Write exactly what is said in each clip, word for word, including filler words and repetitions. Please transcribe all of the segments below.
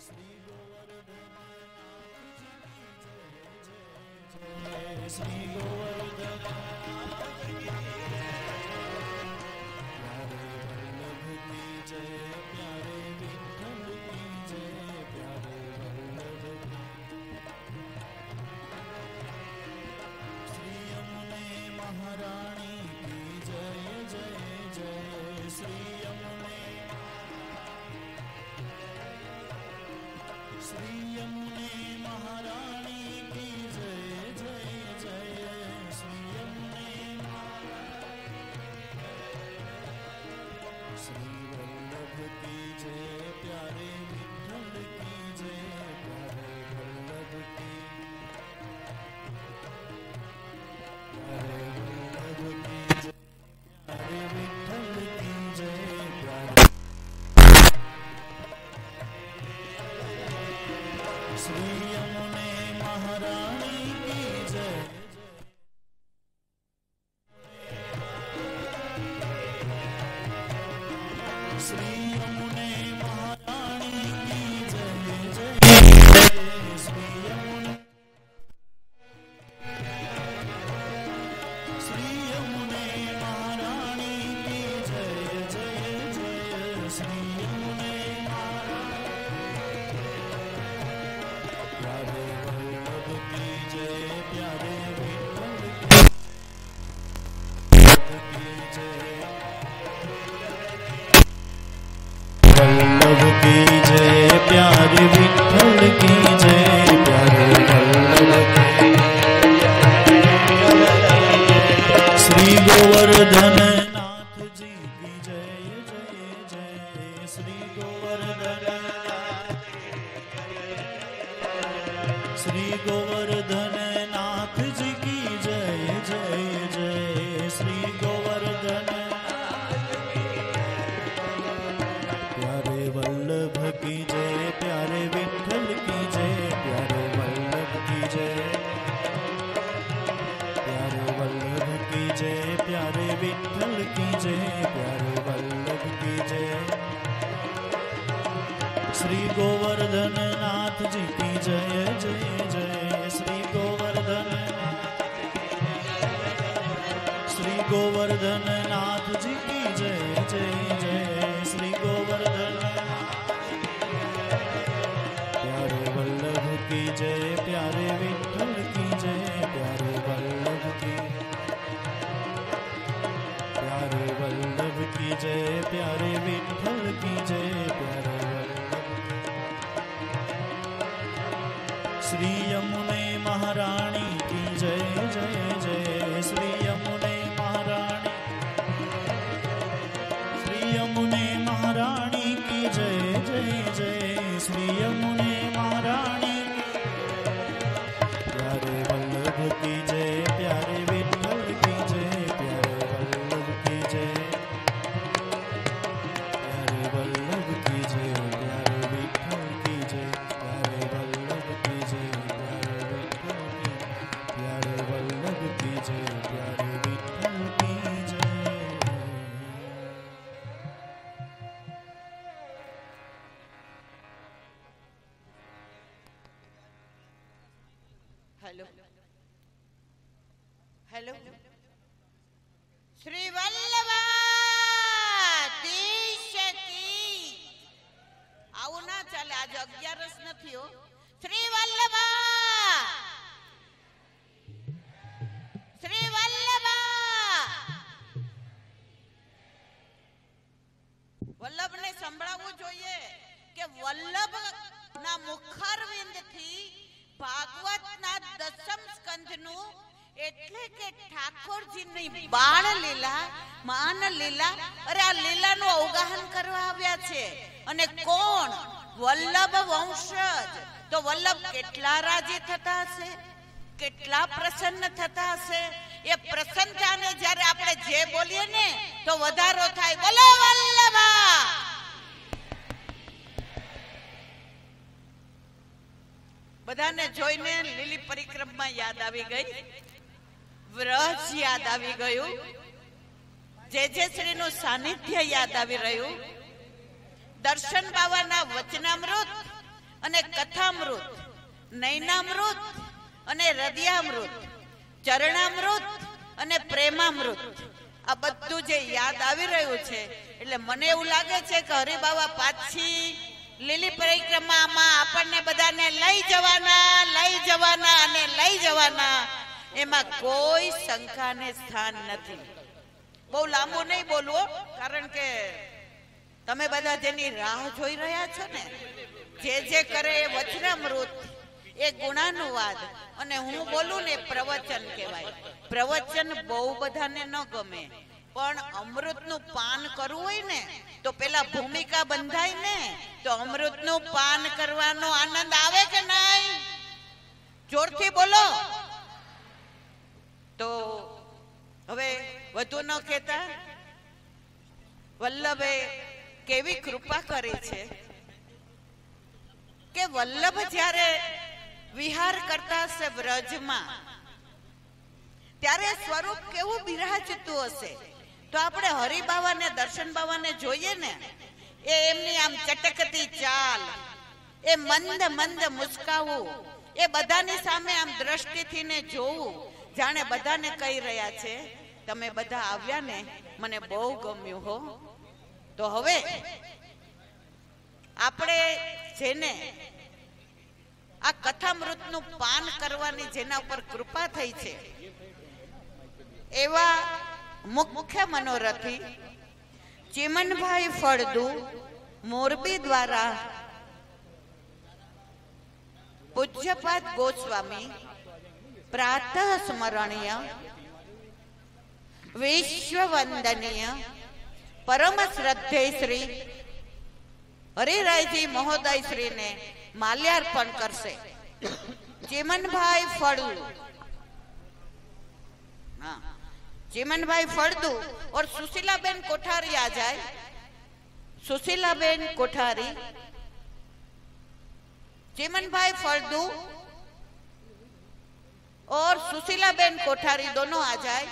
श्री गोवर्धन श्री गोवर्धन प्यारे वल्लभ की जय, प्यारे विठ्ठल की जय, प्यारे वल्लभ की। श्री यमुने महारानी की जय जय जय, श्री यमुने श्री यमुने महारानी की जय जय जय, श्री यमुने श्री वल्लभ की जय, प्यारे विठ्ठल की जय, प्यारे वल्लभ की, प्यारे वल्लभ की जय, प्यारे विठ्ठल की जय, प्यारे श्री यमुने महारानी की जय श्री यमुने महारानी की जय जय, श्री यमुने श्री यमुने महारानी की जय जय जय, श्री यमुने प्यारे वल्लभ की जय, प्यारे विठ्ठल की जय, वल्लभ की जय, प्यारे विठ्ठल की जय, प्यारे वल्लभ की। श्री गोवर्धन नाथ जी की जय जय जय, श्री गोवर्धन श्री गोवर्धन नाथ जी की जय जय जय, श्री गोवर्धन प्यारे वल्लभ की जय, प्यारे विठ्ठल की जय, प्यारे वल्लभ की जय, प्यारे वल्लभ की जय, प्यारे विठ्ठल की जय, प्यारे वल्लभ की जय। श्री गोवर्धन नाथ जी की जय जय जय, श्री गोवर्धन श्री गोवर्धन नाथ जी की जय जय जय, श्री गोवर्धन प्यारे वल्लभ की जय, प्यारे विठ्ठल की जय, प्यारे वल्लभ की, प्यारे वल्लभ की जय, प्यारे विठ्ठल की जय, प्यारे श्री यमुने महारानी की जय जय जय, श्री यमुने महारानी श्री यमुने महारानी की जय जय जय, श्री यमुने महारानी प्यारे वल्लभ की जय, प्यारे विठ्ठल की जय, प्यारे वल्लभ की जय, प्यारे वल्लभ की जय, प्यारे विठ्ठल की जय, प्यारे वल्लभ की जय, प्यारे विठ्ठल की, प्यारे वल्लभ की जय, प्यारे विठ्ठल की जय। हेलो हेलो श्री वल्लभाधीश की આવું ના ચાલે, આજે અગિયારસ નથી હો। શ્રી વલ્લભા શ્રી વલ્લભા વલ્લભને સંભળાવવું જોઈએ કે વલ્લભ ના મુખારવિંદ થી ભાગવત ના દસમ સ્કંધ નું એટલે કે ઠાકોરજીની બાળ લીલા માન લીલા, અરે આ લીલાનું અવગાહન કરવા આવ્યા છે। અને કોણ? વલ્લભ વંશજ। તો વલ્લભ કેટલા રાજી થતા હશે, કેટલા પ્રસન્ન થતા હશે। એ પ્રસન્નતાને જ્યારે આપણે જે બોલીએ ને તો વધારો થાય। બોલો વલ્લભા। બધાને જોઈને લીલી પરિક્રમા યાદ આવી ગઈ, વ્રજ યાદ આવી ગયું, જે જે શ્રીનું સાનિધ્ય યાદ આવી રહ્યું, દર્શન બાવાના વચનામૃત અને કથામૃત, નૈનામૃત અને હૃદયામૃત, ચરણામૃત અને પ્રેમામૃત, આ બધું જે યાદ આવી રહ્યું છે એટલે મને એવું લાગે છે કે હરિબાવા પાછી લીલી પરિક્રમામાં આપણને બધાને લઈ જવાના, લઈ જવાના અને લઈ જવાના, એમાં કોઈ શંકાને સ્થાન નથી. બહુ લાંબુ નહીં બોલવું, કારણ કે તમે બધા જેની રાહ જોઈ રહ્યા છો ને, જે જે કરે એ વચનામૃત, એ ગુણાનુવાદ, અને હું બોલું ને પ્રવચન કહેવાય. પ્રવચન બહુ બધાને ન ગમે, પણ અમૃતનું પાન કરવું હોય ને તો પેલા ભૂમિકા બંધાય ને, તો અમૃતનું પાન કરવાનો આનંદ આવે કે નહીં? જોરથી બોલો. તો હવે વધુ ન કહેતા, વલ્લભે કેવી કૃપા કરી છે કે વલ્લભ જ્યારે વિહાર કરતા હશે વ્રજમાં, ત્યારે સ્વરૂપ કેવું બિરાજતું હશે. તો આપણે હરિબાવાને, દર્શન બાવાને જોઈએ ને, એ એમની આમ ચટકતી ચાલ, એ મંદ મંદ મુસ્કાવું, એ બધાની સામે આમ દ્રષ્ટિથી ને જોવું, જાણે બધાને કહી રહ્યા છે તમે બધા આવ્યા ને, મને બહુ ગમ્યું હો. તો હવે આપણે જેને આ કથામૃતનું પાન કરવાની જેના ઉપર કૃપા થઈ છે, એવા મુખ્ય મનોરથી ચીમનભાઈ ફળદુ મોરબી દ્વારા પૂજ્યપાદ ગોસ્વામી પ્રાતઃ સ્મરણીય વિશ્વ વંદનીય પરમ શ્રદ્ધેય શ્રી હરિરાયજી મહોદય શ્રીને માલ્યાર્પણ કરશે. ચીમનભાઈ ફળદુ, हाँ, चीमनभाई फड़दू और सुशीलाबेन कोठारी आ जाए. सुशीलाबेन कोठारी, चीमनभाई फड़दू और सुशीलाबेन कोठारी दोनों आ जाए.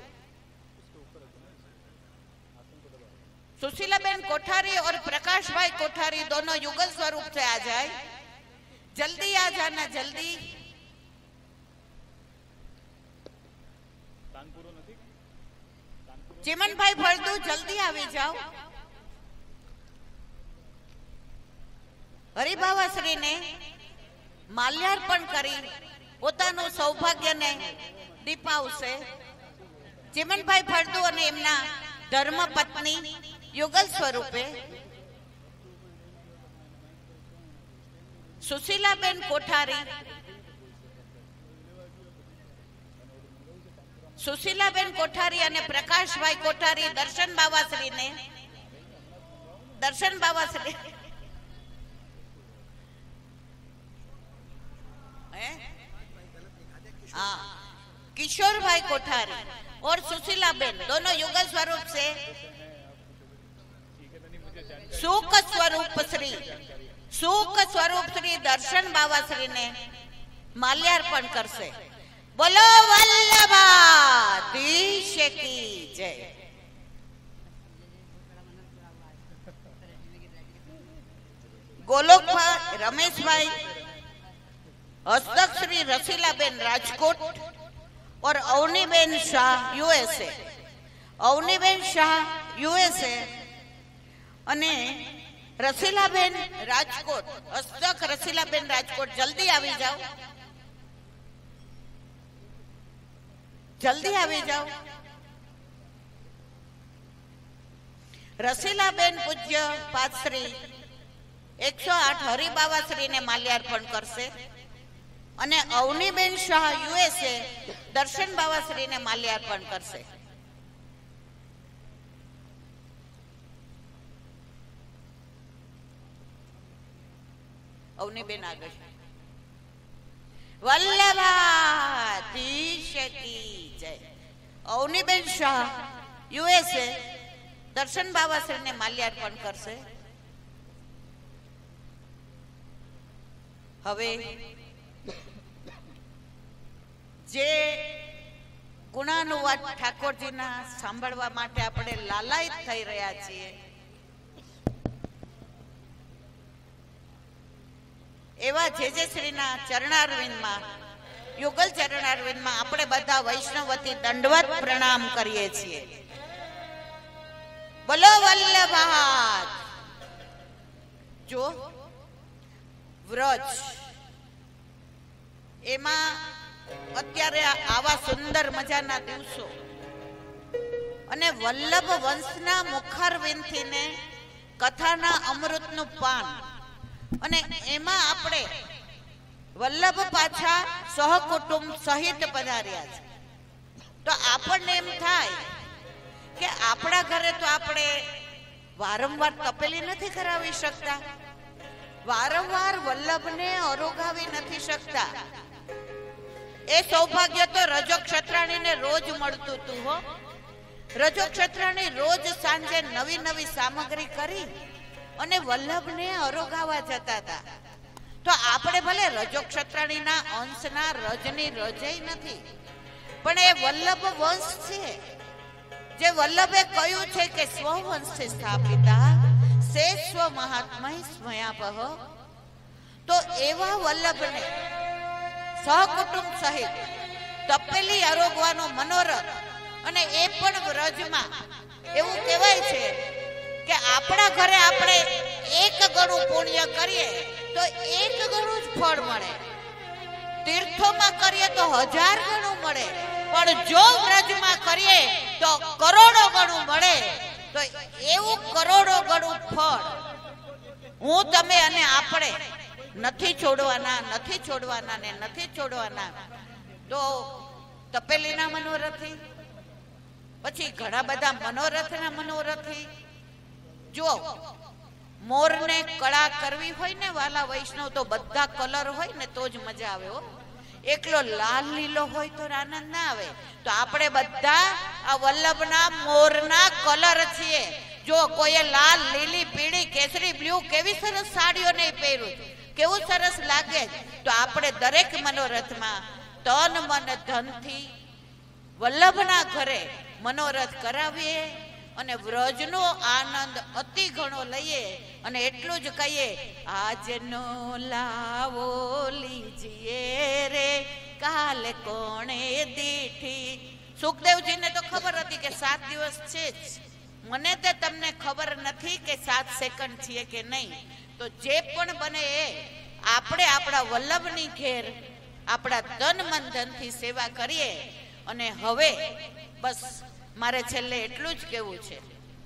सुशीलाबेन कोठारी और प्रकाश भाई कोठारी दोनों युगल स्वरूप से आ जाए. जल्दी आ जाना, जल्दी. ચીમનભાઈ ફળદુ જલ્દી આવી જાઓ. હરિભાવાશ્રીને માલ્યાર્પણ કરી પોતાનું સૌભાગ્યને દીપાવશે. ચીમનભાઈ ફળદુ અને એમના ધર્મપત્ની યુગલ સ્વરૂપે સુશીલાબેન કોઠારી, સુશીલાબેન કોઠારી અને પ્રકાશભાઈ કોઠારી દર્શન બાવાશ્રીને દર્શન બાવાશ્રી हाँ, किशोर भाई कोठारी और सुशीलाबेन दोनों युगल स्वरूप से सुख स्वरूप श्री सुख स्वरूप श्री दर्शन बावाश्री ने माल्यार्पण करसे. बोलो वल्लभाधीश की जय. गोलोक भाई, रमेश भाई, हस्तक श्री रसीलाबेन राजकोट और अवनीबेन शाह यूएसए. अवनीबेन शाह यूएसए અને રસીલાબેન રાજકોટ, હસ્તક રસીલાબેન રાજકોટ જલ્દી આવી જાઓ, જલ્દી આવી જાઓ. રસીલાબેન પૂજ્ય પાદશ્રી એકસો આઠ હરિબાવાશ્રીને માલ્યાર્પણ કરશે અને અવનીબેન શાહ યુએસએ દર્શન બાવાશ્રીને માલ્યાર્પણ કરશે. અવનીબેન આગળ. વલ્લભાધીશ કી જય. અવનીબેન શાહ યુએસએ દર્શન બાવાશ્રીને માલ્યાર્પણ કરશે. હવે જે ગુણાનુવાદ ઠાકોરજીના સાંભળવા માટે આપણે લાલાયિત થઈ રહ્યા છીએ, એવા જે જે શ્રીના ચરણારવિંદમાં, યુગલ ચરણારવિંદમાં આપણે બધા વૈષ્ણવતી દંડવત પ્રણામ કરીએ છીએ. બોલો વલ્લભાત. જો વ્રજ એમાં અત્યારે આવા સુંદર મજાના દિવસો અને વલ્લભ વંશના મુખારવિંદથી ને કથાના અમૃતનું પાન, અને એમાં આપણે વલ્લભ પાછા સહકુટુંબ સહિત પધાર્યા છે. તો આપણને એમ થાય કે આપણા ઘરે તો આપણે વારંવાર તપેલી નથી કરાવી શકતા, વારંવાર વલ્લભને અરોગાવી નથી શકતા. એ સૌભાગ્ય તો રજો ક્ષત્રાણીને રોજ મળતું હતું. હો, રજો ક્ષત્રાણી રોજ સાંજે નવી નવી સામગ્રી કરી અને વલ્લભને અરોગાવા જતા હતા. તો આપણે ભલે રજો ક્ષત્રાણીના અંશના રજની રજય નથી, પણ એ વલ્લભ વંશ છે. જે વલ્લભે કહ્યું છે કે સ્વવંશે સ્થાપિતા સે સ્વ મહાત્મય સ્મયાપહ, તો એવા વલ્લભને સહકુટુંબ સહિત તપેલી આરોગવાનો મનોરથ, અને એ પણ વ્રજમાં. એવું કહેવાય છે કે આપણા ઘરે આપણે એક ગણું પુણ્ય કરીએ તો એક ગણું જ ફળ મળે, તીર્થોમાં કરીએ તો હજાર ગણું મળે, પણ જો વ્રજમાં કરીએ તો કરોડો ગણું મળે. તો એવું કરોડો ગણું ફળ હું, તમે અને આપણે નથી છોડવાના, નથી છોડવાના ને નથી છોડવાના. તો તપેલીના મનોરથી, પછી ઘણા બધા મનોરથના મનોરથી. જો મોરને કળા કરવી હોય ને વાલા વૈષ્ણવ, તો બધા કલર હોય ને તો જ મજા આવે. હો, એકલો લાલ લીલો હોય તો આનંદ ના આવે. તો આપણે બધા આ વલ્લભના મોરના કલર છીએ. જો કોઈએ લાલ, લીલી, પીળી, કેસરી, બ્લુ કેવી સરસ સાડીઓ નહીં પહેર્યું, કેવું સરસ લાગે. તો આપણે દરેક મનોરથમાં તન મન ધનથી વલ્લભના ઘરે મનોરથ કરાવીએ અને વ્રજનો આનંદ અતિ ઘણો લઈએ. અને એટલું જ કહીએ, આજનો લાવો લીજીએ રે, કાલે કોણે દીઠી. સુખદેવજીને તો ખબર હતી કે સાત દિવસ છે જ, મને તો તમને ખબર નથી કે સાત સેકન્ડ છીએ કે નહીં. તો જે પણ બને એ આપણે આપણા વલ્લભની ઘેર આપણા તન મન ધનથી સેવા કરીએ. અને હવે બસ મારે છેલ્લે એટલું જ કહેવું છે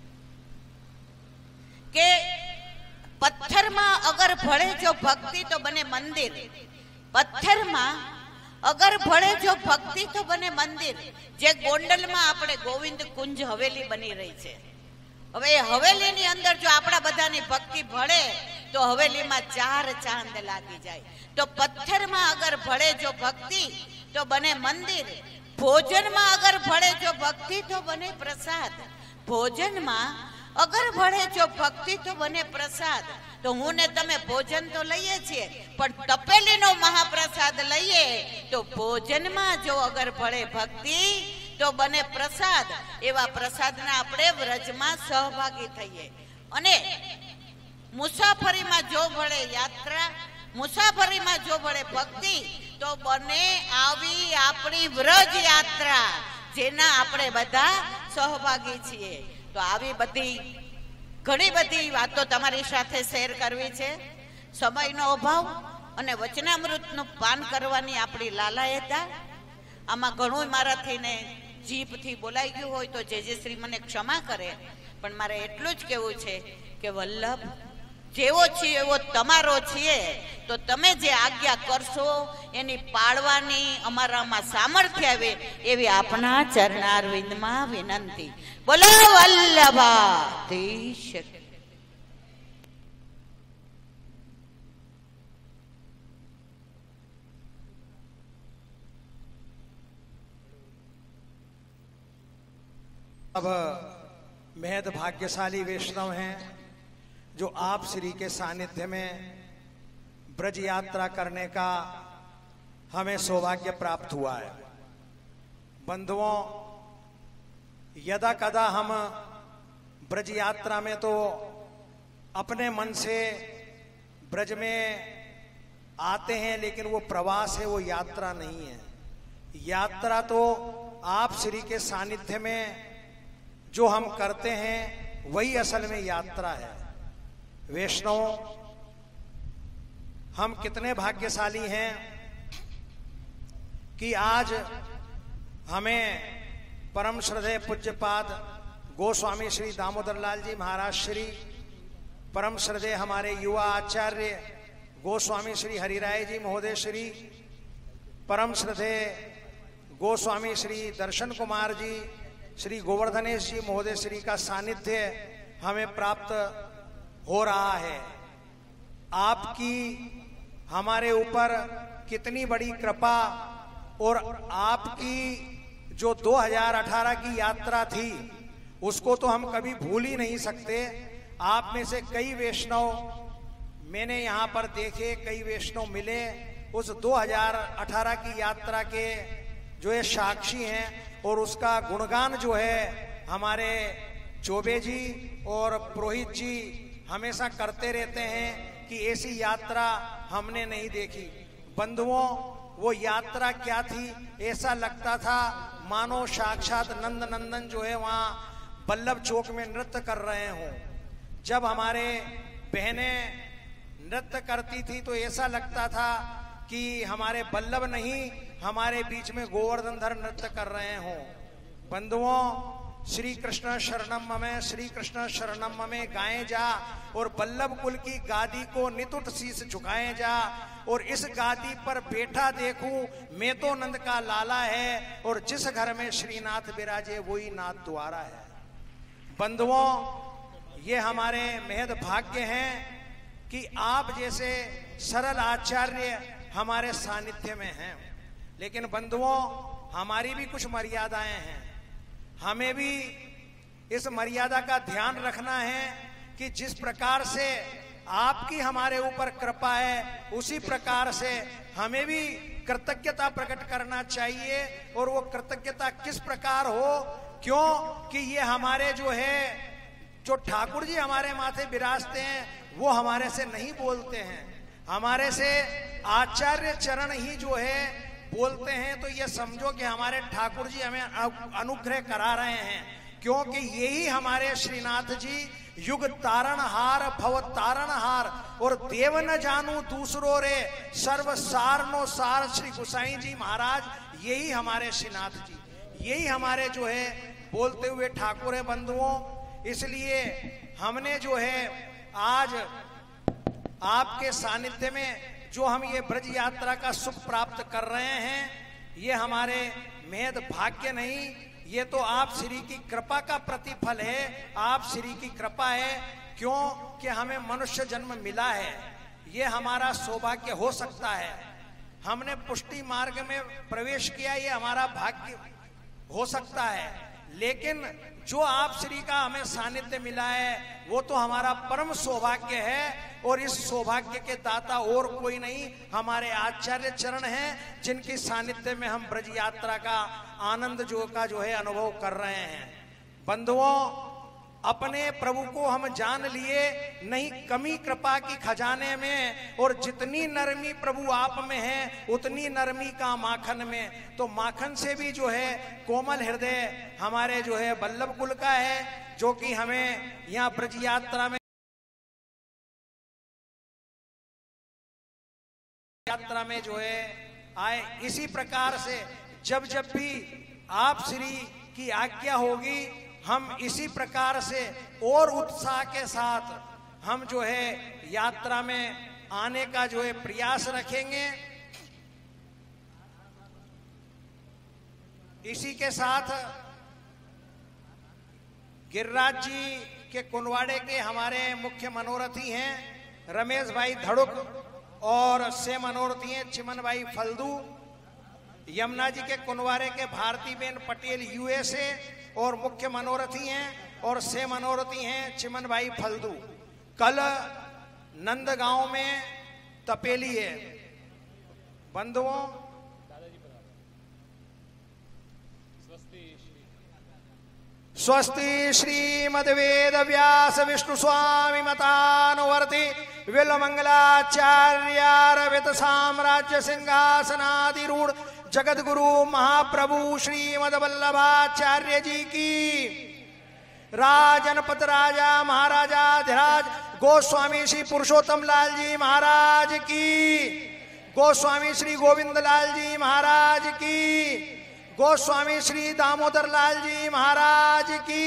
કે પથ્થરમાં અગર ભળે જો ભક્તિ તો બને મંદિર. પથ્થરમાં અગર ભળે જો ભક્તિ તો બને મંદિર. જે ગોંડલમાં આપણે ગોવિંદ કુંજ હવેલી બની રહી છે, હવે એ હવેલીની અંદર જો આપણા બધાની ભક્તિ ભળે તો હવેલીમાં ચાર ચાંદ લાગી જાય. તો પથ્થરમાં અગર ભળે જો ભક્તિ તો બને મંદિર. ભોજનમાં અગર ભળે જો ભક્તિ તો બને પ્રસાદ. ભોજનમાં અગર ભળે જો ભક્તિ તો બને પ્રસાદ. તો હું ને તમે ભોજન તો લઈએ છીએ, પણ તપેલીનો મહાપ્રસાદ લઈએ તો ભોજનમાં જો અગર ભળે ભક્તિ તો બને પ્રસાદ. એવા પ્રસાદના આપણે વ્રજમાં સહભાગી થઈએ. અને મુસાફરીમાં જો ભળે યાત્રા, મુસાફરીમાં જો ભળે ભક્તિ તો બને આવી આપણી વ્રજ યાત્રા, જેના આપણે બધા સહભાગી છીએ. તો આવી બધી ઘણી બધી વાતો તમારી સાથે શેર કરવી છે. સમયનો અભાવ અને વચનામૃતનું પાન કરવાની આપણી લાલાયતા. આમાં ઘણું મારાથી ને જીભથી બોલાઈ ગયું હોય તો જે જે શ્રી મને ક્ષમા કરે. પણ મારે એટલું જ કહેવું છે કે વલ્લભ જેવો છીએ એવો તમારો છીએ. તો તમે જે આજ્ઞા કરશો એની પાળવાની અમારામાં સામર્થ્ય આવે એવી આપના ચરણારવિંદમાં વિનંતી. બોલો વલ્લભાધીશ. अब महद भाग्यशाली वैष्णव हैं जो आप श्री के सानिध्य में ब्रज यात्रा करने का हमें सौभाग्य प्राप्त हुआ है। बंधुओं, यदा कदा हम ब्रज यात्रा में तो अपने मन से ब्रज में आते हैं, लेकिन वो प्रवास है, वो यात्रा नहीं है। यात्रा तो आप श्री के सानिध्य में जो हम करते हैं वही असल में यात्रा है। वैष्णव, हम कितने भाग्यशाली हैं कि आज हमें परम श्रद्धेय पूज्यपाद गोस्वामी श्री दामोदर लाल जी महाराज श्री, परम श्रद्धेय हमारे युवा आचार्य गोस्वामी श्री हरिराय जी महोदय श्री, परम श्रद्धेय गोस्वामी श्री दर्शन कुमार जी, श्री गोवर्धनेश जी महोदय श्री का सानिध्य हमें प्राप्त हो रहा है। आपकी हमारे ऊपर कितनी बड़ी कृपा, और आपकी जो दो हज़ार अठारह की यात्रा थी उसको तो हम कभी भूल ही नहीं सकते। आप में से कई वैष्णव मैंने यहाँ पर देखे, कई वैष्णव मिले, उस दो हज़ार अठारह की यात्रा के जो है साक्षी हैं, और उसका गुणगान जो है हमारे चौबे जी और पुरोहित जी हमेशा करते रहते हैं कि ऐसी यात्रा हमने नहीं देखी। बंधुओं, वो यात्रा क्या थी? ऐसा लगता था मानो साक्षात नंद नंदन जो है वहाँ बल्लभ चौक में नृत्य कर रहे हों। जब हमारे बहनें नृत्य करती थी तो ऐसा लगता था कि हमारे बल्लभ नहीं, हमारे बीच में गोवर्धनधर नृत्य कर रहे हों। बंधुओं, श्री कृष्ण शरणम ममे, श्री कृष्ण शरणम ममे गाएं जा, और बल्लभ कुल की गादी को नितुट शीस झुकाएं जा, और इस गादी पर बैठा देखूं मैं तो नंद का लाला है, और जिस घर में श्रीनाथ विराजे वही नाथ द्वारा है। बंधुओं, ये हमारे महद भाग्य हैं कि आप जैसे सरल आचार्य हमारे सानिध्य में हैं। लेकिन बंधुओं, हमारी भी कुछ मर्यादाएं हैं। हमें भी इस मर्यादा का ध्यान रखना है कि जिस प्रकार से आपकी हमारे ऊपर कृपा है उसी प्रकार से हमें भी कृतज्ञता प्रकट करना चाहिए। और वो कृतज्ञता किस प्रकार हो? क्यों कि ये हमारे जो है जो ठाकुर जी हमारे माथे विराजते हैं वो हमारे से नहीं बोलते हैं, हमारे से आचार्य चरण ही जो है बोलते हैं। तो ये समझो कि हमारे ठाकुर जी हमें अनुग्रह करा रहे हैं, क्योंकि यही हमारे श्रीनाथ जी युग तारण हार भव तारण हार, और देव न जानू दूसरो रे सर्व सार नो सार श्री गोसाई जी महाराज, यही हमारे श्रीनाथ जी, यही हमारे जो है बोलते हुए ठाकुर है। बंधुओं, इसलिए हमने जो है आज आपके सानिध्य में जो हम ये ब्रज यात्रा का सुख प्राप्त कर रहे हैं, ये हमारे महद भाग्य नहीं, ये तो आप श्री की कृपा का प्रतिफल है। आप श्री की कृपा है, क्यों कि हमें मनुष्य जन्म मिला है, ये हमारा सौभाग्य हो सकता है। हमने पुष्टि मार्ग में प्रवेश किया, ये हमारा भाग्य हो सकता है। लेकिन जो आप श्री का हमें सानिध्य मिला है वो तो हमारा परम सौभाग्य है, और इस सौभाग्य के दाता और कोई नहीं, हमारे आचार्य चरण हैं, जिनकी सानिध्य में हम ब्रज यात्रा का आनंद जो का जो है अनुभव कर रहे हैं। बंधुओं, अपने प्रभु को हम जान लिए नहीं कमी कृपा की खजाने में, और जितनी नरमी प्रभु आप में है उतनी नरमी का माखन में। तो माखन से भी जो है कोमल हृदय हमारे जो है बल्लभ कुल का है, जो कि हमें यहाँ ब्रज यात्रा में यात्रा में जो है आए। इसी प्रकार से जब जब भी आप श्री की आज्ञा होगी, हम इसी प्रकार से और उत्साह के साथ हम जो है यात्रा में आने का जो है प्रयास रखेंगे। इसी के साथ गिरिराज जी के कुनवाड़े के हमारे मुख्य मनोरथी हैं रमेश भाई धड़ुक, और से मनोरथी हैं चिमन भाई फल्दू। यमुना जी के कुनवारे के भारती बेन पटेल यूएसए और मुख्य मनोरथी हैं, और से मनोरथी हैं चिमन भाई फल्दू। कल नंदगांव में तपेली है। बंधुओं, स्वस्ति श्रीमद्वेद व्यास विष्णु स्वामी मतानुवर्ती विलमंगलाचार्यारवित साम्राज्य सिंहासनाधिरूढ़ जगत गुरु महाप्रभु श्रीमद वल्लभाचार्य जी की, राजनपत राजा महाराजा धिराज गोस्वामी श्री पुरुषोत्तम लाल जी महाराज की, गोस्वामी श्री गोविंद लाल जी महाराज की, गोस्वामी श्री दामोदर लाल जी महाराज की।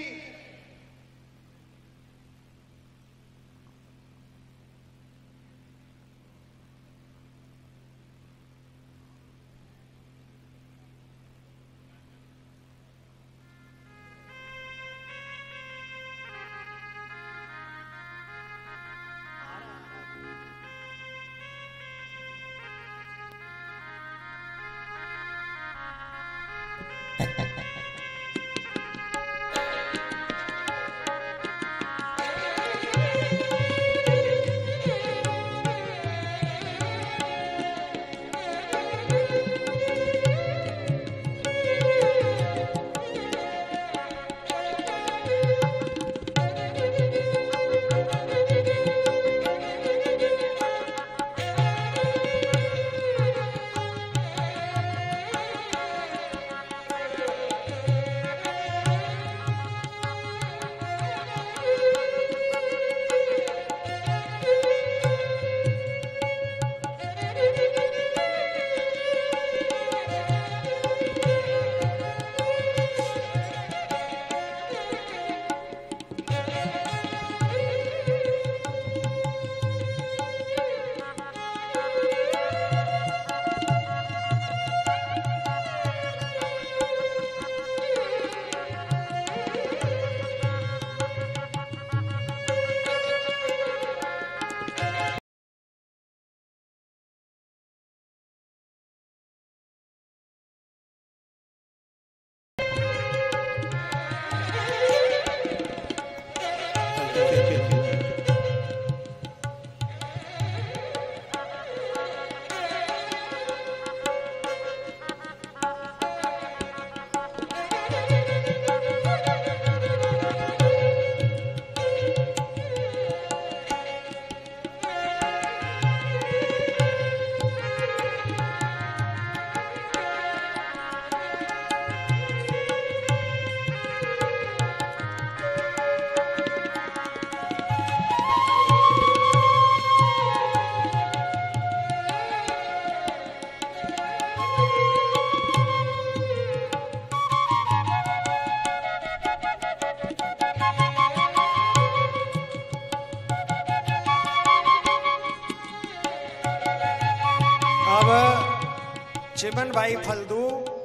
चिमन भाई फल्दू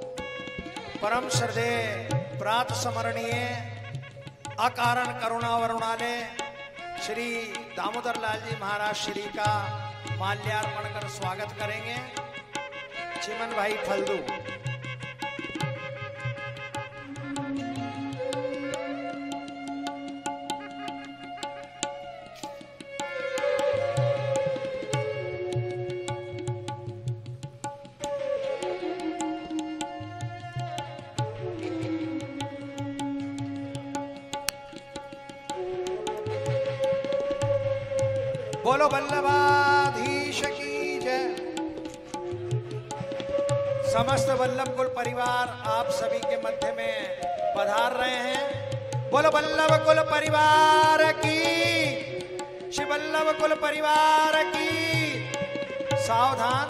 परम श्रद्धेय प्रात स्मरणीय अकारण करुणा वरुणालय श्री दामोदर लाल जी महाराज श्री का माल्यार्पण कर स्वागत करेंगे। चिमन भाई फल्दू। बोलो वल्लभाधीश की जय। समस्त वल्लभ कुल परिवार आप सभी के मध्य में पधार रहे हैं। बोलो वल्लभ कुल परिवार की, श्री वल्लभ कुल परिवार की। सावधान।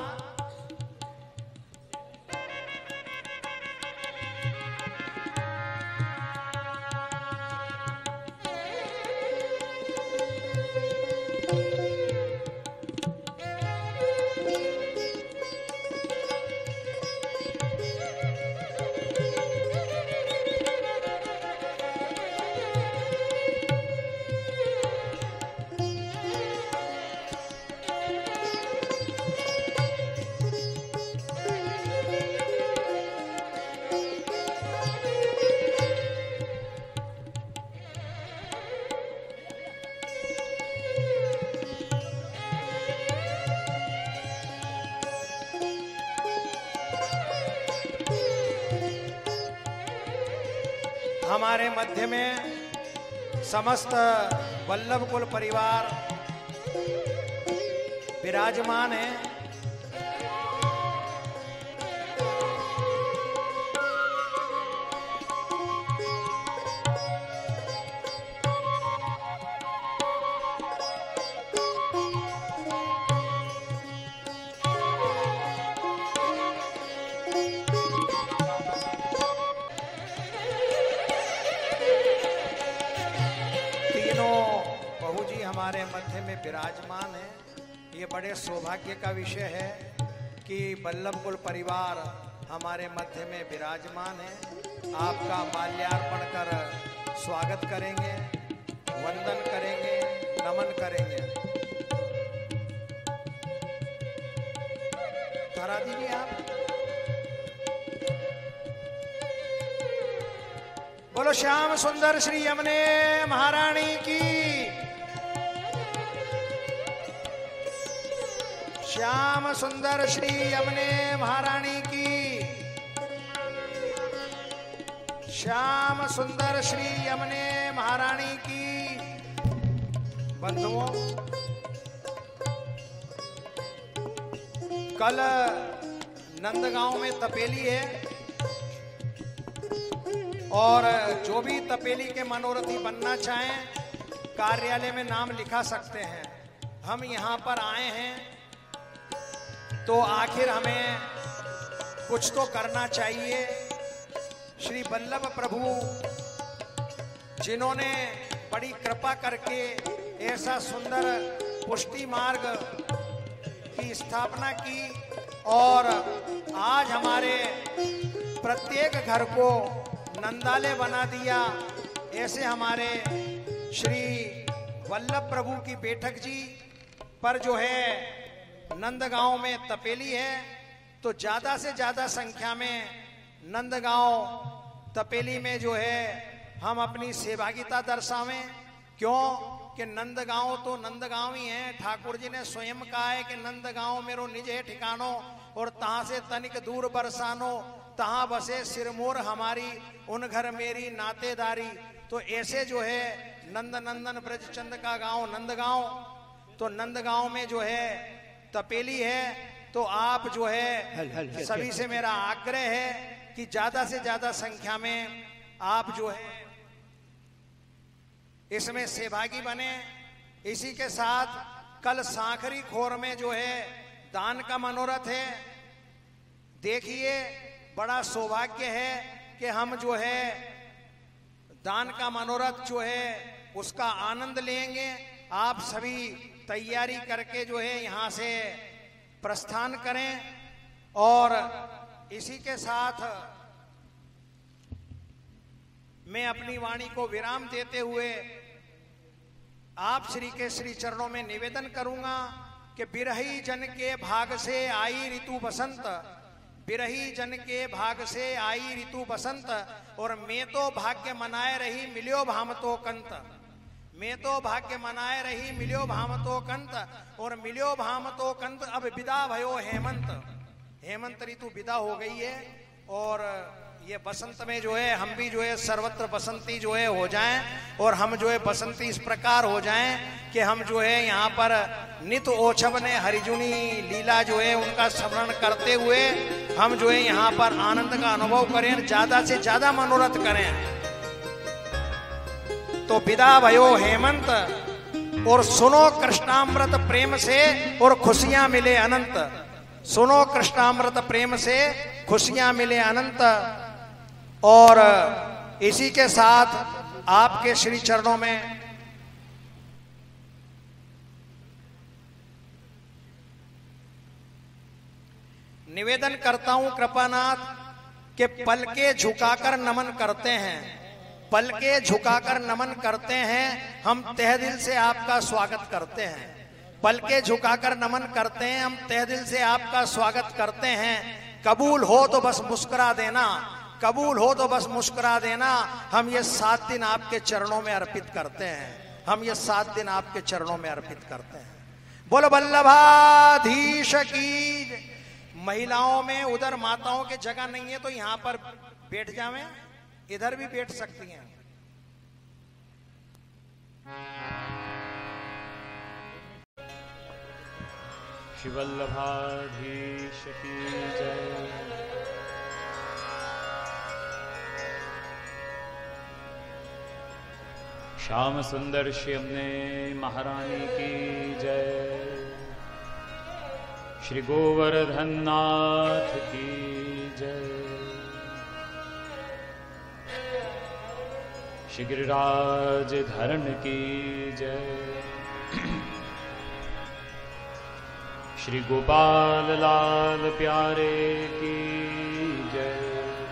हमारे मध्य में समस्त वल्लभ कुल परिवार विराजमान है। हमारे मध्य में विराजमान है। ये बड़े सौभाग्य का विषय है कि वल्लभ कुल परिवार हमारे मध्य में विराजमान है। आपका माल्यार्पण कर स्वागत करेंगे, वंदन करेंगे, नमन करेंगे। धरा दीजिए आप। बोलो श्याम सुंदर श्री यमुने महारानी की, श्याम सुंदर श्री यमुने महारानी की, श्याम सुंदर श्री यमुने महारानी की। बंधुओं, कल नंदगांव में तपेली है और जो भी तपेली के मनोरथी बनना चाहें कार्यालय में नाम लिखा सकते हैं। हम यहाँ पर आए हैं तो आखिर हमें कुछ तो करना चाहिए। श्री वल्लभ प्रभु जिन्होंने बड़ी कृपा करके ऐसा सुंदर पुष्टि मार्ग की स्थापना की और आज हमारे प्रत्येक घर को नंदालय बना दिया, ऐसे हमारे श्री वल्लभ प्रभु की बैठक जी पर जो है नंदगांव में तपेली है, तो ज्यादा से ज्यादा संख्या में नंदगांव तपेली में जो है हम अपनी सहभागिता दर्शावें। क्यों कि नंदगांव तो नंदगांव ही है। ठाकुर जी ने स्वयं कहा है कि नंदगांव मेरो निज है ठिकानो और तहां से तनिक दूर बरसानो, तहां बसे सिरमोर हमारी, उन घर मेरी नातेदारी। तो ऐसे जो है नंद नंदन ब्रजचंद का गांव नंदगांव, तो नंदगांव में जो है तपेली है। तो आप जो है हल, हल, हल, सभी से मेरा आग्रह है कि ज्यादा से ज्यादा संख्या में आप जो है इसमें सहभागी बने। इसी के साथ कल सांखरी खोर में जो है दान का मनोरथ है। देखिए बड़ा सौभाग्य है कि हम जो है दान का मनोरथ जो है उसका आनंद लेंगे। आप सभी तैयारी करके जो है यहाँ से प्रस्थान करें। और इसी के साथ मैं अपनी वाणी को विराम देते हुए आप श्री के श्री चरणों में निवेदन करूंगा कि बिरही जन के भाग से आई ऋतु बसंत, बिरही जन के भाग से आई ऋतु बसंत, और मैं तो भाग्य मनाए रही मिलियो भामतो कंत, मैं तो भाग्य मनाए रही मिलियो भामतो कंत, और मिलियो भामतो कंत अब विदा भयो हेमंत। हेमंत ऋतु विदा हो गई है और ये बसंत में जो है हम भी जो है सर्वत्र बसंती जो है हो जाएं, और हम जो है बसंती इस प्रकार हो जाएं कि हम जो है यहाँ पर नित ओछव ने हरिजुनी लीला जो है उनका स्मरण करते हुए हम जो है यहाँ पर आनंद का अनुभव करें, ज्यादा से ज्यादा मनोरथ करें। तो विदा भयो हेमंत, और सुनो कृष्णामृत प्रेम से और खुशियां मिले अनंत, सुनो कृष्णामृत प्रेम से खुशियां मिले अनंत। और इसी के साथ आपके श्री चरणों में निवेदन करता हूं कृपानाथ कि पलके झुकाकर नमन करते हैं, पलके झुकाकर नमन करते हैं। हम तहे दिल से आपका स्वागत करते हैं, पलके झुकाकर नमन करते हैं, हम तहे दिल से आपका स्वागत करते हैं। कबूल हो तो बस मुस्कुरा देना, कबूल हो तो बस मुस्कुरा देना। हम ये सात दिन आपके चरणों में अर्पित करते हैं, हम ये सात दिन आपके चरणों में अर्पित करते हैं। बोलो वल्लभाधीश की। महिलाओं में उधर माताओं के जगह नहीं है तो यहाँ पर बैठ जावें, इधर भी बैठ सकती हैं। श्री वल्लभाधीश की जय। श्याम सुंदर श्री अम्ने महारानी की जय। श्री गोवर्धन नाथ की जय। श्री गिरिराज धरण की जय। श्री गोपाल लाल प्यारे की जय।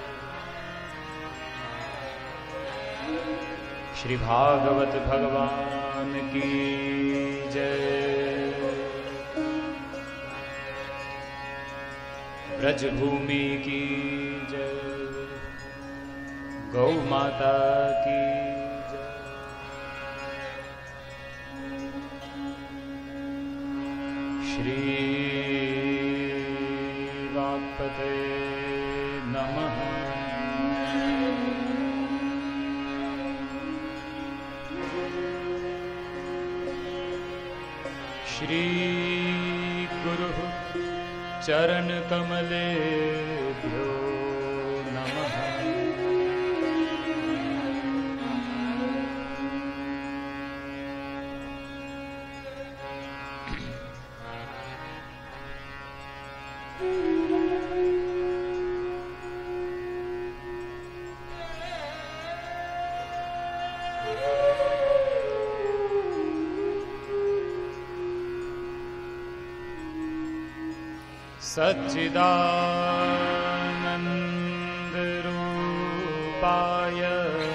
श्री भागवत भगवान की जय। ब्रजभूमि की जय। गौ माता की जय। श्री वाक्पते नमः। श्री गुरु चरण कमलेभ्यो नमः। सच्चिदानंद रूपाय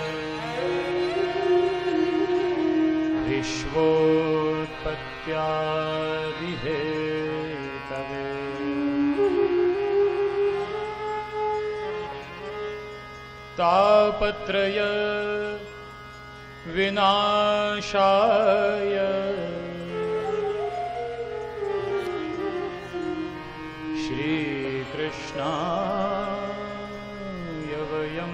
विश्वोत्पत्त्यादिहेतवे तापत्रय विनाशाय श्री कृष्णाय वयं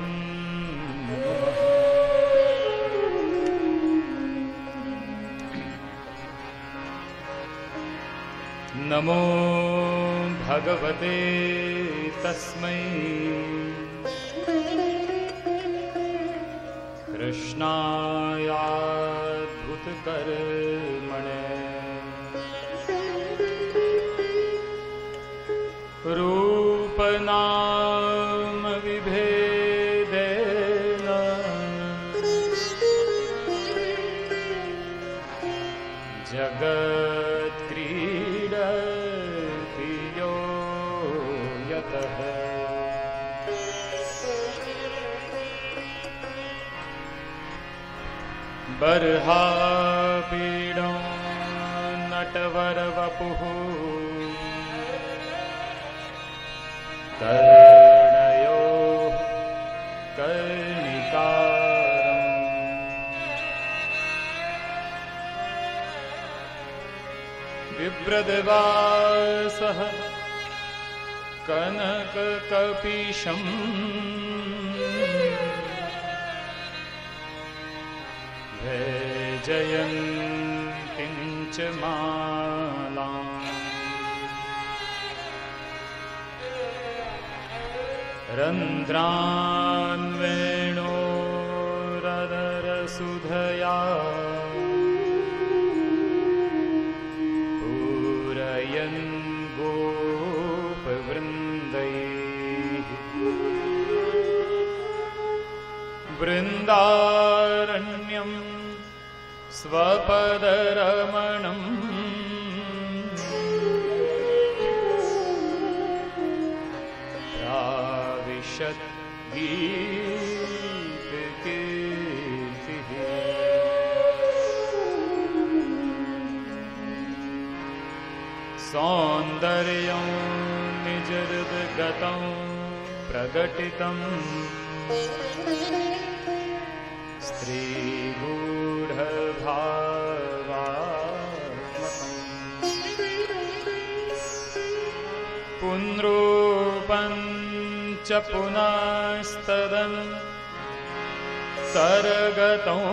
नमो भगवते तस्मै कृष्णायाद्भुतकर्मणे रूपनाम विभेदेन जगत्क्रीडति यो यतः बर्हापीडो नटवरवपुः कर्णयो कर्णिकारम् बिभ्रद्वासः कनककपीशम् वैजयन्तीं च मालाम् रन्ध्रान् वेणोरधरसुधया पूरयन् गोपवृन्दैः वृन्दारण्यं स्वपदरमणम् गीतकीर्तिः सौन्दर्यं निजहृद्गतं प्रकटितम् स्त्रीगूढभावात्मकम् पुनरूपं च पुनस्तदन् सरगतं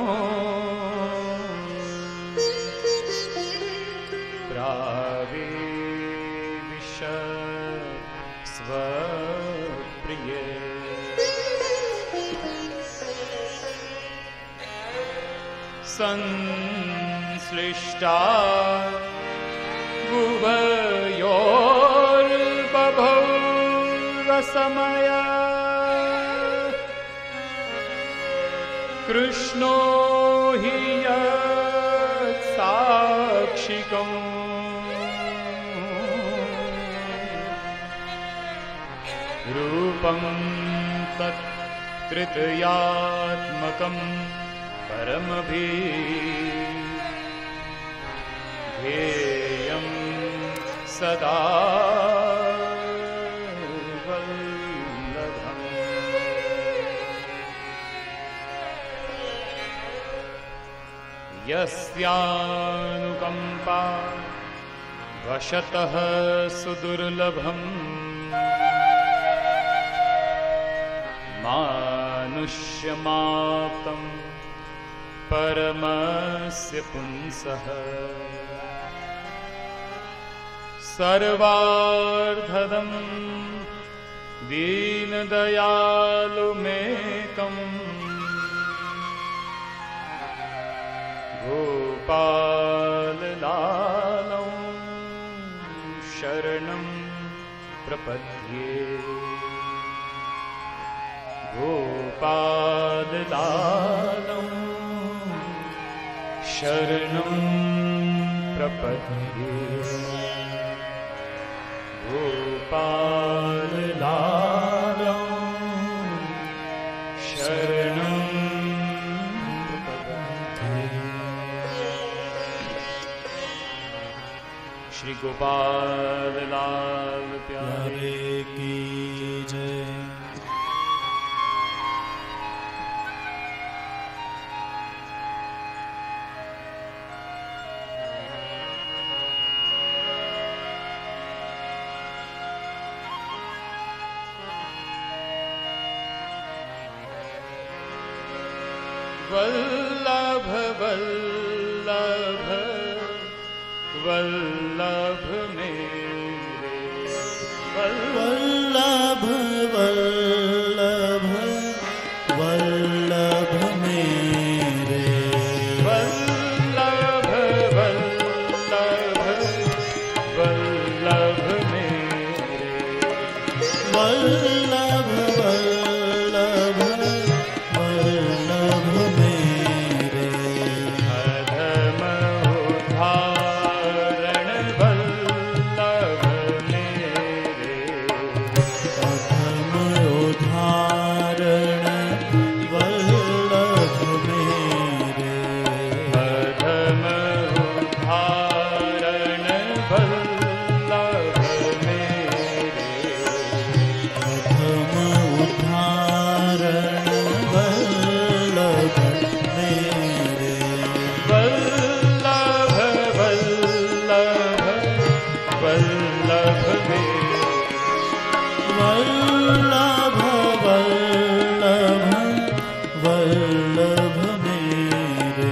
प्रावीण्यं स्वप्रिये संश्लिष्टा भुवयोर्बभौ रसमया कृष्णो हि यत्साक्षिकम् रूपं तत्तृतीयात्मकं परमभिधेयं सदा वल्लभम् यस्यानुकम्पा वशतः सुदुर्लभम् मानुष्यमाप्तं परमस्य पुंसः सर्वार्थदं दीनदयालुमेकम् गोपाललालं शरणं प्रपद्ये गोपाललालं शरणं प्रपद्ये गोपाललालं शरणं प्रपद्ये। श्री गोपाल लाल प्यारे की जय। वल्लभ वल्लभ वल्लभ मेरे वल्लभ वल्लभ वल्लभ मेरे वल्लभ वल्लभ वल्लभ मेरे वल्लभ वल्लभ वल्लभ मेरे अधम उद्धारण वल्लभ मेरे अधम उद्धारण वल्लभ मेरे अधम उद्धारण वल्लभ मेरे अधम उद्धारण वल्लभ मेरे वल्लभ वल्लभ वल्लभ मेरे वल्लभ वल्लभ वल्लभ मेरे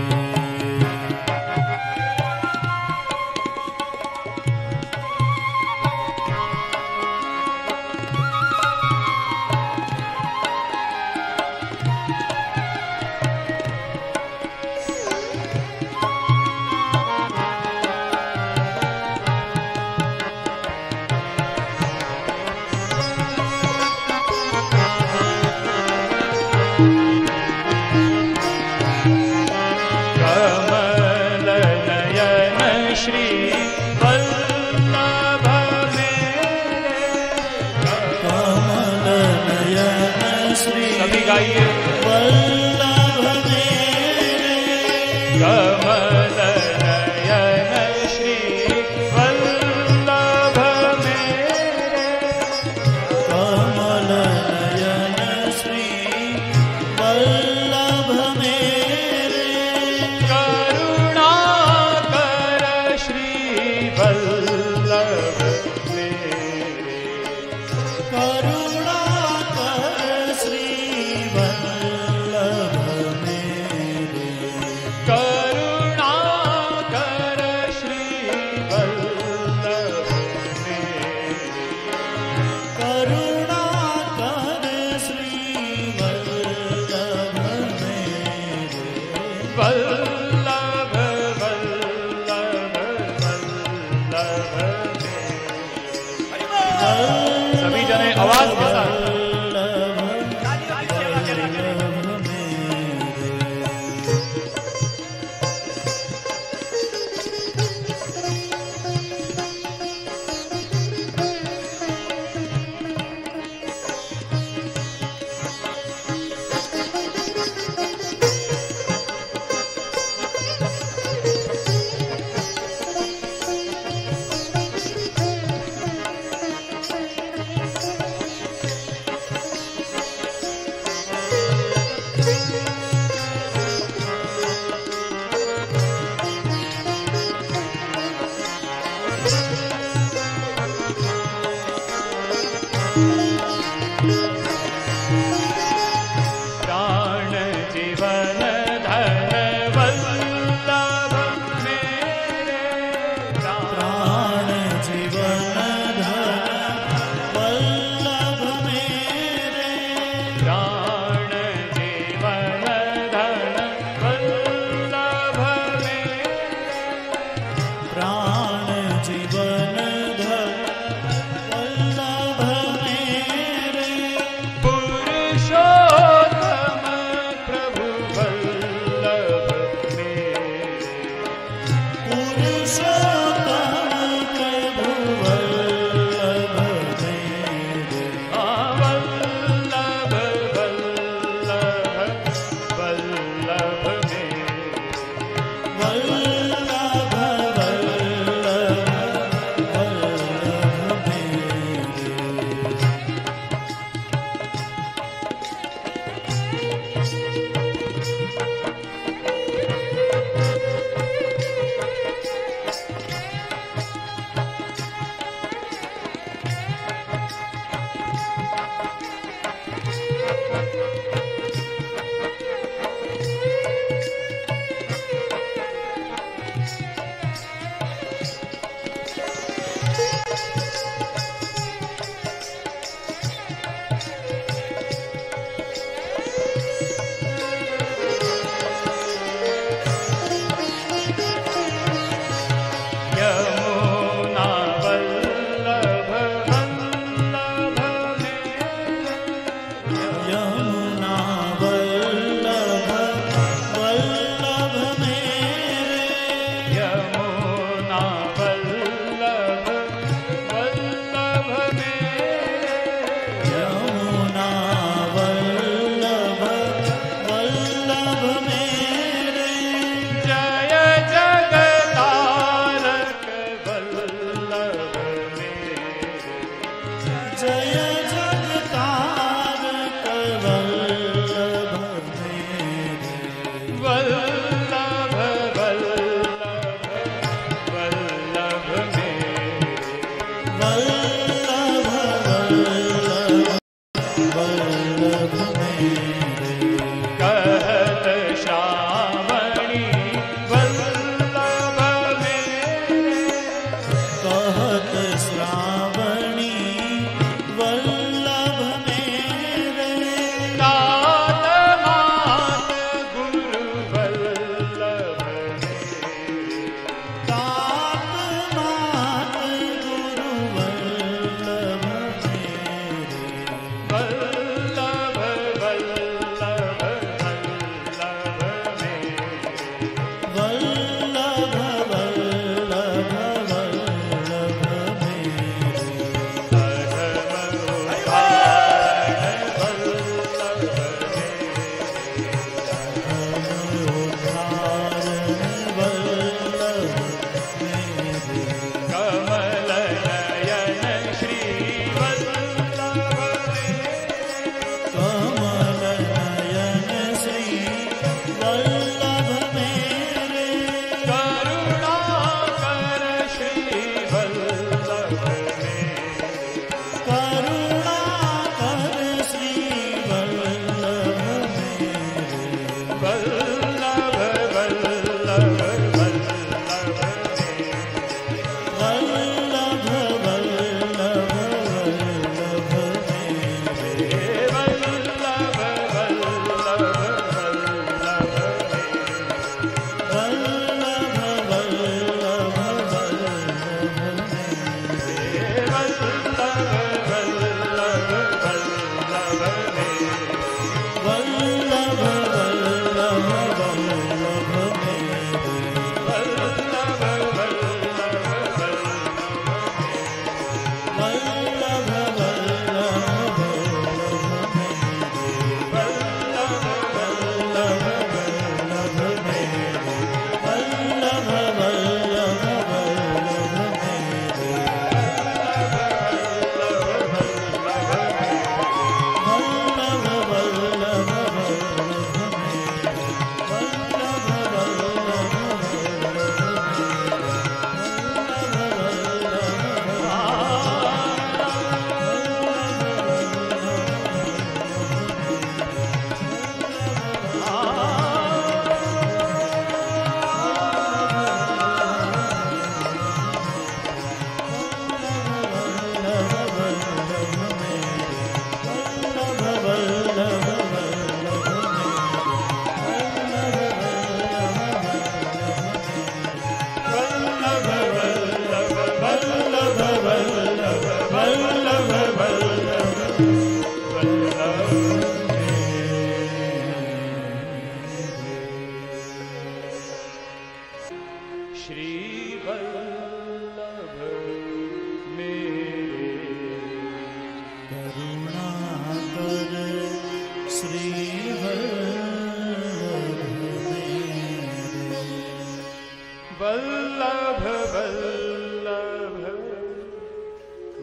कमल नयन श्री वल्लभ मेरे कमल नयन श्री सभी गाइए वल्लभ मेरे कमल नयन श्री वल्लभ मेरे कमल नयन श्री वल्लभ मेरे करुणाकर श्री वल्लभ मेरे करुणाकर श्री वल्लभ सभी जने आवाज के साथ कमल नयन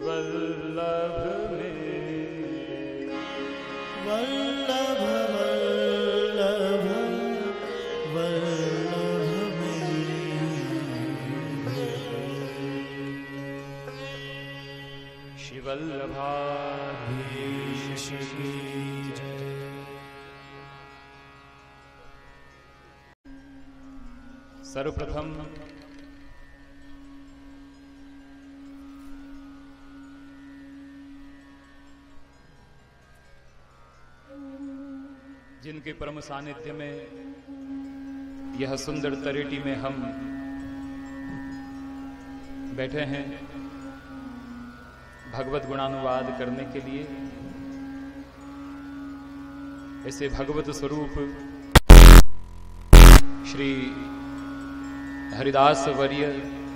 वल्लभ में वल्लभ वल्लभ वल्लभ में श्री वल्लभाधीश की जय। सर्वप्रथम जिनके परम सानिध्य में यह सुंदर तरेटी में हम बैठे हैं भगवत गुणानुवाद करने के लिए, ऐसे भगवत स्वरूप श्री हरिदास वर्य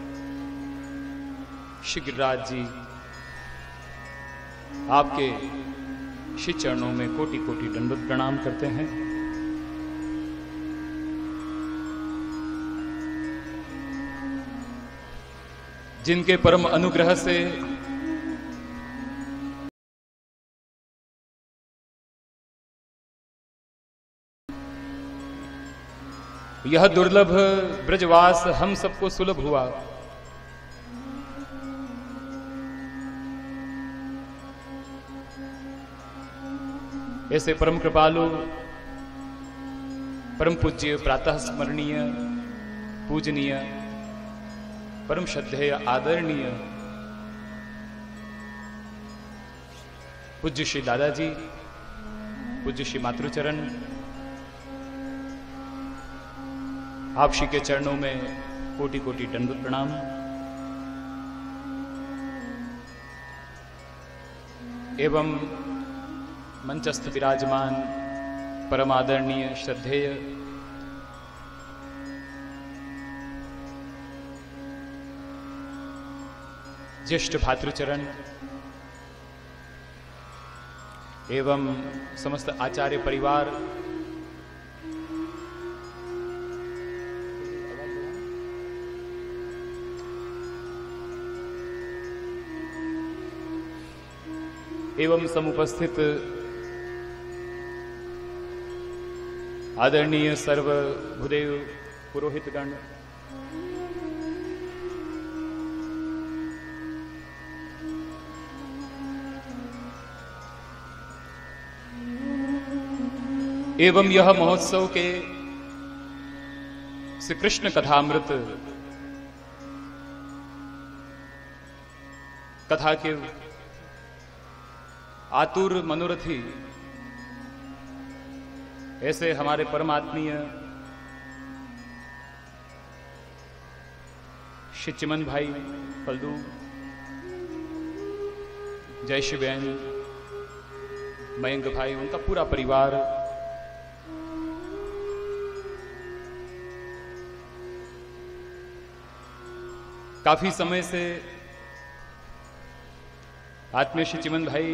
श्री गिरिराज जी, आपके श्री चरणों में कोटि कोटि दंडवत प्रणाम करते हैं। जिनके परम अनुग्रह से यह दुर्लभ ब्रजवास हम सबको सुलभ हुआ। ऐसे परम कृपालु, परम पूज्य, प्रातः स्मरणीय, पूजनीय, परम श्रद्धेय, आदरणीय पूज्य श्री दादाजी, पूज्य श्री मातृचरण, आप श्री के चरणों में कोटि कोटि दंडवत प्रणाम। एवं मंचस्थ विराजमान परम आदरणीय श्रद्धेय ज्येष्ठ भातृचरण एवं समस्त आचार्य परिवार, एवं समुपस्थित आदरणीय सर्व भूदेव पुरोहितगण, एवं यह महोत्सव के श्री कृष्ण कथामृत कथा के आतुर मनोरथी ऐसे हमारे परमात्मीय श्री चिमन भाई फल्दू, जयश्री बहन, मयंक भाई, उनका पूरा परिवार, काफी समय से आत्मीय श्री चिमन भाई,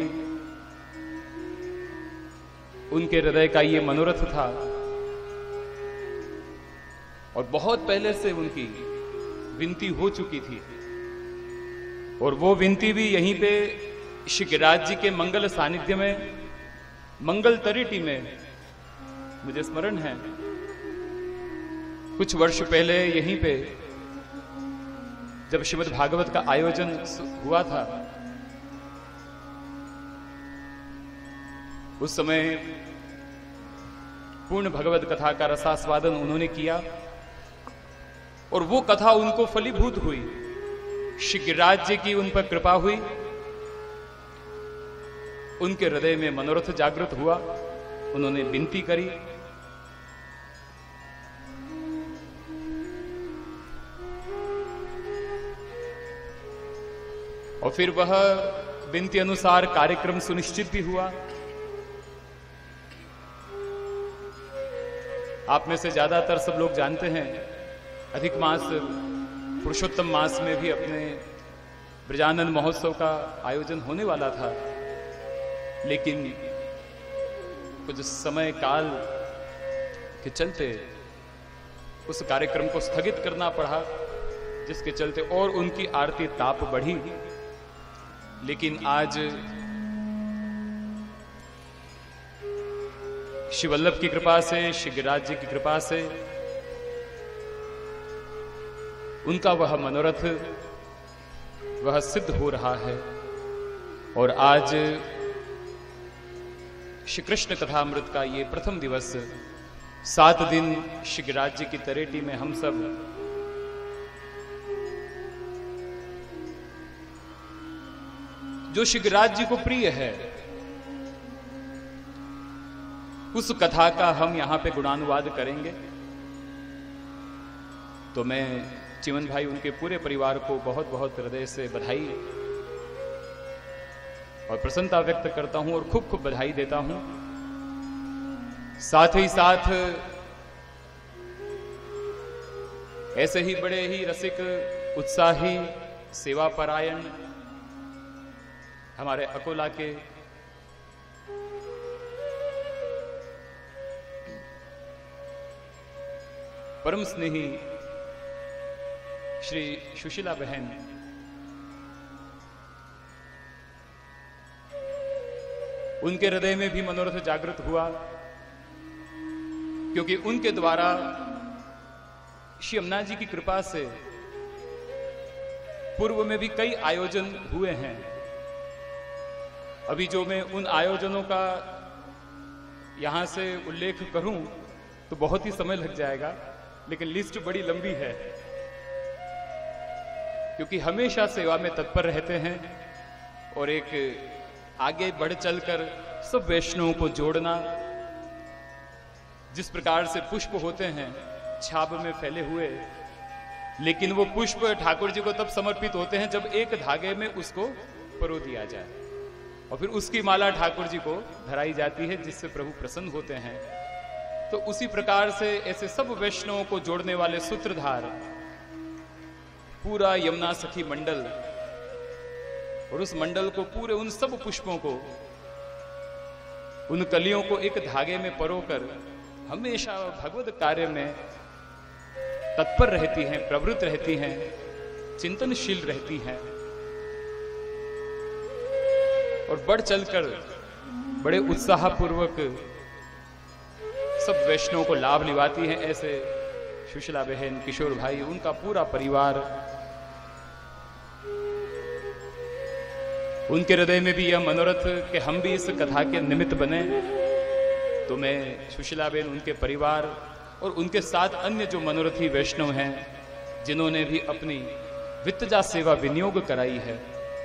उनके हृदय का ये मनोरथ था और बहुत पहले से उनकी विनती हो चुकी थी और वो विनती भी यहीं पे श्री गिरिराज जी के मंगल सानिध्य में, मंगल तरेटी में, मुझे स्मरण है कुछ वर्ष पहले यहीं पे जब श्रीमद् भागवत का आयोजन हुआ था, उस समय पूर्ण भगवत कथा का रसास्वादन उन्होंने किया और वो कथा उनको फलीभूत हुई। श्री गिरिराज जी की उन पर कृपा हुई, उनके हृदय में मनोरथ जागृत हुआ, उन्होंने विनती करी और फिर वह विनती अनुसार कार्यक्रम सुनिश्चित भी हुआ। आप में से ज्यादातर सब लोग जानते हैं अधिक मास पुरुषोत्तम मास में भी अपने ब्रजानंद महोत्सव का आयोजन होने वाला था, लेकिन कुछ समय काल के चलते उस कार्यक्रम को स्थगित करना पड़ा, जिसके चलते और उनकी आरती ताप बढ़ी। लेकिन आज श्री वल्लभ की कृपा से, श्री गिरिराज जी की कृपा से उनका वह मनोरथ वह सिद्ध हो रहा है। और आज श्री कृष्ण कथामृत का ये प्रथम दिवस, सात दिन श्री गिरिराज जी की तरेटी में हम सब जो श्री गिरिराज जी को प्रिय है उस कथा का हम यहां पे गुणानुवाद करेंगे। तो मैं चिमन भाई उनके पूरे परिवार को बहुत बहुत हृदय से बधाई और प्रसन्नता व्यक्त करता हूं और खूब खूब बधाई देता हूं। साथ ही साथ ऐसे ही बड़े ही रसिक, उत्साही, सेवापरायण हमारे अकोला के परम स्नेही श्री सुशीला बहन, उनके हृदय में भी मनोरथ जागृत हुआ, क्योंकि उनके द्वारा श्री यमुना जी की कृपा से पूर्व में भी कई आयोजन हुए हैं। अभी जो मैं उन आयोजनों का यहां से उल्लेख करूं तो बहुत ही समय लग जाएगा, लेकिन लिस्ट बड़ी लंबी है, क्योंकि हमेशा सेवा में तत्पर रहते हैं और एक आगे बढ़ चलकर सब वैष्णवों को जोड़ना। जिस प्रकार से पुष्प होते हैं छाप में फैले हुए, लेकिन वो पुष्प ठाकुर जी को तब समर्पित होते हैं जब एक धागे में उसको परो दिया जाए और फिर उसकी माला ठाकुर जी को धराई जाती है, जिससे प्रभु प्रसन्न होते हैं। तो उसी प्रकार से ऐसे सब वैष्णवों को जोड़ने वाले सूत्रधार पूरा यमुना सखी मंडल, और उस मंडल को पूरे उन सब पुष्पों को, उन कलियों को एक धागे में परोकर हमेशा भगवत कार्य में तत्पर रहती हैं, प्रवृत्त रहती हैं, चिंतनशील रहती हैं और बढ़ चलकर बड़े उत्साहपूर्वक सब वैष्णवों को लाभ निभाती हैं। ऐसे सुशीला बहन, किशोर भाई, उनका पूरा परिवार, उनके हृदय में भी यह मनोरथ कि हम भी इस कथा के निमित्त बने। तो मैं सुशीला बहन, उनके परिवार और उनके साथ अन्य जो मनोरथी वैष्णव हैं जिन्होंने भी अपनी वित्तजा सेवा विनियोग कराई है,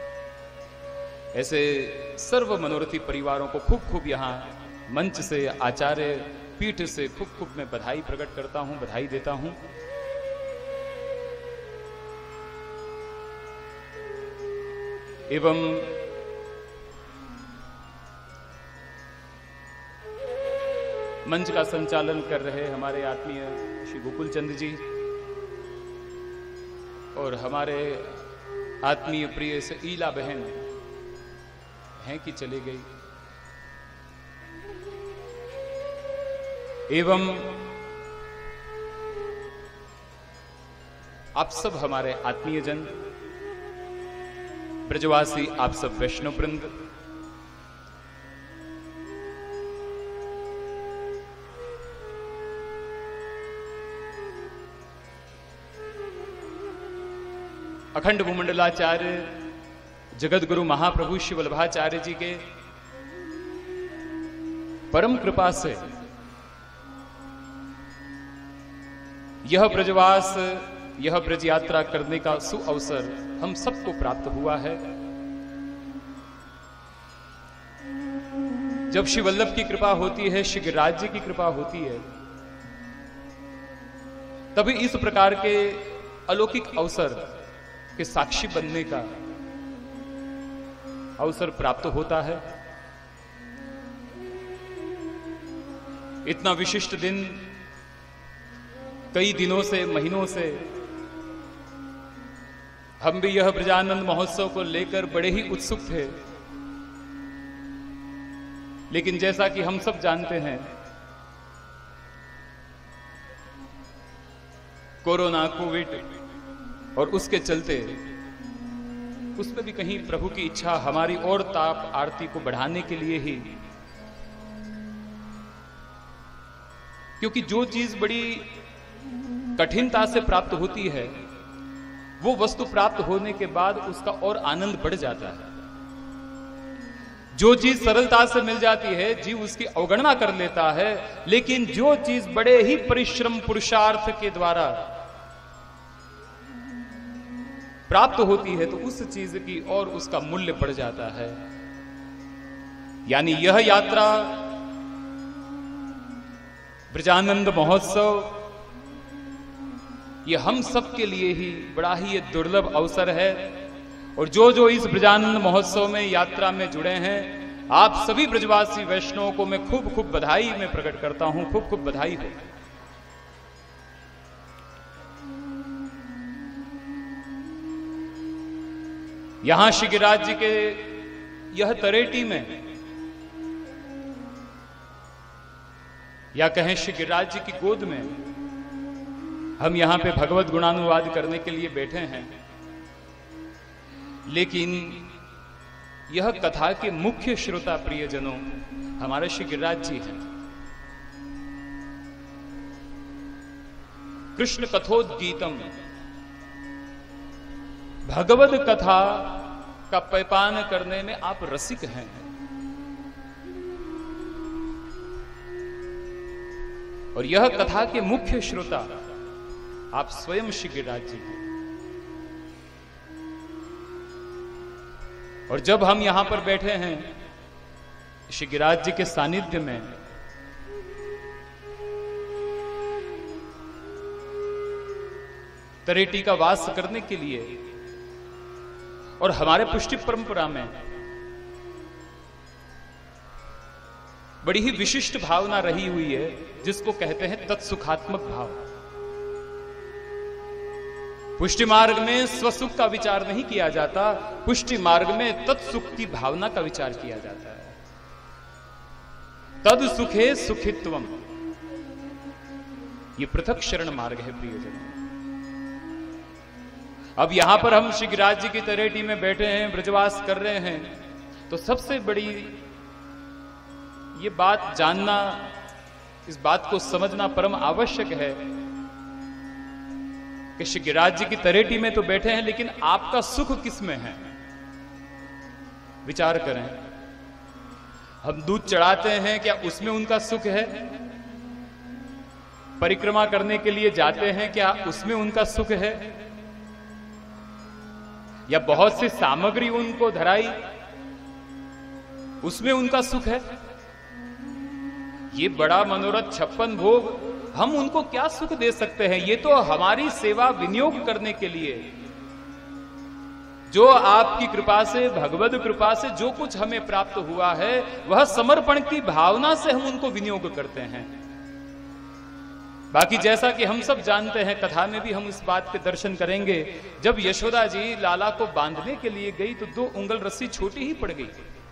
ऐसे सर्व मनोरथी परिवारों को खूब खूब यहाँ मंच से, आचार्य पीठ से खूब खूब मैं बधाई प्रकट करता हूं, बधाई देता हूं। एवं मंच का संचालन कर रहे हमारे आत्मीय श्री गोकुल चंद जी और हमारे आत्मीय प्रिय से ईला बहन हैं कि चली गई, एवं आप सब हमारे आत्मीय जन, ब्रजवासी, आप सब वैष्णव वृंद, अखंड भूमंडलाचार्य जगत गुरु महाप्रभु श्री वल्लभाचार्य जी के परम कृपा से यह ब्रजवास, यह ब्रज यात्रा करने का सुअवसर हम सबको प्राप्त हुआ है। जब श्री वल्लभ की कृपा होती है, श्री गिरिराज जी की कृपा होती है, तभी इस प्रकार के अलौकिक अवसर के साक्षी बनने का अवसर प्राप्त होता है। इतना विशिष्ट दिन कई दिनों से, महीनों से हम भी यह ब्रजानंद महोत्सव को लेकर बड़े ही उत्सुक थे, लेकिन जैसा कि हम सब जानते हैं, कोरोना, कोविड और उसके चलते उसमें भी कहीं प्रभु की इच्छा हमारी और ताप आरती को बढ़ाने के लिए ही, क्योंकि जो चीज बड़ी कठिनता से प्राप्त होती है वो वस्तु प्राप्त होने के बाद उसका और आनंद बढ़ जाता है। जो चीज सरलता से मिल जाती है जीव उसकी अवगणना कर लेता है, लेकिन जो चीज बड़े ही परिश्रम पुरुषार्थ के द्वारा प्राप्त होती है तो उस चीज की और उसका मूल्य बढ़ जाता है। यानी यह यात्रा ब्रजानंद महोत्सव ये हम सब के लिए ही बड़ा ही ये दुर्लभ अवसर है। और जो जो इस ब्रजानंद महोत्सव में यात्रा में जुड़े हैं, आप सभी ब्रजवासी वैष्णवों को मैं खूब खूब बधाई में प्रकट करता हूं। खूब खूब बधाई हो। यहां श्री गिरिराज जी के यह तरेटी में, या कहें श्री गिरिराज जी की गोद में, हम यहां पे भगवत गुणानुवाद करने के लिए बैठे हैं, लेकिन यह कथा के मुख्य श्रोता प्रियजनों हमारे श्री गिरिराज जी हैं। कृष्ण कथोद्गीतम, भगवद कथा का पैपान करने में आप रसिक हैं। और यह कथा के मुख्य श्रोता आप स्वयं श्री गिरिराज जी हैं। और जब हम यहां पर बैठे हैं श्री गिरिराज जी के सानिध्य में, तरेटी का वास करने के लिए, और हमारे पुष्टि परंपरा में बड़ी ही विशिष्ट भावना रही हुई है जिसको कहते हैं तत्सुखात्मक भाव। पुष्टि मार्ग में स्वसुख का विचार नहीं किया जाता, पुष्टि मार्ग में तत्सुख की भावना का विचार किया जाता है। तद सुखे सुखित्वम, ये पृथक शरण मार्ग है प्रियजन। अब यहां पर हम श्री गिरिराज जी की तरेटी में बैठे हैं, ब्रजवास कर रहे हैं, तो सबसे बड़ी ये बात जानना, इस बात को समझना परम आवश्यक है कि श्री गिरिराज जी की तरेटी में तो बैठे हैं, लेकिन आपका सुख किस में है? विचार करें। हम दूध चढ़ाते हैं, क्या उसमें उनका सुख है? परिक्रमा करने के लिए जाते हैं, क्या उसमें उनका सुख है? या बहुत सी सामग्री उनको धराई, उसमें उनका सुख है? ये बड़ा मनोरथ छप्पन भोग, हम उनको क्या सुख दे सकते हैं? ये तो हमारी सेवा विनियोग करने के लिए, जो आपकी कृपा से, भगवद कृपा से जो कुछ हमें प्राप्त हुआ है, वह समर्पण की भावना से हम उनको विनियोग करते हैं। बाकी जैसा कि हम सब जानते हैं, कथा में भी हम इस बात के दर्शन करेंगे, जब यशोदा जी लाला को बांधने के लिए गई तो दो उंगल रस्सी छोटी ही पड़ गई।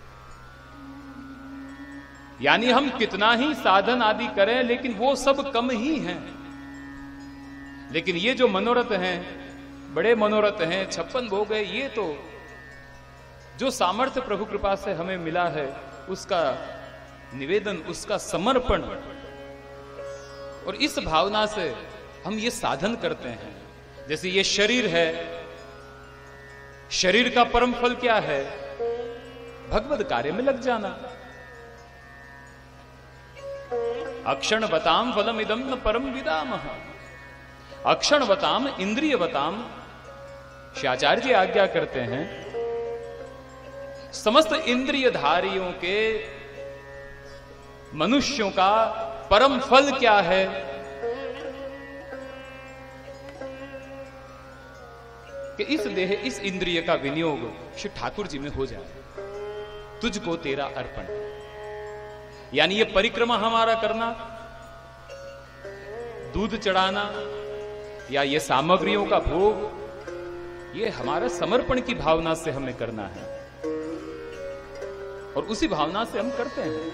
यानी हम कितना ही साधन आदि करें, लेकिन वो सब कम ही हैं। लेकिन ये जो मनोरथ हैं, बड़े मनोरथ हैं, छप्पन भोग है, ये तो जो सामर्थ्य प्रभु कृपा से हमें मिला है, उसका निवेदन, उसका समर्पण, और इस भावना से हम ये साधन करते हैं। जैसे ये शरीर है, शरीर का परम फल क्या है? भगवद कार्य में लग जाना। अक्षण बताम फलम इदम न परम विदामः, अक्षण बताम इंद्रिय बताम। श्याचार्य जी आज्ञा करते हैं, समस्त इंद्रियधारियों के मनुष्यों का परम फल क्या है? कि इस देह, इस इंद्रिय का विनियोग श्री ठाकुर जी में हो जाए, तुझको तेरा अर्पण। यानी ये परिक्रमा हमारा करना, दूध चढ़ाना या ये सामग्रियों का भोग, ये हमारा समर्पण की भावना से हमें करना है, और उसी भावना से हम करते हैं।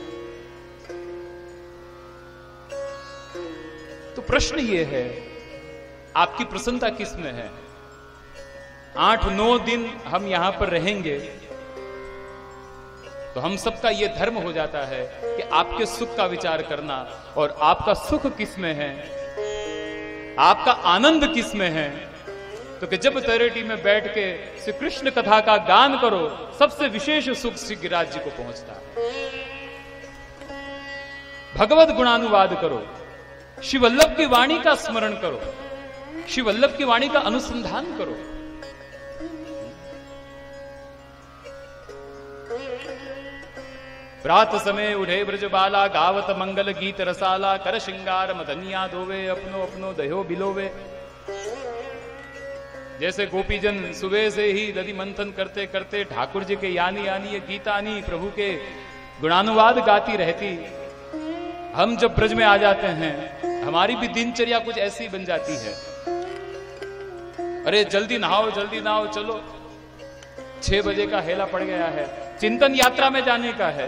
तो प्रश्न ये है, आपकी प्रसन्नता किस में है? आठ नौ दिन हम यहां पर रहेंगे तो हम सबका यह धर्म हो जाता है कि आपके सुख का विचार करना, और आपका सुख किस में है, आपका आनंद किस में है। तो कि जब तरेटी में बैठ के श्री कृष्ण कथा का गान करो, सबसे विशेष सुख श्री गिरिराज जी को पहुंचता है। भगवत गुणानुवाद करो, श्री वल्लभ की वाणी का स्मरण करो, श्री वल्लभ की वाणी का अनुसंधान करो। प्रात समय उठे ब्रजबाला, गावत मंगल गीत रसाला, कर श्रृंगार मदनिया धोवे, अपनो अपनो दयो बिलोवे। जैसे गोपीजन सुबह से ही दधि मंथन करते करते ठाकुर जी के यानी यानी ये गीतानी प्रभु के गुणानुवाद गाती रहती, हम जब ब्रज में आ जाते हैं हमारी भी दिनचर्या कुछ ऐसी बन जाती है। अरे जल्दी नहाओ जल्दी नहाओ, चलो छह बजे का हेला पड़ गया है, चिंतन यात्रा में जाने का है,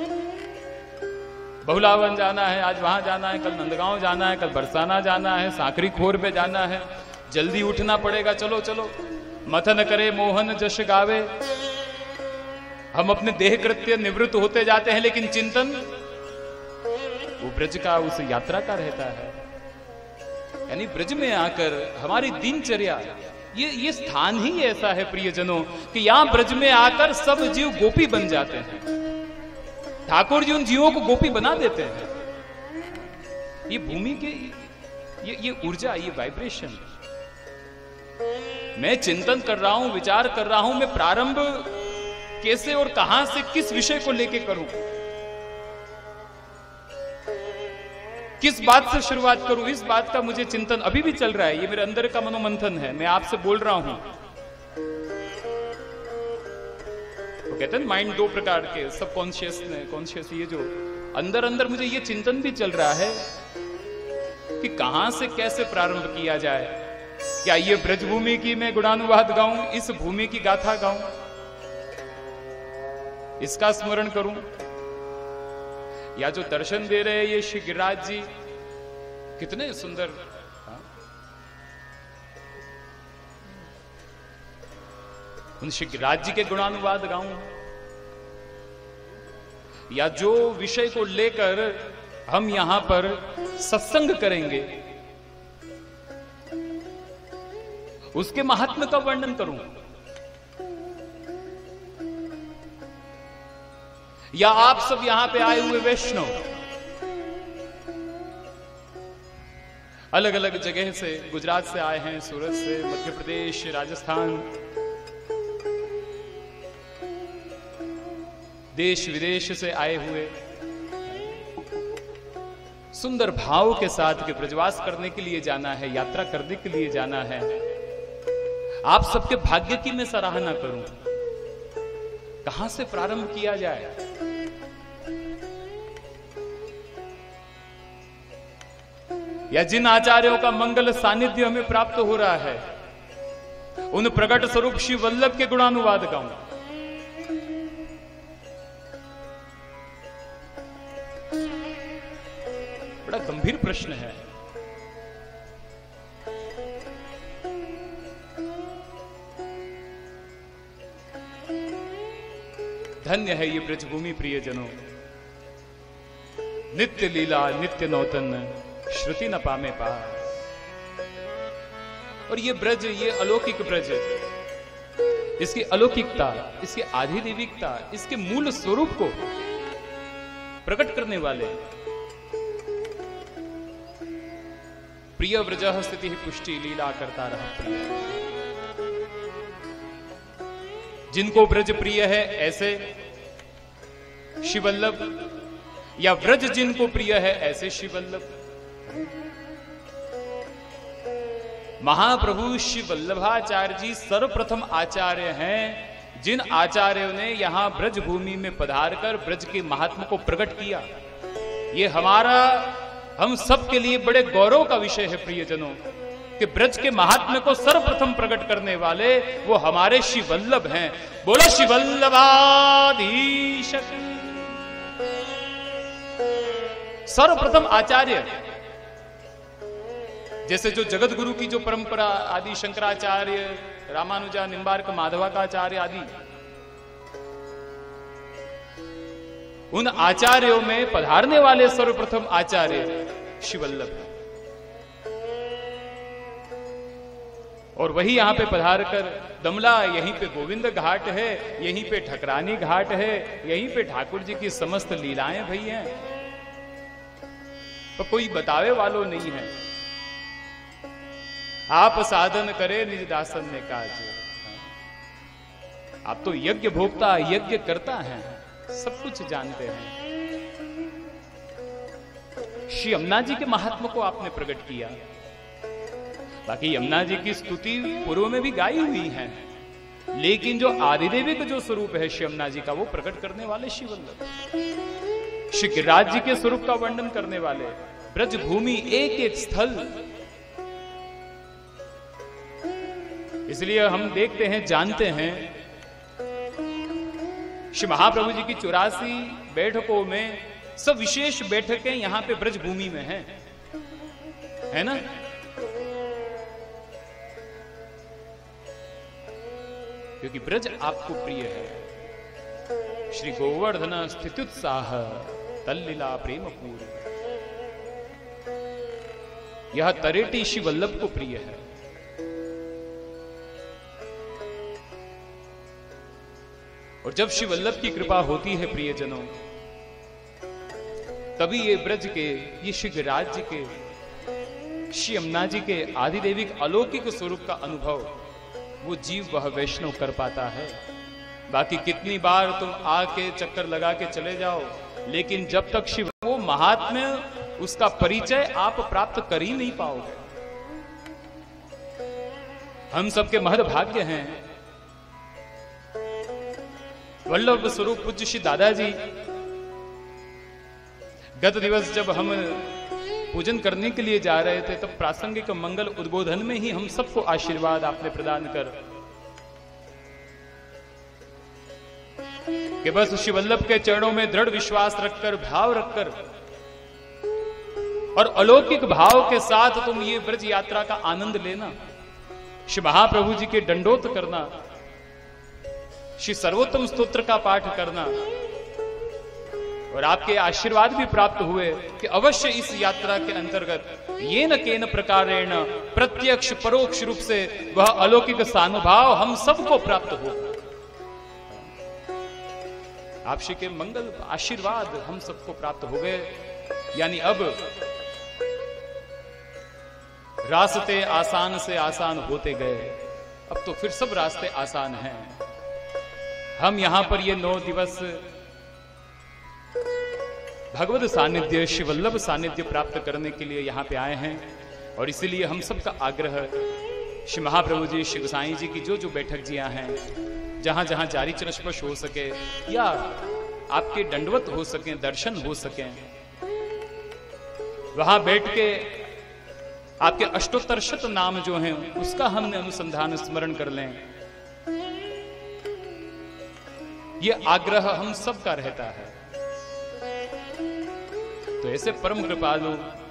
बहुलावन जाना है, आज वहां जाना है, कल नंदगांव जाना है, कल बरसाना जाना है, सांकरी खोर पे जाना है, जल्दी उठना पड़ेगा, चलो चलो। मथन करे मोहन जश गावे, हम अपने देह कृत्य निवृत्त होते जाते हैं, लेकिन चिंतन वो ब्रज का, उस यात्रा का रहता है। यानी ब्रज में आकर हमारी दिनचर्या, ये ये स्थान ही ऐसा है प्रियजनों कि यहां ब्रज में आकर सब जीव गोपी बन जाते हैं। ठाकुर जी उन जीवों को गोपी बना देते हैं। ये भूमि के ये ये ऊर्जा, ये वाइब्रेशन, मैं चिंतन कर रहा हूं, विचार कर रहा हूं, मैं प्रारंभ कैसे और कहां से किस विषय को लेके करूं, किस बात से शुरुआत करूं, इस बात का मुझे चिंतन अभी भी चल रहा है। ये मेरे अंदर का मनोमंथन है, मैं आपसे बोल रहा हूं। तो कहते हैं माइंड दो प्रकार के, सब कॉन्शियस कॉन्शियस, ये जो अंदर अंदर मुझे ये चिंतन भी चल रहा है कि कहां से कैसे प्रारंभ किया जाए। क्या ये ब्रजभूमि की मैं गुणानुवाद गाऊं, इस भूमि की गाथा गाऊं, इसका स्मरण करूं, या जो दर्शन दे रहे हैं ये श्री गिरिराज जी कितने सुंदर, हाँ? उन श्री गिरिराज जी के गुणानुवाद गाऊं, या जो विषय को लेकर हम यहां पर सत्संग करेंगे उसके महात्म्य का वर्णन करूं, या आप सब यहां पे आए हुए वैष्णव अलग अलग जगह से, गुजरात से आए हैं, सूरत से, मध्य प्रदेश, राजस्थान, देश विदेश से आए हुए, सुंदर भाव के साथ के ब्रजवास करने के लिए जाना है, यात्रा करने के लिए जाना है। आप सबके भाग्य की मैं सराहना करूं। कहां से प्रारंभ किया जाए? या जिन आचार्यों का मंगल सानिध्य हमें प्राप्त हो रहा है उन प्रकट स्वरूप श्री वल्लभ के गुणानुवाद गाऊं। बड़ा गंभीर प्रश्न है। धन्य है ये ब्रजभूमि प्रियजनों, नित्य लीला नित्य नौतन, श्रुति न पामे पार। और ये ब्रज, ये अलौकिक ब्रज, इसकी अलौकिकता, इसकी आधिदेविकता, इसके मूल स्वरूप को प्रकट करने वाले प्रिय व्रजः स्थिति पुष्टि लीला करता रहा प्रिय। जिनको ब्रज प्रिय है ऐसे श्री वल्लभ, या व्रज जिनको प्रिय है ऐसे श्री वल्लभ। महाप्रभु श्री वल्लभाचार्य जी सर्वप्रथम आचार्य हैं जिन आचार्यों ने यहां ब्रज भूमि में पधारकर ब्रज के महात्म को प्रकट किया। ये हमारा, हम सब के लिए बड़े गौरव का विषय है प्रियजनों कि ब्रज के महात्म्य को सर्वप्रथम प्रकट करने वाले वो हमारे श्री वल्लभ हैं। बोलो श्री वल्लभाधीश। सर्वप्रथम आचार्य जैसे जो जगत गुरु की जो परंपरा आदि शंकराचार्य, रामानुजा, निम्बार्क, माधवाचार्य आदि, उन आचार्यों में पधारने वाले सर्वप्रथम आचार्य श्री वल्लभ है। और वही यहां पे पधार कर दमला, यहीं पे गोविंद घाट है, यहीं पे ठकरानी घाट है, यहीं पे ठाकुर जी की समस्त लीलाएं भई हैं, पर कोई बतावे वालों नहीं है। आप साधन करे निज दासन ने काज, आप तो यज्ञ भोक्ता यज्ञ करता है, सब कुछ जानते हैं। श्री यमुना जी के महात्मा को आपने प्रकट किया। बाकी यमुना जी की स्तुति पूर्व में भी गाई हुई है, लेकिन जो आदिदेविक जो स्वरूप है श्री यमुना जी का, वो प्रकट करने वाले श्री वल्लभ, श्री गिरिराज जी के स्वरूप का वर्णन करने वाले, ब्रज भूमि एक एक स्थल। इसलिए हम देखते हैं, जानते हैं, श्री महाप्रभु जी की चौरासी बैठकों में सब विशेष बैठकें यहां पे ब्रज भूमि में हैं, है ना। क्योंकि ब्रज आपको प्रिय है। श्री गोवर्धन स्थित्युत्साह तल्लीला प्रेम पूर्ण, यह तरेटी श्री वल्लभ को प्रिय है। और जब श्री वल्लभ की कृपा होती है प्रियजनों, तभी ये ब्रज के, ये श्री गिरिराज जी के, श्री यमुना जी के आदिदेविक अलौकिक स्वरूप का अनुभव वो जीव वह वैष्णव कर पाता है। बाकी कितनी बार तुम आके चक्कर लगा के चले जाओ, लेकिन जब तक शिव वो महात्म्य, उसका परिचय आप प्राप्त कर ही नहीं पाओगे। हम सबके महद भाग्य हैं। वल्लभ स्वरूप पूज्य श्री दादाजी, गत दिवस जब हम पूजन करने के लिए जा रहे थे, तब प्रासंगिक मंगल उद्बोधन में ही हम सबको आशीर्वाद आपने प्रदान कर कि बस श्री वल्लभ के चरणों में दृढ़ विश्वास रखकर, भाव रखकर और अलौकिक भाव के साथ तुम ये ब्रज यात्रा का आनंद लेना, श्री महाप्रभु जी के दंडोत करना, श्री सर्वोत्तम स्तोत्र का पाठ करना, और आपके आशीर्वाद भी प्राप्त हुए कि अवश्य इस यात्रा के अंतर्गत ये न केन प्रकारेण प्रत्यक्ष परोक्ष रूप से वह अलौकिक सानुभाव हम सबको प्राप्त हो। आप श्री के मंगल आशीर्वाद हम सबको प्राप्त हो गए। यानी अब रास्ते आसान से आसान होते गए, अब तो फिर सब रास्ते आसान हैं। हम यहां पर ये नौ दिवस भगवत सानिध्य, श्री वल्लभ सानिध्य प्राप्त करने के लिए यहां पे आए हैं। और इसीलिए हम सबका आग्रह, श्री महाप्रभु जी, श्री गोसाई जी की जो जो बैठक जियां हैं, जहां जहां जारी चरणस्पर्श हो सके या आपके दंडवत हो सके, दर्शन हो सके, वहां बैठ के आपके अष्टोत्तर शत नाम जो हैं उसका हमने अनुसंधान स्मरण कर लें, ये आग्रह हम सबका रहता है। तो ऐसे परम कृपालु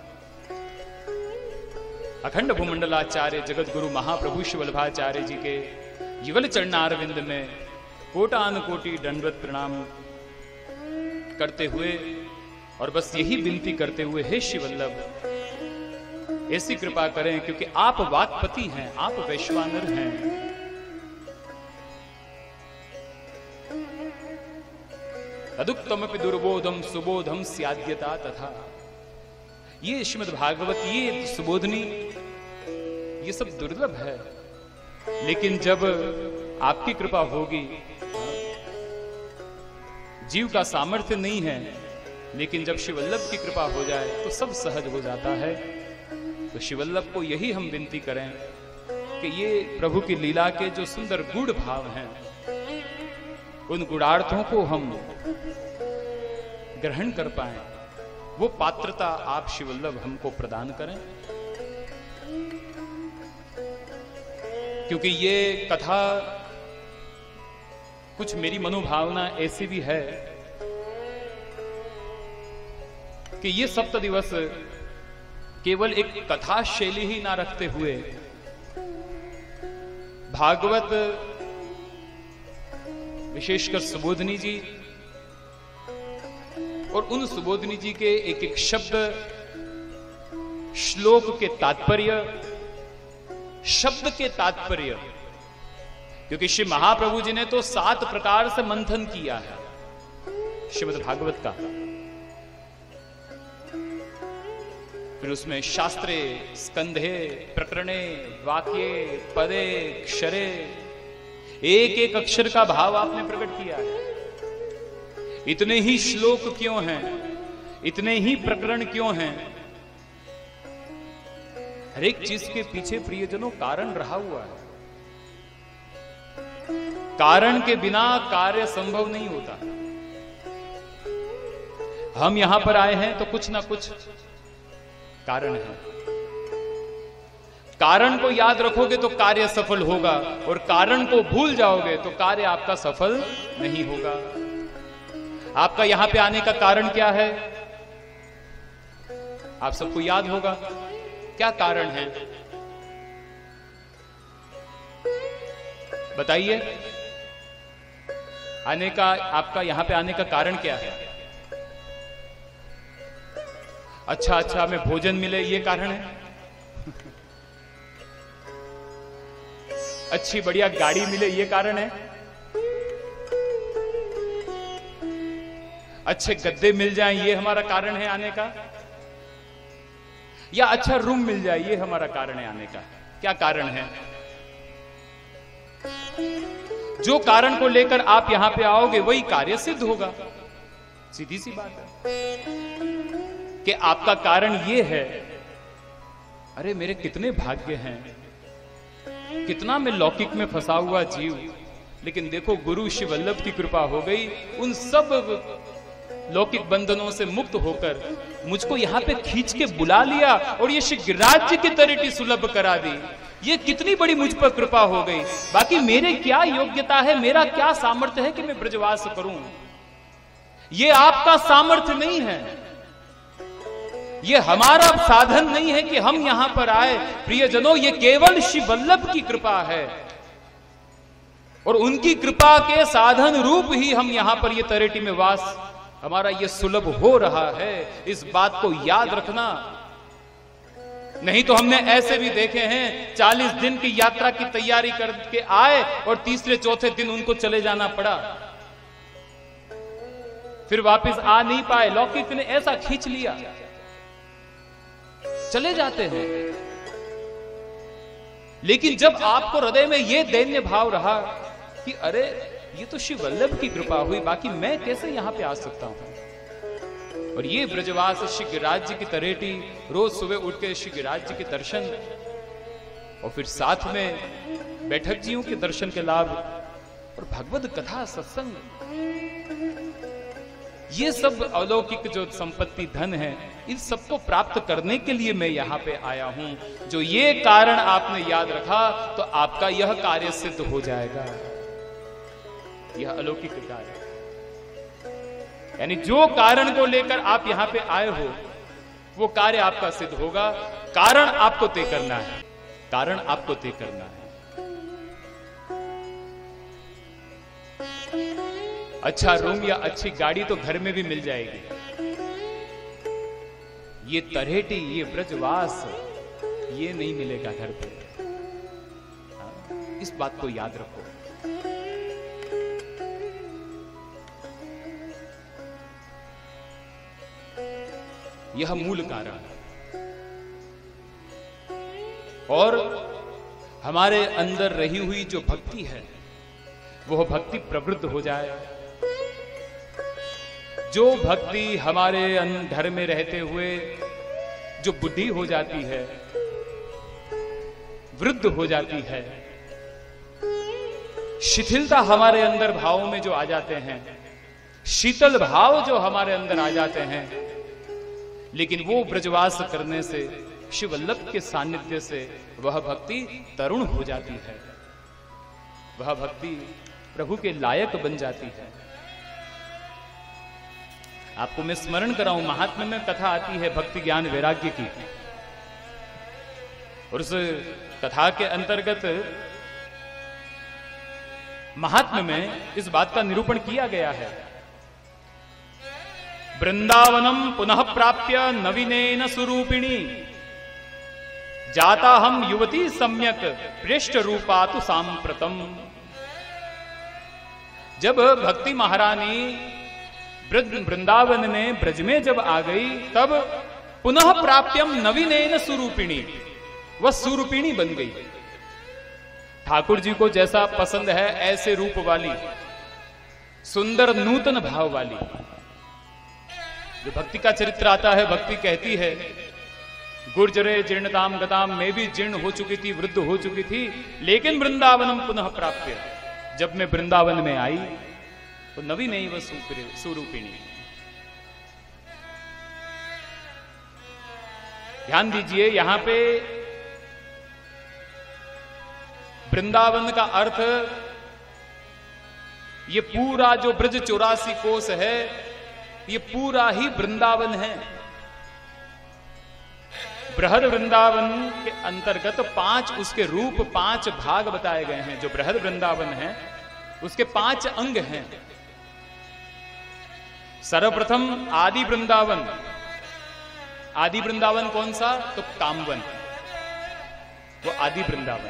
अखंड भूमंडलाचार्य जगत गुरु महाप्रभु श्री वल्लभाचार्य जी के युगल चरणारविंद में कोटान कोटि दंडवत प्रणाम करते हुए और बस यही विनती करते हुए, हे श्री वल्लभ ऐसी कृपा करें, क्योंकि आप वाक्पति हैं, आप वैश्वानर हैं। तदुक्तमपि दुर्बोधम सुबोधम स्याद्यता तथा, ये श्रीमद् भागवत, ये सुबोधनी, ये सब दुर्लभ है। लेकिन जब आपकी कृपा होगी, जीव का सामर्थ्य नहीं है, लेकिन जब श्री वल्लभ की कृपा हो जाए तो सब सहज हो जाता है। तो श्री वल्लभ को यही हम विनती करें कि ये प्रभु की लीला के जो सुंदर गूढ़ भाव हैं, उन गुणार्थों को हम ग्रहण कर पाए, वो पात्रता आप श्री वल्लभ हमको प्रदान करें। क्योंकि ये कथा, कुछ मेरी मनोभावना ऐसी भी है कि ये सप्त दिवस केवल एक कथा शैली ही ना रखते हुए भागवत, विशेषकर सुबोधनी जी और उन सुबोधनी जी के एक एक शब्द, श्लोक के तात्पर्य, शब्द के तात्पर्य, क्योंकि श्री महाप्रभु जी ने तो सात प्रकार से मंथन किया है श्रीमद् भागवत का। फिर उसमें शास्त्रे, स्कंधे, प्रकरणे, वाक्ये, पदे, क्षरे, एक एक अक्षर का भाव आपने प्रकट किया है। इतने ही श्लोक क्यों हैं, इतने ही प्रकरण क्यों हैं? हर एक चीज के पीछे प्रियजनों कारण रहा हुआ है। कारण के बिना कार्य संभव नहीं होता। हम यहां पर आए हैं तो कुछ ना कुछ कारण है। कारण को याद रखोगे तो कार्य सफल होगा, और कारण को भूल जाओगे तो कार्य आपका सफल नहीं होगा। आपका यहां पे आने का कारण क्या है? आप सबको याद होगा। क्या कारण है बताइए? आने का, आपका यहां पे आने का कारण क्या है? अच्छा अच्छा हमें भोजन मिले, ये कारण है। अच्छी बढ़िया गाड़ी मिले, ये कारण है। अच्छे गद्दे मिल जाएं, ये हमारा कारण है आने का। या अच्छा रूम मिल जाए, ये हमारा कारण है आने का। क्या कारण है? जो कारण को लेकर आप यहां पे आओगे वही कार्य सिद्ध होगा। सीधी सी बात है कि आपका कारण ये है, अरे मेरे कितने भाग्य हैं, कितना मैं लौकिक में फंसा हुआ जीव, लेकिन देखो गुरु श्री वल्लभ की कृपा हो गई, उन सब लौकिक बंधनों से मुक्त होकर मुझको यहां पे खींच के बुला लिया और ये श्री राज्य की तरिटी सुलभ करा दी। ये कितनी बड़ी मुझ पर कृपा हो गई। बाकी मेरे क्या योग्यता है, मेरा क्या सामर्थ्य है कि मैं ब्रजवास करूं? ये आपका सामर्थ्य नहीं है, ये हमारा साधन नहीं है कि हम यहां पर आए। प्रियजनों, ये केवल श्री वल्लभ की कृपा है, और उनकी कृपा के साधन रूप ही हम यहां पर ये तरेटी में वास हमारा ये सुलभ हो रहा है। इस बात को याद रखना। नहीं तो हमने ऐसे भी देखे हैं, चालीस दिन की यात्रा की तैयारी करके आए और तीसरे चौथे दिन उनको चले जाना पड़ा, फिर वापस आ नहीं पाए। लौकिक ने ऐसा खींच लिया, चले जाते हैं। लेकिन जब आपको हृदय में यह दैन्य भाव रहा कि अरे ये तो श्री वल्लभ की कृपा हुई, बाकी मैं कैसे यहां पे आ सकता हूं, और ये ब्रजवास श्री गिरिराज जी की तरेटी, रोज सुबह उठ के श्री गिरिराज जी के दर्शन, और फिर साथ में बैठक जियों के दर्शन के लाभ, और भगवद कथा सत्संग, ये सब अलौकिक जो संपत्ति धन है, इन सबको प्राप्त करने के लिए मैं यहां पे आया हूं। जो ये कारण आपने याद रखा तो आपका यह कार्य सिद्ध हो जाएगा। यह अलौकिक कार्य, यानी जो कारण को लेकर आप यहां पे आए हो वो कार्य आपका सिद्ध होगा। कारण आपको तय करना है, कारण आपको तय करना है। अच्छा रूम या अच्छी गाड़ी तो घर में भी मिल जाएगी, ये तरहेटी, ये ब्रजवास, ये नहीं मिलेगा घर पे। इस बात को याद रखो। यह मूल कारण है, और हमारे अंदर रही हुई जो भक्ति है वह भक्ति प्रवृत्त हो जाए। जो भक्ति हमारे घर में रहते हुए जो बुद्धि हो जाती है, वृद्ध हो जाती है, शिथिलता हमारे अंदर भावों में जो आ जाते हैं, शीतल भाव जो हमारे अंदर आ जाते हैं, लेकिन वो ब्रजवास करने से, श्री वल्लभ के सानिध्य से वह भक्ति तरुण हो जाती है, वह भक्ति प्रभु के लायक बन जाती है। आपको मैं स्मरण कराऊं, महात्म्य में कथा आती है भक्ति ज्ञान वैराग्य की, और उस कथा के अंतर्गत महात्म्य में इस बात का निरूपण किया गया है। वृंदावनम पुनः प्राप्य नवीनेन स्वरूपिणी जाता हम युवती सम्यक प्रेष्ठ रूपा तु सांप्रतम। जब भक्ति महारानी वृंदावन में ब्रज में जब आ गई, तब पुनः प्राप्यम नवीनेन स्वरूपिणी, वह स्वरूपिणी बन गई। ठाकुर जी को जैसा पसंद है ऐसे रूप वाली, सुंदर नूतन भाव वाली। जो भक्ति का चरित्र आता है, भक्ति कहती है गुर्जरे जीर्णताम गताम, में भी जीर्ण हो चुकी थी, वृद्ध हो चुकी थी, लेकिन वृंदावनम पुनः प्राप्य, जब मैं वृंदावन में आई तो नवी नहीं वह स्वरूपिणी। ध्यान दीजिए, यहां पे वृंदावन का अर्थ ये पूरा जो ब्रज चौरासी कोस है, ये पूरा ही वृंदावन है। बृहद वृंदावन के अंतर्गत पांच उसके रूप, पांच भाग बताए गए हैं। जो बृहद वृंदावन है उसके पांच अंग हैं। सर्वप्रथम आदि वृंदावन। आदि वृंदावन कौन सा? तो कामवन, वो आदि वृंदावन।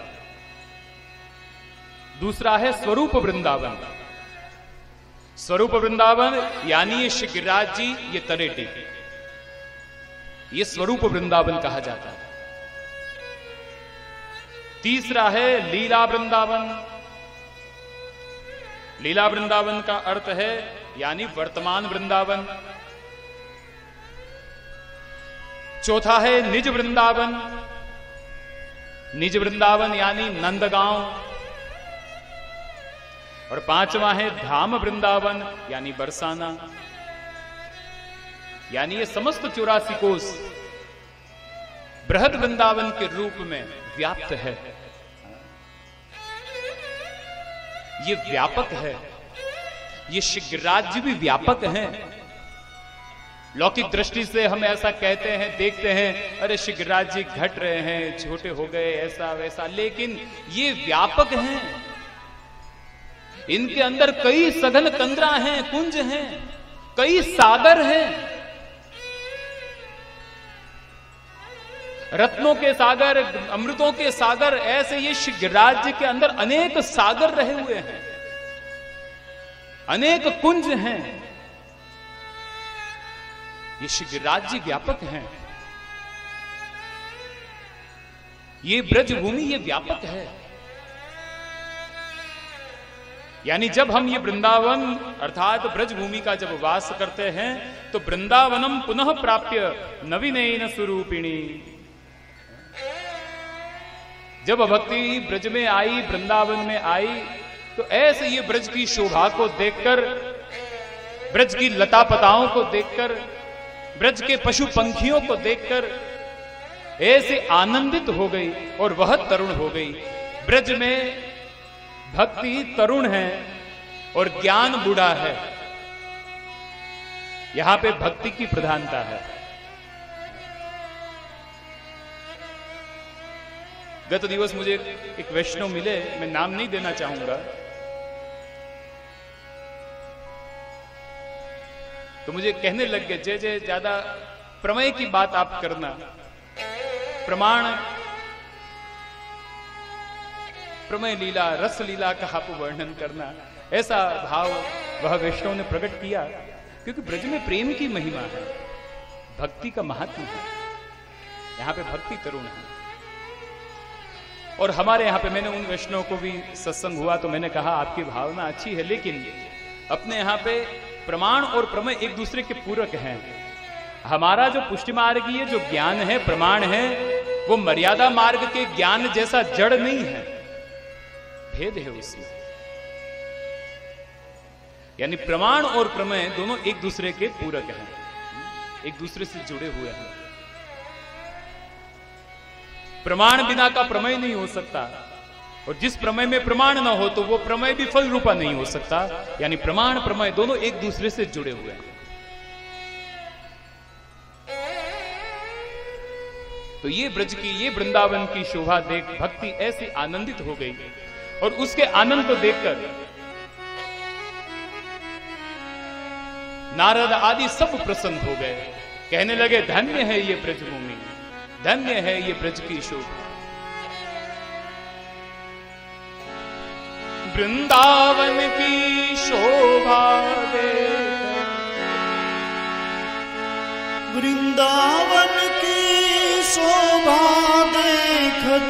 दूसरा है स्वरूप वृंदावन। स्वरूप वृंदावन यानी ये श्री गिरिराज जी, ये तरेटी, ये स्वरूप वृंदावन कहा जाता है। तीसरा है लीला वृंदावन। लीला वृंदावन का अर्थ है यानी वर्तमान वृंदावन। चौथा है निज वृंदावन। निज वृंदावन यानी नंदगांव। और पांचवा है धाम वृंदावन यानी बरसाना। यानी ये समस्त चौरासी कोस बृहद वृंदावन के रूप में व्याप्त है। ये व्यापक है। ये श्री गिरिराज जी भी व्यापक हैं। लौकिक दृष्टि से हम ऐसा कहते हैं, देखते हैं, अरे श्री गिरिराज जी घट रहे हैं, छोटे हो गए, ऐसा वैसा, लेकिन ये व्यापक हैं। इनके अंदर कई सघन कंदरा हैं, कुंज हैं, कई सागर हैं, रत्नों के सागर, अमृतों के सागर। ऐसे ये श्री गिरिराज जी के अंदर अनेक सागर रहे हुए हैं, अनेक कुंज हैं। ये श्री गिरिराज जी व्यापक हैं। ये ब्रजभूमि ये व्यापक है। यानी जब हम ये वृंदावन अर्थात ब्रजभूमि का जब वास करते हैं तो वृंदावनम पुनः प्राप्य नवीनेन स्वरूपिणी। जब भक्ति ब्रज में आई, वृंदावन में आई, तो ऐसे ये ब्रज की शोभा को देखकर, ब्रज की लता पताओं को देखकर, ब्रज के पशु पंखियों को देखकर ऐसे आनंदित हो गई और वह तरुण हो गई। ब्रज में भक्ति तरुण है और ज्ञान बूढ़ा है। यहां पे भक्ति की प्रधानता है। गत दिवस मुझे एक वैष्णव मिले, मैं नाम नहीं देना चाहूंगा, तो मुझे कहने लग गए, जय जय ज्यादा प्रमेय की बात आप करना, प्रमाण प्रमेय लीला, रस लीला का आप वर्णन करना, ऐसा भाव वह वैष्णव ने प्रकट किया। क्योंकि ब्रज में प्रेम की महिमा है, भक्ति का महात्म है। यहां पे भक्ति तरुण है। और हमारे यहां पे मैंने उन वैष्णव को भी सत्संग हुआ तो मैंने कहा आपकी भावना अच्छी है, लेकिन अपने यहां पे प्रमाण और प्रमेय एक दूसरे के पूरक हैं। हमारा जो पुष्टि मार्गीय जो ज्ञान है, प्रमाण है, वो मर्यादा मार्ग के ज्ञान जैसा जड़ नहीं है, भेद है उसमें। यानी प्रमाण और प्रमेय दोनों एक दूसरे के पूरक हैं, एक दूसरे से जुड़े हुए हैं। प्रमाण बिना का प्रमेय नहीं हो सकता, और जिस प्रमेय में प्रमाण ना हो तो वो प्रमेय भी फल रूपा नहीं हो सकता। यानी प्रमाण प्रमेय दोनों एक दूसरे से जुड़े हुए हैं। तो ये ब्रज की, ये वृंदावन की शोभा देख भक्ति ऐसे आनंदित हो गई और उसके आनंद को देखकर नारद आदि सब प्रसन्न हो गए, कहने लगे धन्य है ये ब्रजभूमि, धन्य है ये ब्रज की शोभा। वृंदावन की शोभा देख, वृंदावन की शोभा देखत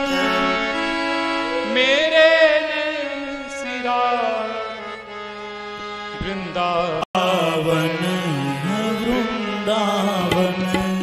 मेरे सिरा वृंदावन वृंदावन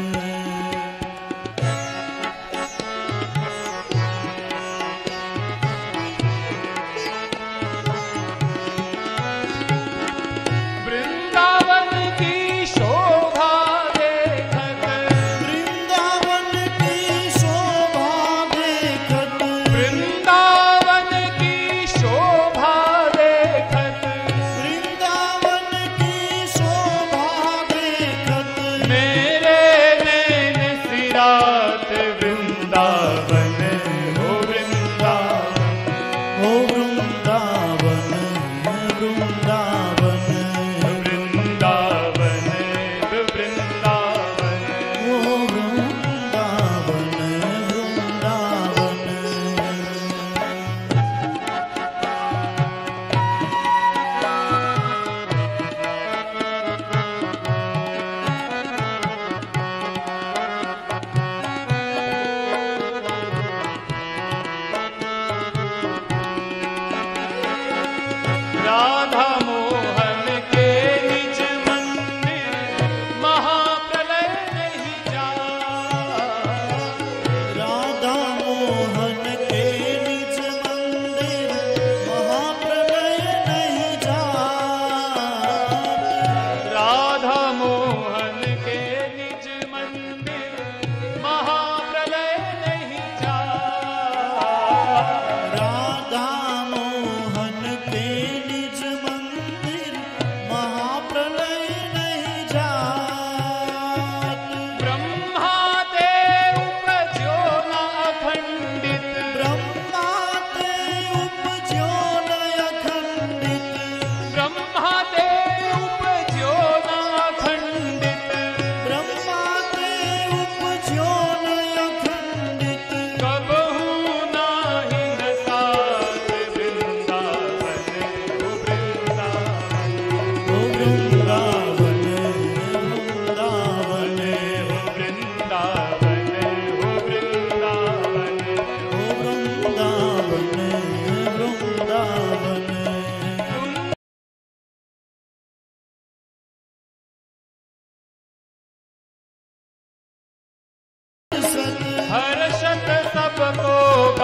हर्षत सबको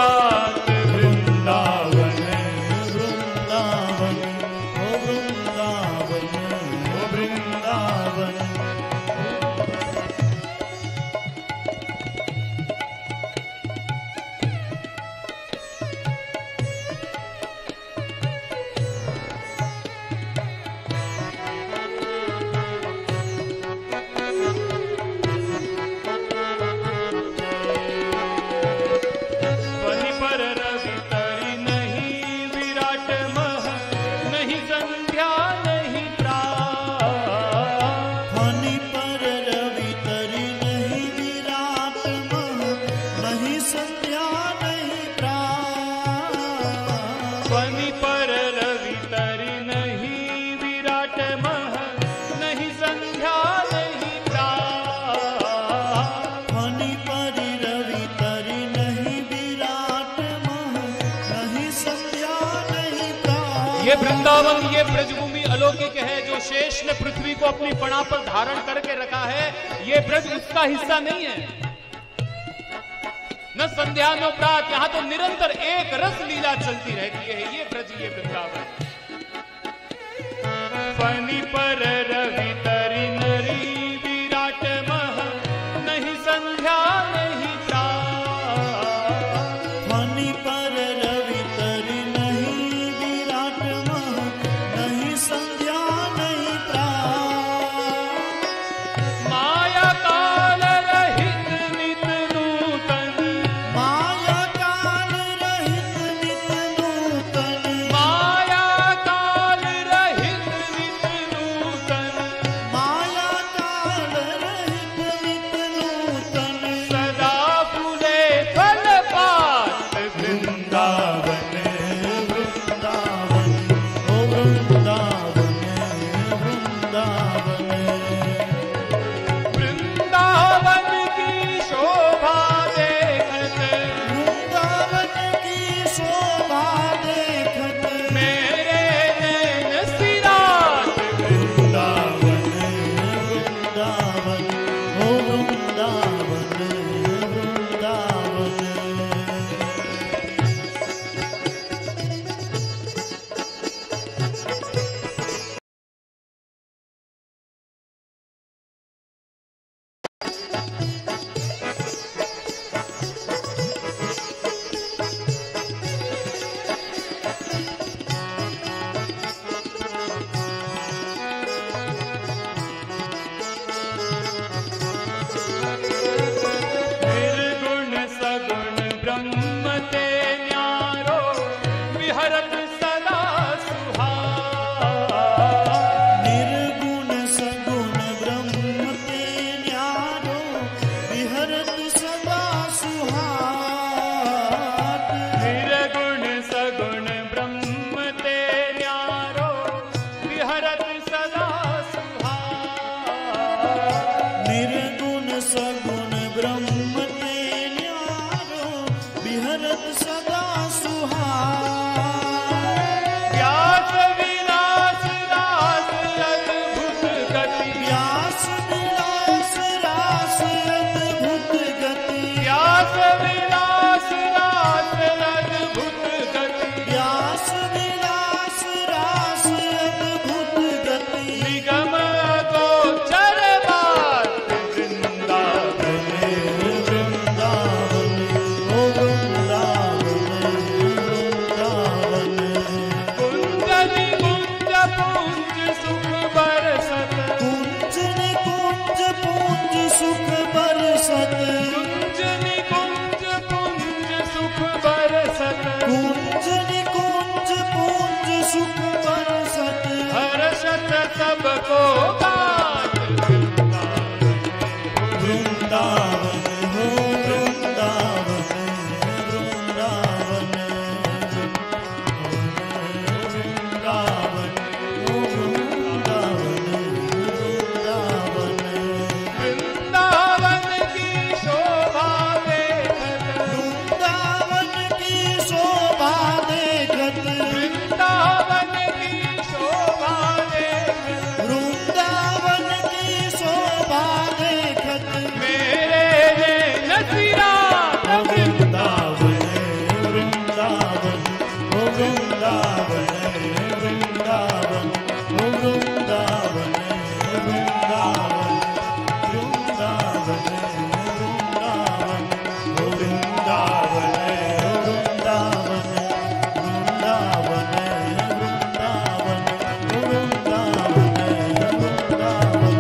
बात वृंदावन वृंदावन ओ वृंदावन ओ वृंदावन ये वृंदावन, ये ब्रजभूमि अलौकिक है जो शेष ने पृथ्वी को अपनी फणा पर धारण करके रखा है। ये ब्रज उसका हिस्सा नहीं है, न संध्या न प्रात, यहां तो निरंतर एक रस लीला चलती रहती है। ये ब्रज, ये वृंदावन। फनी पर रवि तरी नरी विराट मह, नहीं संध्या नहीं प्रात। फनी पर रवि तरी नहीं विराट मह, नहीं संध्या नहीं प्रात। माया काल रहित नित नूतन सबको बात वृंदावन हो वृंदावन वृंदावन वृंदावन हो वृंदावन वृंदावन वृंदावन की शोभा देखत वृंदावन की शोभा देखत वृंदावन की शोभा देखत वृंदावन की शोभा देखत मेरे नसीरा वृंदावन वृंदावन ओ वृंदावन वृंदावन ओ वृंदावन वृंदावन वृंदावन वृंदावन ओ वृंदावन वृंदावन वृंदावन वृंदावन ओ वृंदावन वृंदावन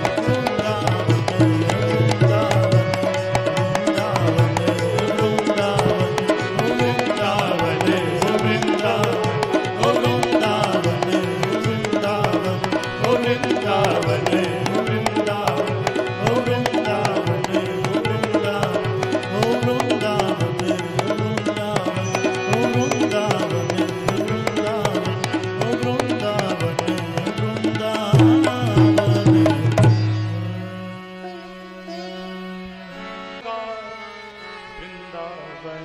वृंदावन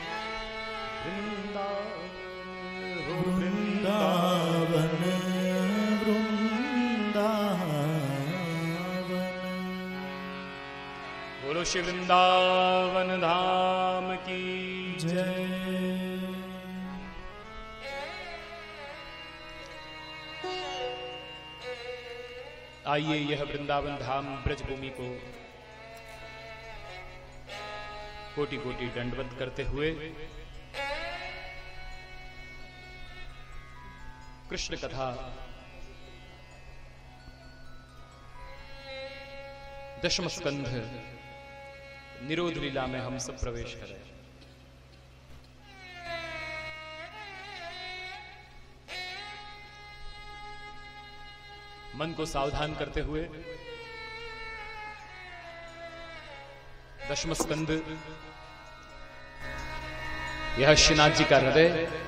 वृंदावन वृंदावन वृंदावन बोलो श्री वृंदावन धाम की जय। आइए यह वृंदावन धाम ब्रजभूमि को कोटि कोटि दंडवत करते हुए कृष्ण कथा दशम स्कंध निरोध लीला में हम सब प्रवेश करें। मन को सावधान करते हुए दशम स्कंद यह श्रीनाथ जी का हृदय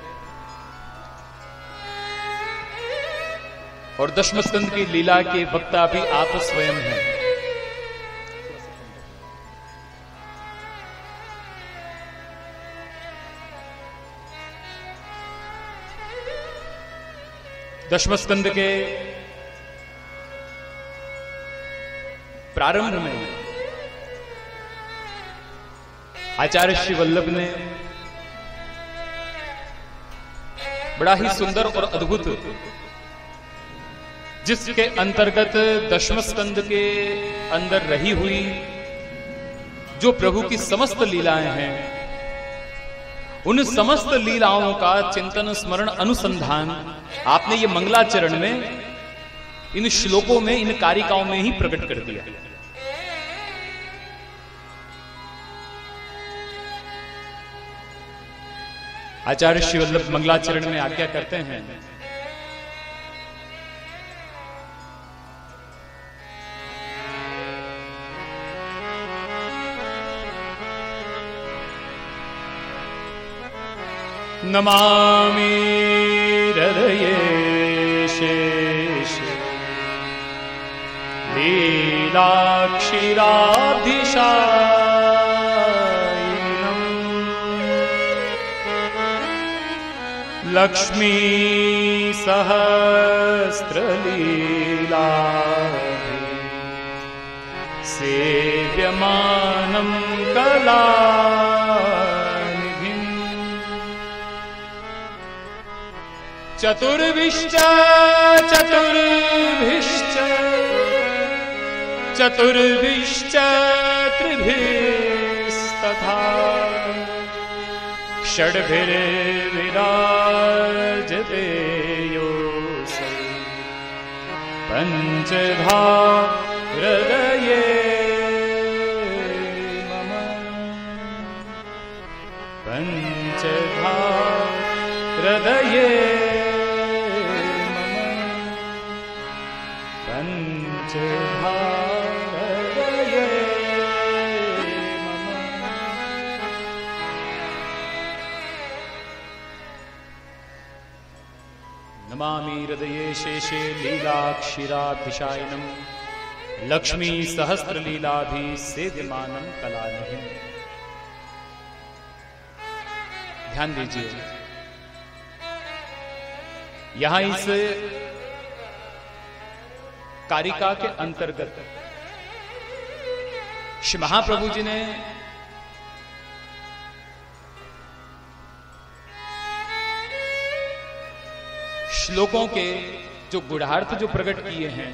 और दशम स्कंद की लीला के वक्ता भी आप स्वयं हैं। दशम स्कंद के प्रारंभ में आचार्य श्री वल्लभ ने बड़ा ही सुंदर और अद्भुत जिसके अंतर्गत दशम स्कंद के अंदर रही हुई जो प्रभु की समस्त लीलाएं हैं उन समस्त लीलाओं का चिंतन स्मरण अनुसंधान आपने ये मंगलाचरण में इन श्लोकों में इन कारिकाओं में ही प्रकट कर दिया। आचार्य श्री वल्लभ मंगलाचरण में आज्ञा करते हैं, नमामि हृदये शेष लीलाक्षीराब्धिशायिनम् लक्ष्मी सहस्रलीला सेव्यमानं कलानिधिम् चतुर्भिश्च चतुर्भिश्च चतुर्भिश्च त्रिभिस्तथा षड्भिर्विराजते योऽसौ पञ्चधा हृदये मम पञ्चधा हृदये पंचधारये नमामि हृदये शेषे लीलाक्षीराभिशायनम लक्ष्मी सहस्त्र लीलाभि सेव्यमानम कलानिधिम्। ध्यान दीजिए, यहां इस कारिका के अंतर्गत श्री महाप्रभु जी ने श्लोकों के जो गुढ़ार्थ जो प्रकट किए हैं,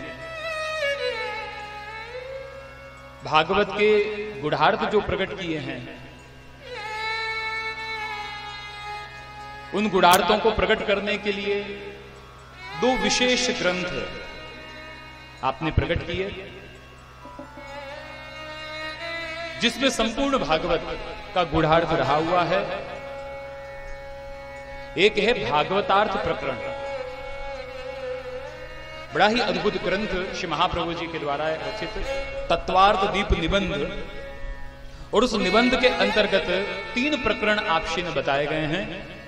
भागवत के गुढ़ार्थ जो प्रकट किए हैं, उन गुढ़ार्थों को प्रकट करने के लिए दो विशेष ग्रंथ आपने प्रकट किए, जिसमें संपूर्ण भागवत का गुढ़ार्थ रहा हुआ है। एक है भागवतार्थ प्रकरण, बड़ा ही अद्भुत ग्रंथ श्री महाप्रभु जी के द्वारा रचित तत्वार्थ दीप निबंध, और उस निबंध के अंतर्गत तीन प्रकरण आपशी ने बताए गए हैं।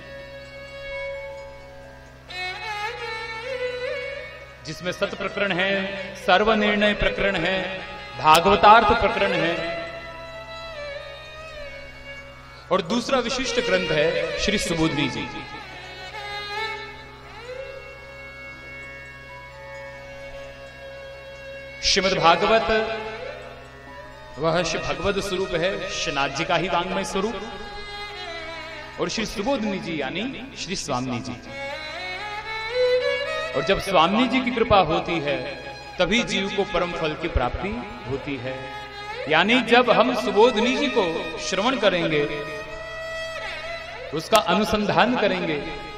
जिसमें सत प्रकरण है, सर्वनिर्णय प्रकरण है, भागवतार्थ प्रकरण है, और दूसरा विशिष्ट ग्रंथ है श्री सुबोधनी जी। श्रीमद् भागवत वह श्री भगवत स्वरूप है, श्रीनाथ जी का ही वांग्मय स्वरूप, और श्री सुबोधनी जी यानी श्री स्वामी जी। और जब स्वामी जी की कृपा होती है तभी जीव को परम फल की प्राप्ति होती है। यानी जब हम सुबोधनी जी को श्रवण करेंगे, उसका अनुसंधान करेंगे,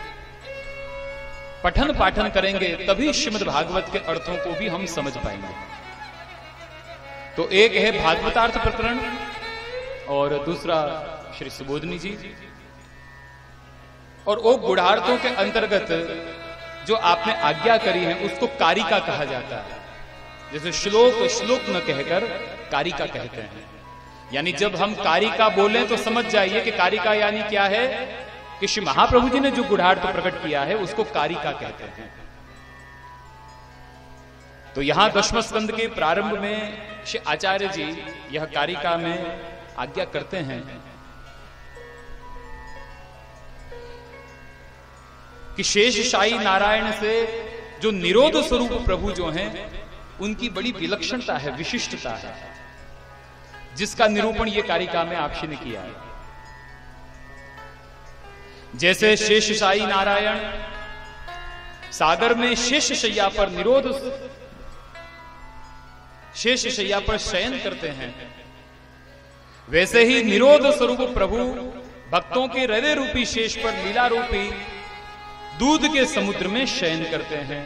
पठन पाठन करेंगे, तभी श्रीमद् भागवत के अर्थों को भी हम समझ पाएंगे। तो एक है भागवतार्थ प्रकरण और दूसरा श्री सुबोधनी जी। और वो गुढ़ार्थों के अंतर्गत जो आपने आज्ञा करी है उसको कारिका कहा जाता है। जैसे श्लोक श्लोक न कहकर कारिका कहते हैं। यानी जब हम कारिका बोलें तो समझ जाइए कि कारिका यानी क्या है, कि श्री महाप्रभु जी ने जो गुढ़ार्थ प्रकट किया है उसको कारिका कहते हैं। तो यहां दशम स्कंद के प्रारंभ में श्री आचार्य जी यह कारिका में आज्ञा करते हैं कि शेषशाही नारायण से जो निरोध स्वरूप प्रभु जो हैं उनकी बड़ी विलक्षणता है, विशिष्टता है, जिसका निरूपण ये कारिका में आपशी ने किया है। जैसे शेषशाही नारायण सागर में शेष शैया पर निरोध शेष शैया पर शयन करते हैं, वैसे ही निरोध स्वरूप प्रभु भक्तों के हृदय रूपी शेष पर लीला रूपी दूध के समुद्र में शयन करते हैं।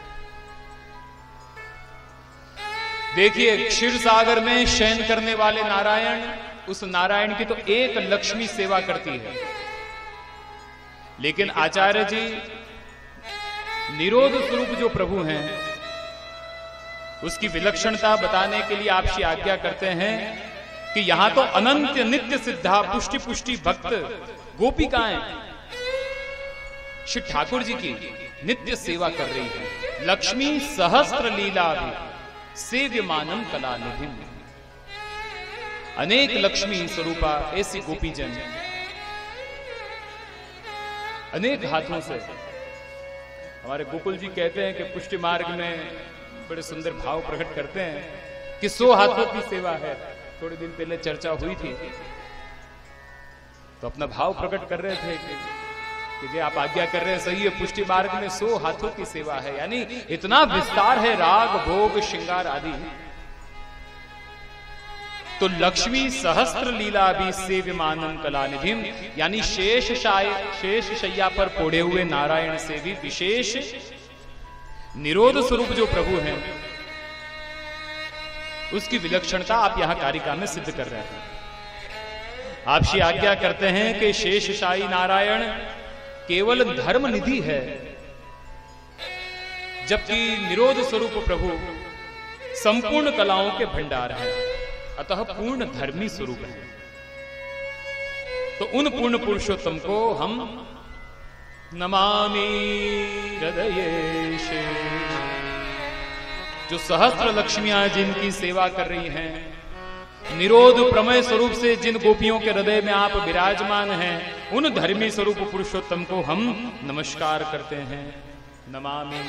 देखिए, क्षीर सागर में शयन करने वाले नारायण, उस नारायण की तो एक लक्ष्मी सेवा करती है, लेकिन आचार्य जी निरोध स्वरूप जो प्रभु हैं उसकी विलक्षणता बताने के लिए आपकी आज्ञा करते हैं कि यहां तो अनंत नित्य सिद्धा पुष्टि पुष्टि भक्त गोपिकाएं श्री ठाकुर जी की नित्य सेवा कर रही है। लक्ष्मी सहस्त्र लीला भी सेव्यमानम कलानिधिम। अनेक लक्ष्मी स्वरूपा ऐसी गोपीजन अनेक हाथों से। हमारे गोकुल जी कहते हैं कि पुष्टि मार्ग में बड़े सुंदर भाव प्रकट करते हैं कि सौ हाथों की सेवा है। थोड़े दिन पहले चर्चा हुई थी तो अपना भाव प्रकट कर रहे थे कि कि जे आप आज्ञा कर रहे हैं सही है, पुष्टि मार्ग में सौ हाथों की सेवा है। यानी इतना विस्तार है, राग भोग श्रृंगार आदि। तो लक्ष्मी सहस्त्र लीला भी सेव्यमानम कलानिधिम, यानी शेष शाय शेष शैया पर पोड़े हुए नारायण से भी विशेष निरोध स्वरूप जो प्रभु हैं उसकी विलक्षणता आप यहां कारिका में सिद्ध कर रहे हैं। आप श्री आज्ञा करते हैं कि शेषशाही नारायण केवल धर्म निधि है, जबकि निरोध स्वरूप प्रभु संपूर्ण कलाओं के भंडार हैं, अतः पूर्ण धर्मी स्वरूप है। तो उन पूर्ण पुरुषोत्तम को हम नमामि हृदयेश, जो सहस्त्र लक्ष्मियां जिनकी सेवा कर रही हैं, निरोध प्रमेय स्वरूप से जिन गोपियों के हृदय में आप विराजमान हैं, उन धर्मी स्वरूप पुरुषोत्तम को हम नमस्कार करते हैं, नमामि।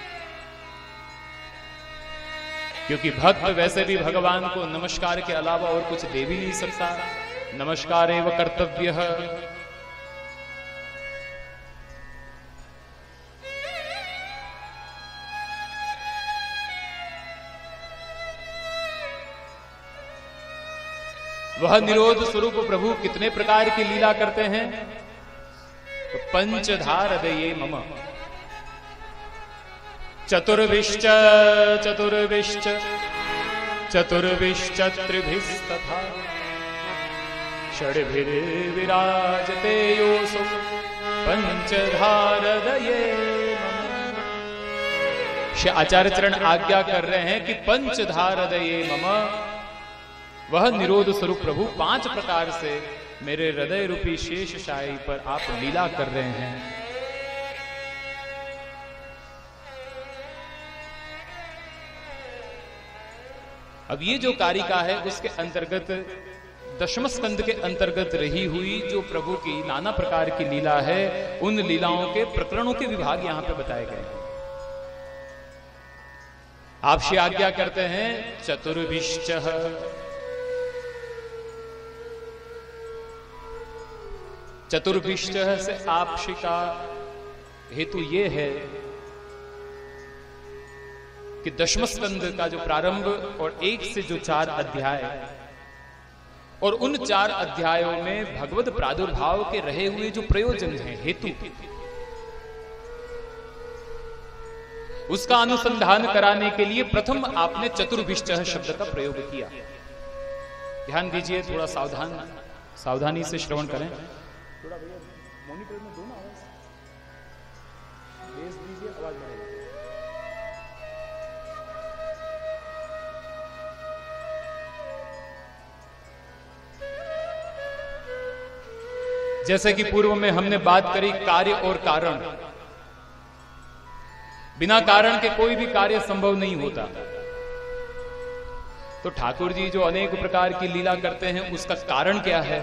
क्योंकि भक्त वैसे भी भगवान को नमस्कार के अलावा और कुछ दे भी नहीं सकता, नमस्कार एवं कर्तव्य। वह निरोध स्वरूप प्रभु कितने प्रकार की लीला करते हैं? तो पंचधार दये मम चतुर्विश्च चतुर्विश्च चतुर्विश्च त्रिभिस्तथा षड्भिर्विराजते योऽसौ पंचधार दये मम। श्री आचार्य चरण आज्ञा कर रहे हैं कि पंचधार दये मम, वह निरोध स्वरूप प्रभु पांच प्रकार से मेरे हृदय रूपी शेष शाही पर आप लीला कर रहे हैं। अब ये जो कारिका है उसके अंतर्गत दशम स्कंद के अंतर्गत रही हुई जो प्रभु की नाना प्रकार की लीला है, उन लीलाओं के प्रकरणों के विभाग यहां पे बताए गए हैं। आप श्री आज्ञा करते हैं चतुर्विश्च, चतुर्विश्च से आपशी का हेतु यह है कि दशम स्कंद का जो प्रारंभ और एक से जो चार अध्याय और उन चार अध्यायों में भगवत प्रादुर्भाव के रहे हुए जो प्रयोजन है, हेतु, उसका अनुसंधान कराने के लिए प्रथम आपने चतुर्विश्च शब्द का प्रयोग किया। ध्यान दीजिए, थोड़ा सावधान सावधानी से श्रवण करें। थोड़ा भैया मॉनिटर में दो ना आवाज, बेस दीजिए, आवाज बढ़ेगी। जैसे कि पूर्व में हमने बात करी कार्य और कारण, बिना कारण के कोई भी कार्य संभव नहीं होता। तो ठाकुर जी जो अनेक प्रकार की लीला करते हैं उसका कारण क्या है?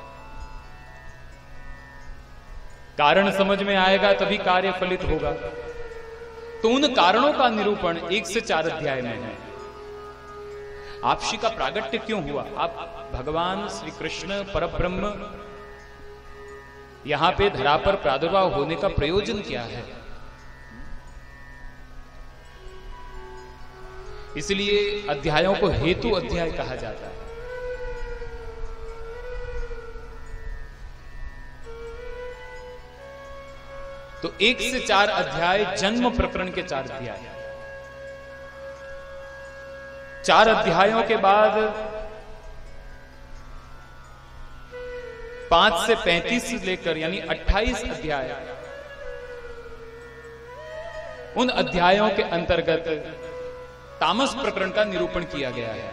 कारण समझ में आएगा तभी कार्य फलित होगा। तो उन कारणों का निरूपण एक से चार अध्याय में है। आपसी का प्रागट्य क्यों हुआ? आप भगवान श्री कृष्ण परब्रह्म यहां पे धरा पर प्रादुर्भाव होने का प्रयोजन क्या है? इसलिए अध्यायों को हेतु अध्याय कहा जाता है। तो एक से चार अध्याय जन्म प्रकरण के चार अध्याय, चार अध्यायों के बाद पांच से पैंतीस लेकर यानी अट्ठाईस अध्याय, उन अध्यायों के अंतर्गत तामस प्रकरण का निरूपण किया गया है।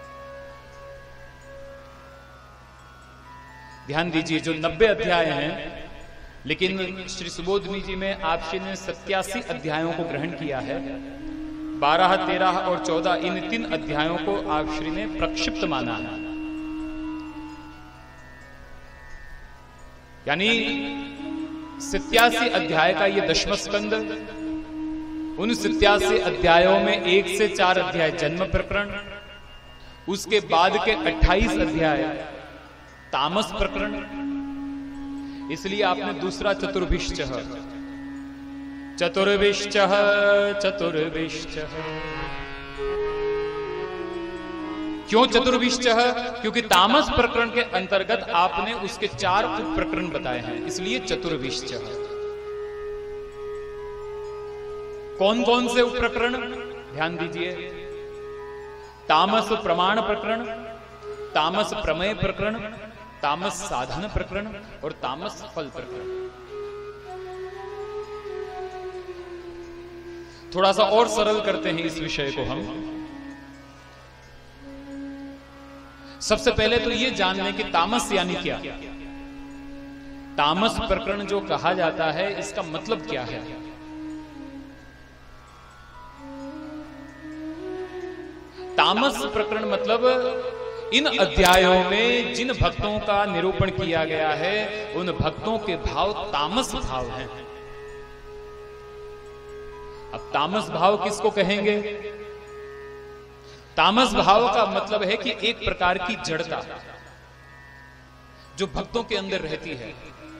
ध्यान दीजिए, जो नब्बे अध्याय हैं, लेकिन श्री सुबोधनी जी में आपसी ने सत्यासी अध्यायों को ग्रहण किया है। बारह, तेरह और चौदह इन तीन अध्यायों को आप श्री ने प्रक्षिप्त माना है। यानी सत्यासी अध्याय का ये दशम स्कंद, उन सत्यासी अध्यायों में एक से चार अध्याय जन्म प्रकरण, उसके बाद के अट्ठाईस अध्याय तामस प्रकरण। इसलिए आपने दूसरा चतुर्विश्च चतुर्विश्च चतुर्विश्च क्यों चतुर्विश्च? क्योंकि तामस प्रकरण के अंतर्गत आपने उसके चार उप प्रकरण बताए हैं, इसलिए चतुर्विश्च। कौन कौन से उप प्रकरण? ध्यान दीजिए, तामस प्रमाण प्रकरण, तामस प्रमेय प्रकरण, तामस साधन प्रकरण और तामस फल प्रकरण। थोड़ा सा और सरल करते हैं इस विषय को हम। सबसे पहले तो ये जान लें कि तामस यानी क्या। तामस प्रकरण जो कहा जाता है इसका मतलब क्या है। तामस प्रकरण मतलब इन अध्यायों में जिन भक्तों का निरूपण किया गया है उन भक्तों के भाव तामस भाव हैं। अब तामस भाव किसको कहेंगे? तामस भाव का मतलब है कि एक प्रकार की जड़ता जो भक्तों के अंदर रहती है।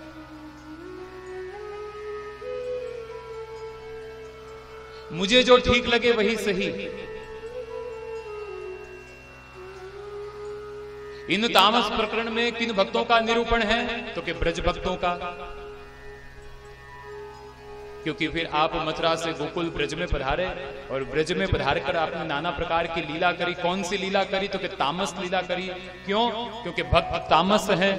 मुझे जो ठीक लगे वही सही। इन तामस प्रकरण में किन भक्तों का निरूपण है? तो कि ब्रज भक्तों का, क्योंकि फिर आप मथुरा से गोकुल ब्रज में पधारे और ब्रज में पधार कर आपने नाना प्रकार की लीला करी। कौन सी लीला करी? तो कि तामस लीला करी। क्यों? क्योंकि भक्त तामस है।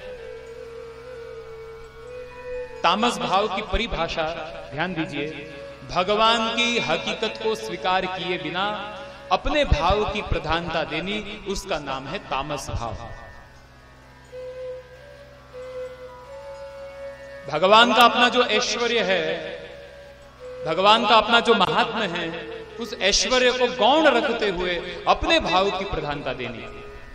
तामस भाव की परिभाषा ध्यान दीजिए, भगवान की हकीकत को स्वीकार किए बिना अपने भाव की प्रधानता देनी, उसका नाम है तामस भाव। भगवान का अपना जो ऐश्वर्य है, भगवान का अपना जो महात्म्य है, उस ऐश्वर्य को गौण रखते हुए अपने भाव की प्रधानता देनी।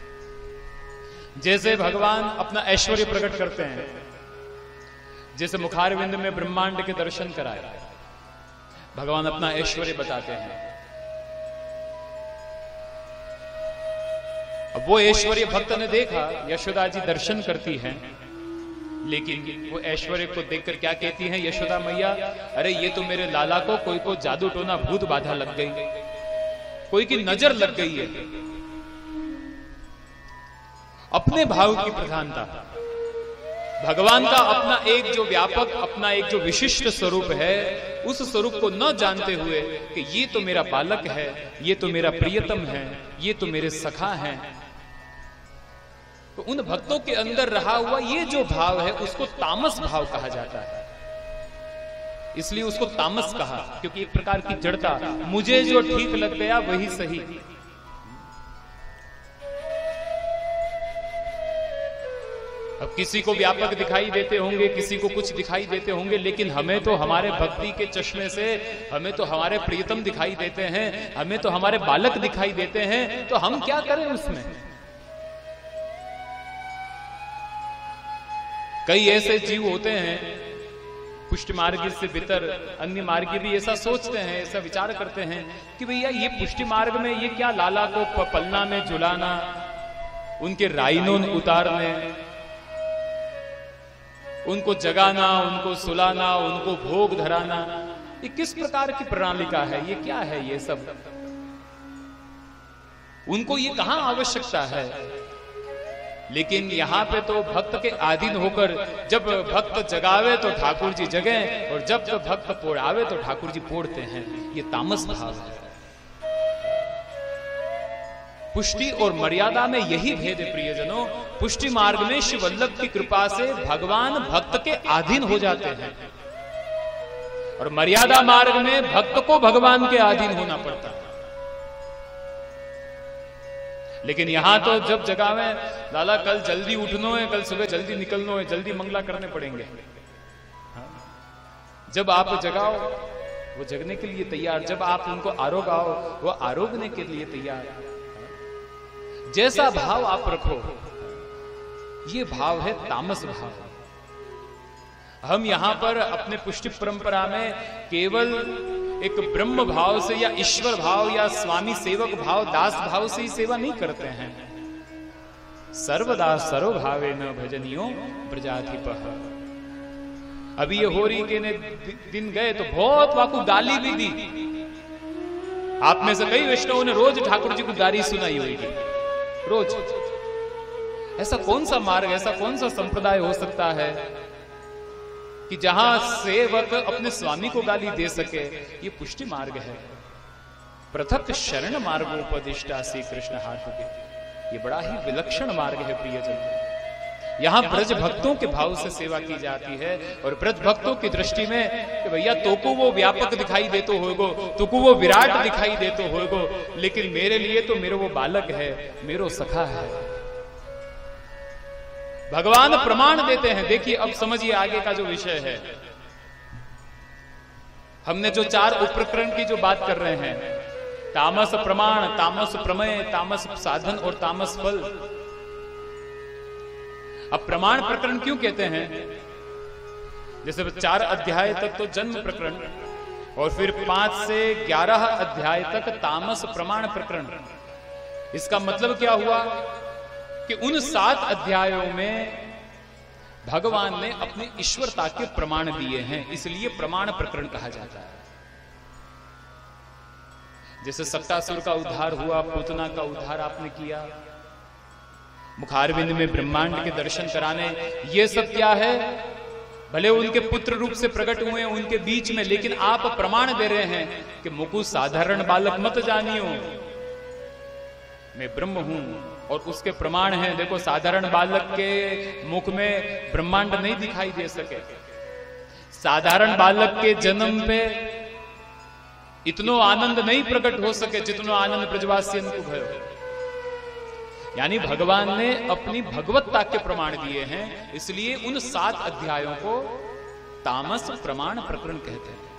जैसे भगवान अपना ऐश्वर्य प्रकट करते हैं, जैसे मुखारविंद में ब्रह्मांड के दर्शन कराए, भगवान अपना ऐश्वर्य बताते हैं। अब वो ऐश्वर्य भक्त ने देखा, यशोदा जी दर्शन करती हैं, लेकिन वो ऐश्वर्य को देखकर क्या कहती हैं यशोदा मैया? अरे ये तो मेरे लाला को कोई को जादू टोना भूत बाधा लग गई, कोई की नजर लग गई है। अपने भाव की प्रधानता, भगवान का अपना एक जो व्यापक, अपना एक जो विशिष्ट स्वरूप है, उस स्वरूप को न जानते हुए कि ये तो मेरा बालक है, ये तो मेरा प्रियतम है, ये तो मेरे सखा हैं, तो उन भक्तों के अंदर रहा हुआ ये जो भाव है उसको तामस भाव कहा जाता है। इसलिए उसको तामस कहा, क्योंकि एक प्रकार की जड़ता, मुझे जो ठीक लग गया वही सही। अब किसी को व्यापक दिखाई देते होंगे, किसी को कुछ दिखाई देते होंगे, लेकिन हमें तो हमारे भक्ति के चश्मे से हमें तो हमारे प्रियतम दिखाई देते हैं, हमें तो हमारे बालक दिखाई देते हैं, तो हम क्या करें उसमें? कई ऐसे जीव होते हैं पुष्टि मार्ग से भीतर, अन्य मार्गी भी ऐसा सोचते हैं, ऐसा विचार करते हैं कि भैया ये पुष्टि मार्ग में ये क्या लाला को पलना में झुलाना, उनके राइनों उतारने, उनको जगाना, उनको सुलाना, उनको भोग धराना, ये किस प्रकार की प्रणाली का है? ये क्या है? ये सब उनको ये कहां आवश्यकता है? लेकिन यहां पे तो भक्त के अधीन होकर, जब भक्त जगावे तो ठाकुर जी जगे, और जब तो भक्त पोड़ावे तो ठाकुर जी पोड़ते हैं। ये तामस भाव है। पुष्टि और मर्यादा में यही भेद है प्रियजनों। पुष्टि मार्ग में श्री वल्लभ की कृपा से भगवान भक्त के अधीन हो जाते हैं, और मर्यादा मार्ग में भक्त को भगवान के अधीन होना पड़ता है। लेकिन यहां तो जब जगावे, लाला कल जल्दी उठनो है, कल सुबह जल्दी निकलनो है, जल्दी मंगला करने पड़ेंगे। जब आप जगाओ वो जगने के लिए तैयार, जब आप उनको आरोगाओ वो आरोगने के लिए तैयार। जैसा भाव आप रखो, ये भाव है तामस भाव। हम यहां पर अपने पुष्टि परंपरा में केवल एक ब्रह्म भाव से या ईश्वर भाव या स्वामी सेवक भाव, दास भाव से ही सेवा नहीं करते हैं। सर्वदा सर्वभावे न भजनियो प्रजाधिपः। अभी ये होरी के ने दिन गए तो बहुत वाकू गाली भी दी। आप में से कई वैष्णवों ने रोज ठाकुर जी को गाली सुनाई होगी, रोज। ऐसा कौन सा मार्ग, ऐसा कौन सा संप्रदाय हो सकता है कि जहां सेवक अपने स्वामी को गाली दे सके? ये पुष्टि मार्ग है। पृथक शरण मार्गोपदिष्टा श्री कृष्ण हाटुके। ये बड़ा ही विलक्षण मार्ग है प्रियजन। यहां ब्रज भक्तों के भाव से सेवा की जाती है और ब्रज भक्तों की दृष्टि में कि भैया तोको वो व्यापक दिखाई देतो होगो, तुको वो विराट दिखाई देतो होगो, लेकिन मेरे लिए तो मेरा वो बालक है, मेरो सखा है। भगवान प्रमाण देते हैं। देखिए अब समझिए आगे का जो विषय है। हमने जो चार उपप्रकरण की जो बात कर रहे हैं, तामस प्रमाण, तामस प्रमेय, तामस साधन और तामस फल। अब प्रमाण प्रकरण क्यों कहते हैं? जैसे चार अध्याय तक तो जन्म प्रकरण और फिर पांच से ग्यारह अध्याय तक तामस प्रमाण प्रकरण। इसका मतलब क्या हुआ कि उन सात अध्यायों में भगवान ने अपनी ईश्वरता के प्रमाण दिए हैं, इसलिए प्रमाण प्रकरण कहा जाता है। जैसे सप्तासुर का उद्धार हुआ, पूतना का उद्धार आपने किया, मुखारविंद में ब्रह्मांड के दर्शन कराने, ये सब क्या है? भले उनके पुत्र रूप से प्रकट हुए उनके बीच में, लेकिन आप प्रमाण दे रहे हैं कि मुकु साधारण बालक मत जानियो, मैं ब्रह्म हूं। और उसके प्रमाण हैं। देखो साधारण बालक के मुख में ब्रह्मांड नहीं दिखाई दे सके, साधारण बालक के जन्म पे इतनो आनंद नहीं प्रकट हो सके जितनो आनंद ब्रजवासियन को भयो। यानी भगवान ने अपनी भगवत्ता के प्रमाण दिए हैं, इसलिए उन सात अध्यायों को तामस प्रमाण प्रकरण कहते हैं।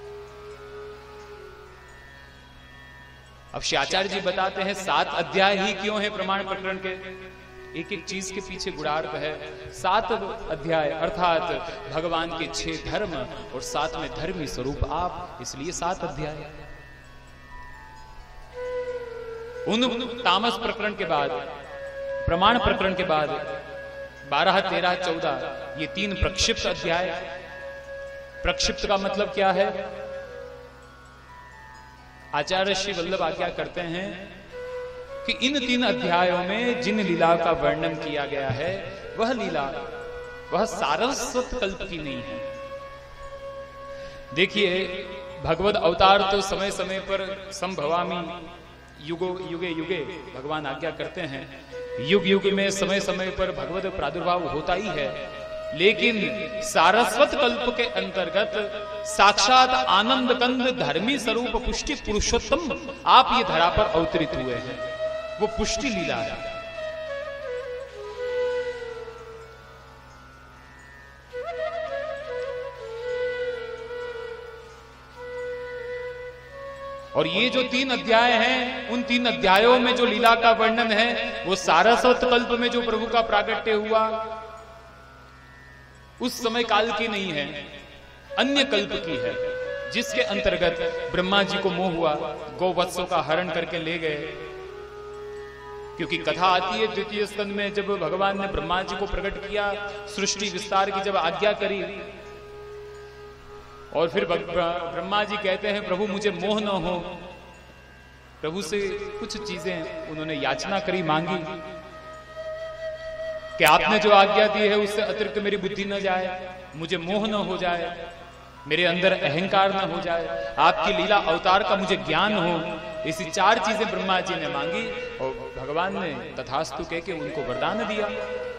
अब श्याचार्य जी बताते हैं सात अध्याय ही क्यों है प्रमाण प्रकरण के? एक एक चीज के पीछे गुणार्थ है। सात अध्याय अर्थात भगवान के छह धर्म और सात में धर्मी स्वरूप आप, इसलिए सात अध्याय। उन तामस प्रकरण के बाद, प्रमाण प्रकरण के बाद बारह, तेरह, चौदह ये तीन प्रक्षिप्त अध्याय। प्रक्षिप्त का मतलब क्या है? आचार्य श्री वल्लभ आज्ञा करते हैं कि इन तीन अध्यायों में जिन लीला का वर्णन किया गया है वह लीला वह सारस्वत कल्प की नहीं है। देखिए भगवद अवतार तो समय समय पर संभवामी, युगो युगे युगे भगवान आज्ञा करते हैं, युग युग में समय समय पर भगवद प्रादुर्भाव होता ही है, लेकिन सारस्वत कल्प के अंतर्गत साक्षात आनंद कंद धर्मी स्वरूप पुष्टि पुरुषोत्तम आप ये धरा पर अवतरित हुए हैं, वो पुष्टि लीला है। और ये जो तीन अध्याय हैं, उन तीन अध्यायों में जो लीला का वर्णन है वो सारस्वत कल्प में जो प्रभु का प्रागट्य हुआ उस समय काल की नहीं है, अन्य कल्प की है, जिसके अंतर्गत ब्रह्मा जी को मोह हुआ, गोवत्सों का हरण करके ले गए। क्योंकि कथा आती है द्वितीय स्कंद में, जब भगवान ने ब्रह्मा जी को प्रकट किया, सृष्टि विस्तार की जब आज्ञा करी, और फिर ब्रह्मा जी कहते हैं प्रभु मुझे मोह न हो। प्रभु से कुछ चीजें उन्होंने याचना करी, मांगी कि आपने जो आज्ञा दी है उससे अतिरिक्त मेरी बुद्धि न जाए, मुझे मोह न हो जाए, मेरे अंदर अहंकार न हो जाए, आपकी लीला अवतार का मुझे ज्ञान हो। ऐसी चार चीजें ब्रह्मा जी ने मांगी और भगवान ने तथास्तु कह के उनको वरदान दिया।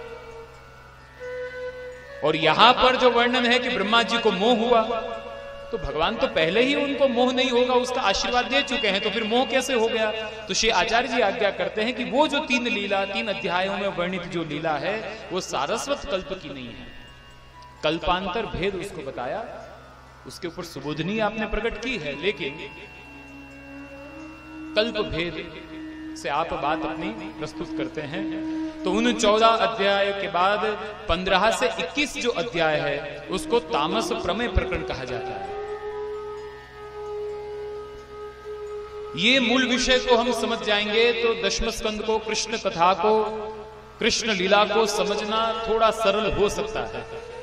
और यहां पर जो वर्णन है कि ब्रह्मा जी को मोह हुआ, तो भगवान तो पहले ही उनको मोह नहीं होगा उसका आशीर्वाद दे चुके हैं, तो फिर मोह कैसे हो गया? तो श्री आचार्य जी आज्ञा करते हैं कि वो जो तीन लीला, तीन अध्यायों में वर्णित जो लीला है वो सारस्वत कल्प की नहीं है, कल्पांतर भेद उसको बताया, उसके ऊपर सुबोधनी आपने प्रकट की है, लेकिन कल्प भेद से आप बात अपनी प्रस्तुत करते हैं। तो उन चौदह अध्याय के बाद पंद्रह से इक्कीस जो अध्याय है उसको तामस प्रमेय प्रकरण कहा जाता है। ये मूल विषय को हम समझ जाएंगे तो दशम स्कंद को, कृष्ण कथा को, कृष्ण लीला को समझना थोड़ा सरल हो सकता है।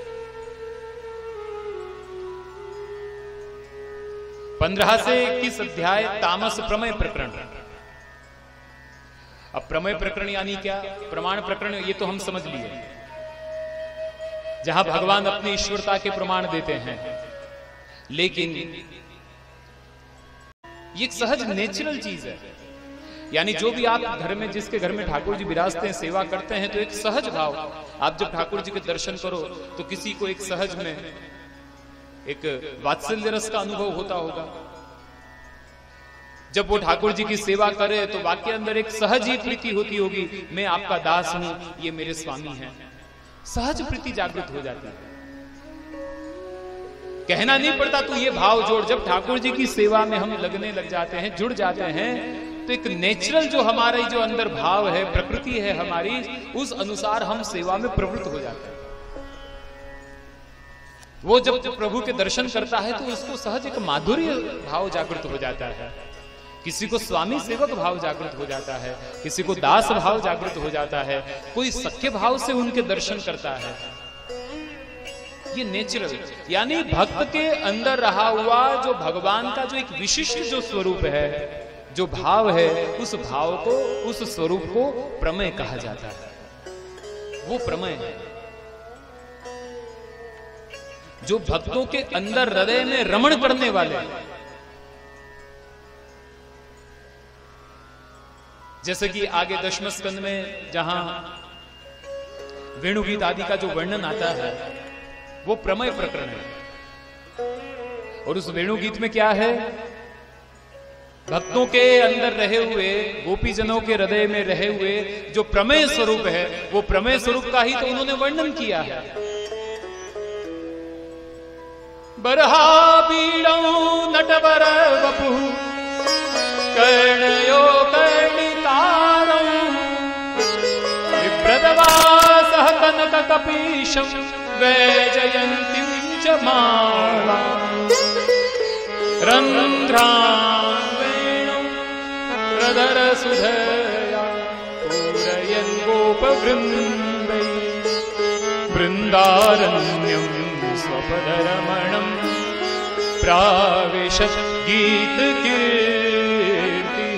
पंद्रह से इक्कीस अध्याय तामस प्रमेय प्रकरण। अब प्रमेय प्रकरण यानी क्या? प्रमाण प्रकरण ये तो हम समझ लिए, जहां भगवान अपनी ईश्वरता के प्रमाण देते हैं, लेकिन ये एक सहज नेचुरल चीज है। यानी जो भी आप घर में, जिसके घर में ठाकुर जी विराजते हैं, सेवा करते हैं, तो एक सहज भाव, आप जब ठाकुर जी के दर्शन करो तो किसी को एक सहज में एक वात्सल्य रस का अनुभव होता होगा। जब वो ठाकुर जी की सेवा करे तो वाक्य अंदर एक सहज ही प्रीति होती होगी, मैं आपका दास हूं, ये मेरे स्वामी हैं। सहज प्रीति जागृत हो जाती है, कहना नहीं पड़ता तू ये भाव जोड़। जब ठाकुर जी की सेवा में हम लगने लग जाते हैं, जुड़ जाते हैं, तो एक नेचुरल जो हमारे जो अंदर भाव है, प्रकृति है हमारी, उस अनुसार हम सेवा में प्रवृत्त हो जाते हैं। वो जब प्रभु के दर्शन करता है तो उसको सहज एक माधुर्य भाव जागृत हो जाता है। किसी को स्वामी सेवक भाव जागृत हो जाता है, किसी को दास भाव जागृत हो जाता है, कोई सख्य भाव से उनके दर्शन करता है। ये नेचुरल, यानी भक्त के अंदर रहा हुआ जो भगवान का जो एक विशिष्ट जो स्वरूप है, जो भाव है, उस भाव को, उस स्वरूप को प्रमेय कहा जाता है। वो प्रमेय है जो भक्तों के अंदर हृदय में रमण करने वाले। जैसे कि आगे दशम स्कंद में जहां वेणुगीत आदि का जो वर्णन आता है, वो प्रमेय प्रकरण है। और उस वेणुगीत में क्या है, भक्तों के अंदर रहे हुए, गोपीजनों के हृदय में रहे हुए जो प्रमेय स्वरूप है, वो प्रमेय स्वरूप का ही तो उन्होंने वर्णन किया है। बरहा बीड़ौ नटवर वपु कर्णयो कर्णिकारौ विभ्रदवासः कनक कपीशं वैजयन्तीं च माला रन्ध्रां वेणुं प्रदर सुधया पूरयन् गोपवृन्दै वृन्दारण्यं स्वपदरमणं प्राविशत् गीत कीर्ति।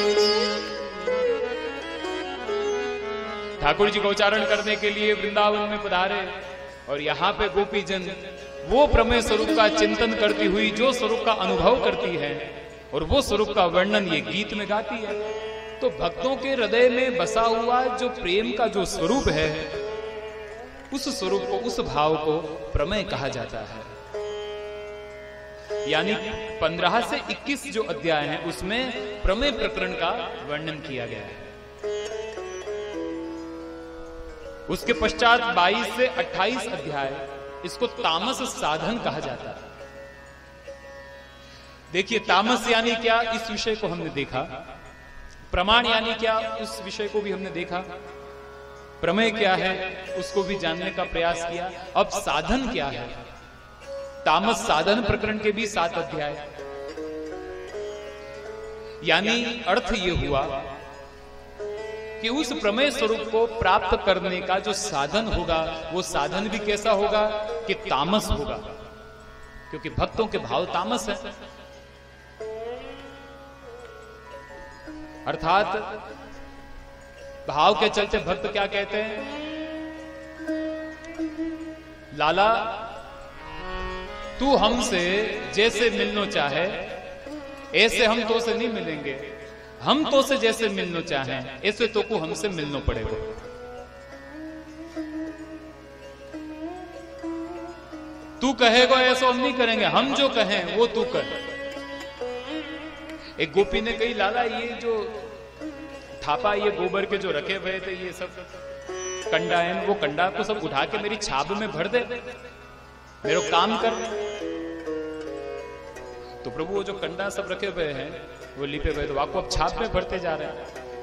ठाकुर जी को उच्चारण करने के लिए वृंदावन में पधारे और यहाँ पे गोपी जन वो प्रमेय स्वरूप का चिंतन करती हुई जो स्वरूप का अनुभव करती है और वो स्वरूप का वर्णन ये गीत में गाती है। तो भक्तों के हृदय में बसा हुआ जो प्रेम का जो स्वरूप है, उस स्वरूप को, उस भाव को प्रमेय कहा जाता है। यानी पंद्रह से इक्कीस जो अध्याय हैं उसमें प्रमेय प्रकरण का वर्णन किया गया है। उसके पश्चात बाईस से अट्ठाईस अध्याय, इसको तामस साधन कहा जाता है। देखिए तामस यानी क्या, इस विषय को हमने देखा। प्रमाण यानी क्या, उस विषय को भी हमने देखा। प्रमेय क्या है, उसको भी जानने का प्रयास किया। अब साधन क्या है, तामस साधन प्रकरण के भी सात अध्याय। यानी अर्थ ये हुआ कि उस प्रमेय स्वरूप को प्राप्त करने का जो साधन होगा, वो साधन भी कैसा होगा कि तामस होगा, क्योंकि भक्तों के भाव तामस है। अर्थात भाव के चलते भक्त क्या कहते हैं, लाला तू हमसे जैसे मिलना चाहे ऐसे हम तो से नहीं मिलेंगे, हम तो से जैसे मिलना चाहें ऐसे तो को हमसे मिलना पड़ेगा। तू कहेगा ऐसा हम नहीं करेंगे, हम जो कहें वो तू कर। एक गोपी ने कही, लाला ये जो थापा, ये गोबर के जो रखे हुए थे, ये सब कंडा है, वो कंडा को सब उठा के मेरी छाप में भर दे, मेरा काम कर। तो प्रभु वो जो कंडा सब रखे हुए हैं, वो लिपे हुए, तो आपको अब छाप में भरते जा रहे हैं,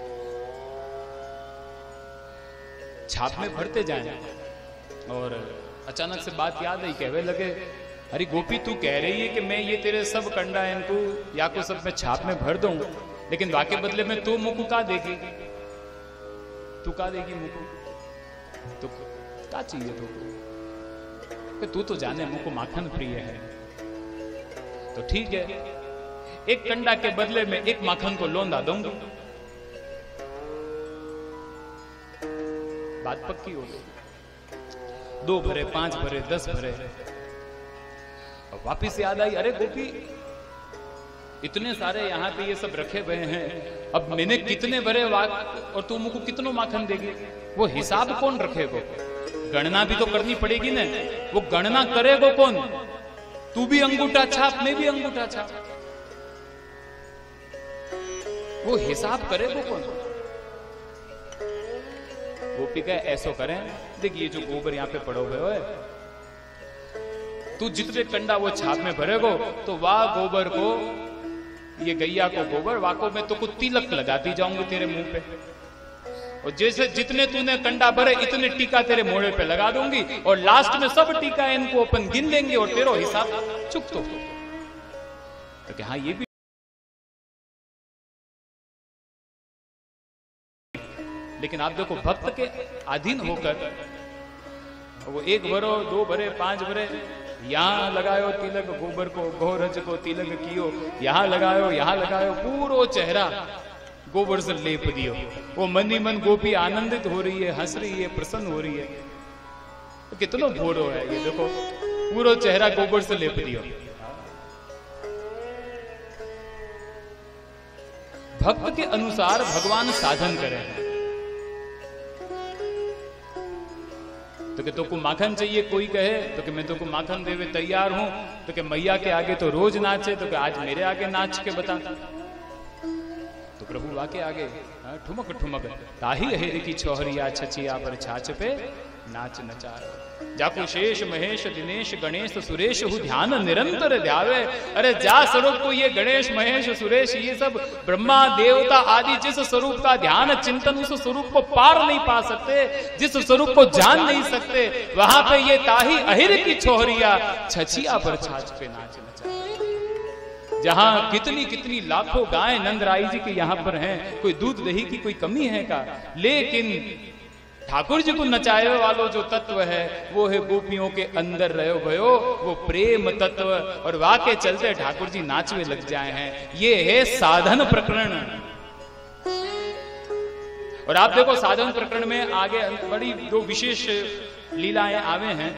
छाप में भरते जाए। और अचानक से बात याद आई, कहवे लगे, अरे गोपी तू कह रही है कि मैं ये तेरे सब कंडा है इनको या को सब मैं छाप में भर दूं, लेकिन वाके बदले में तू मुकु का देगी, तू का देगी मुकु, तो क्या चाहिए तो तू तो जाने मुकु माखन प्रिय है। तो ठीक है, एक कंडा के बदले में एक माखन को लौंदा दूंगा। बात पक्की हो गई। दो भरे, पांच भरे, दस भरे। अब वापिस याद आई, अरे गोपी इतने सारे यहाँ पे ये सब रखे हुए हैं, अब मैंने कितने बड़े वाक और तुम मुझको कितनो माखन देगी, वो हिसाब कौन रखेगो? गणना भी तो करनी पड़ेगी ना, वो गणना करेगो कौन? तू भी अंगूठा छाप, मैं भी अंगूठा छाप, वो हिसाब करेगो कौन? गोपी कहे ऐसो करें, देखिए जो गोबर यहाँ पे पड़ो हुए है, तू जितने कंडा वो छाप में भरेगो तो वाह गोबर को, ये गैया को गोबर वाको में तो कुछ तिलक लगाती जाऊंगी तेरे मुंह पे, और जैसे जितने तूने कंडा भरे इतने टीका तेरे मोड़े पे लगा दूंगी, और लास्ट में सब टीका इनको अपन गिन लेंगे और तेरा हिसाब चुक तो, तो हाँ ये भी। लेकिन आप देखो भक्त के अधीन होकर वो एक भरो, दो भरे, पांच भरे, यहां लगायो तिलक गोबर को, गोरज को तिलक कियो, यहां लगायो, यहां लगायो, पूरो चेहरा गोबर से लेप दियो। वो मन ही मन गोपी आनंदित हो रही है, हंस रही है, प्रसन्न हो रही है, तो कितना भोरो है ये देखो, पूरो चेहरा गोबर से लेप दियो। भक्त के अनुसार भगवान साधन करें। तो कि तो को माखन चाहिए, कोई कहे तो कि मैं तो को माखन देवे तैयार हूं, तो कि मैया के आगे तो रोज नाचे, तो कि आज मेरे आगे नाच के बता। तो प्रभु वाके आगे ठुमक ठुमक ताही हेरे की छोहरिया छचिया पर छाछ पे नाच नचार, जाको शेष महेश दिनेश गणेश सुरेश हु ध्यान निरंतर ध्यावे। अरे जा स्वरूप को ये गणेश महेश सुरेश ये सब ब्रह्मा देवता आदि जिस स्वरूप का ध्यान चिंतन, उस स्वरूप को पार नहीं पा सकते, जिस स्वरूप को जान नहीं सकते, वहां पे ये ताही अहिर की छोहरिया छचिया पर छाछ पे नाच नचार। जहां कितनी कितनी लाखों गायें नंदराई जी के यहाँ पर हैं, कोई दूध दही की कोई कमी है का, लेकिन ठाकुर जी को नचाए वालों जो तत्व है वो है गोपियों के अंदर रहो भयो वो प्रेम तत्व, और वाके चलते ठाकुर जी नाचवे लग जाए हैं। ये है साधन प्रकरण। और आप देखो साधन प्रकरण में आगे बड़ी दो विशेष लीलाएं आवे हैं।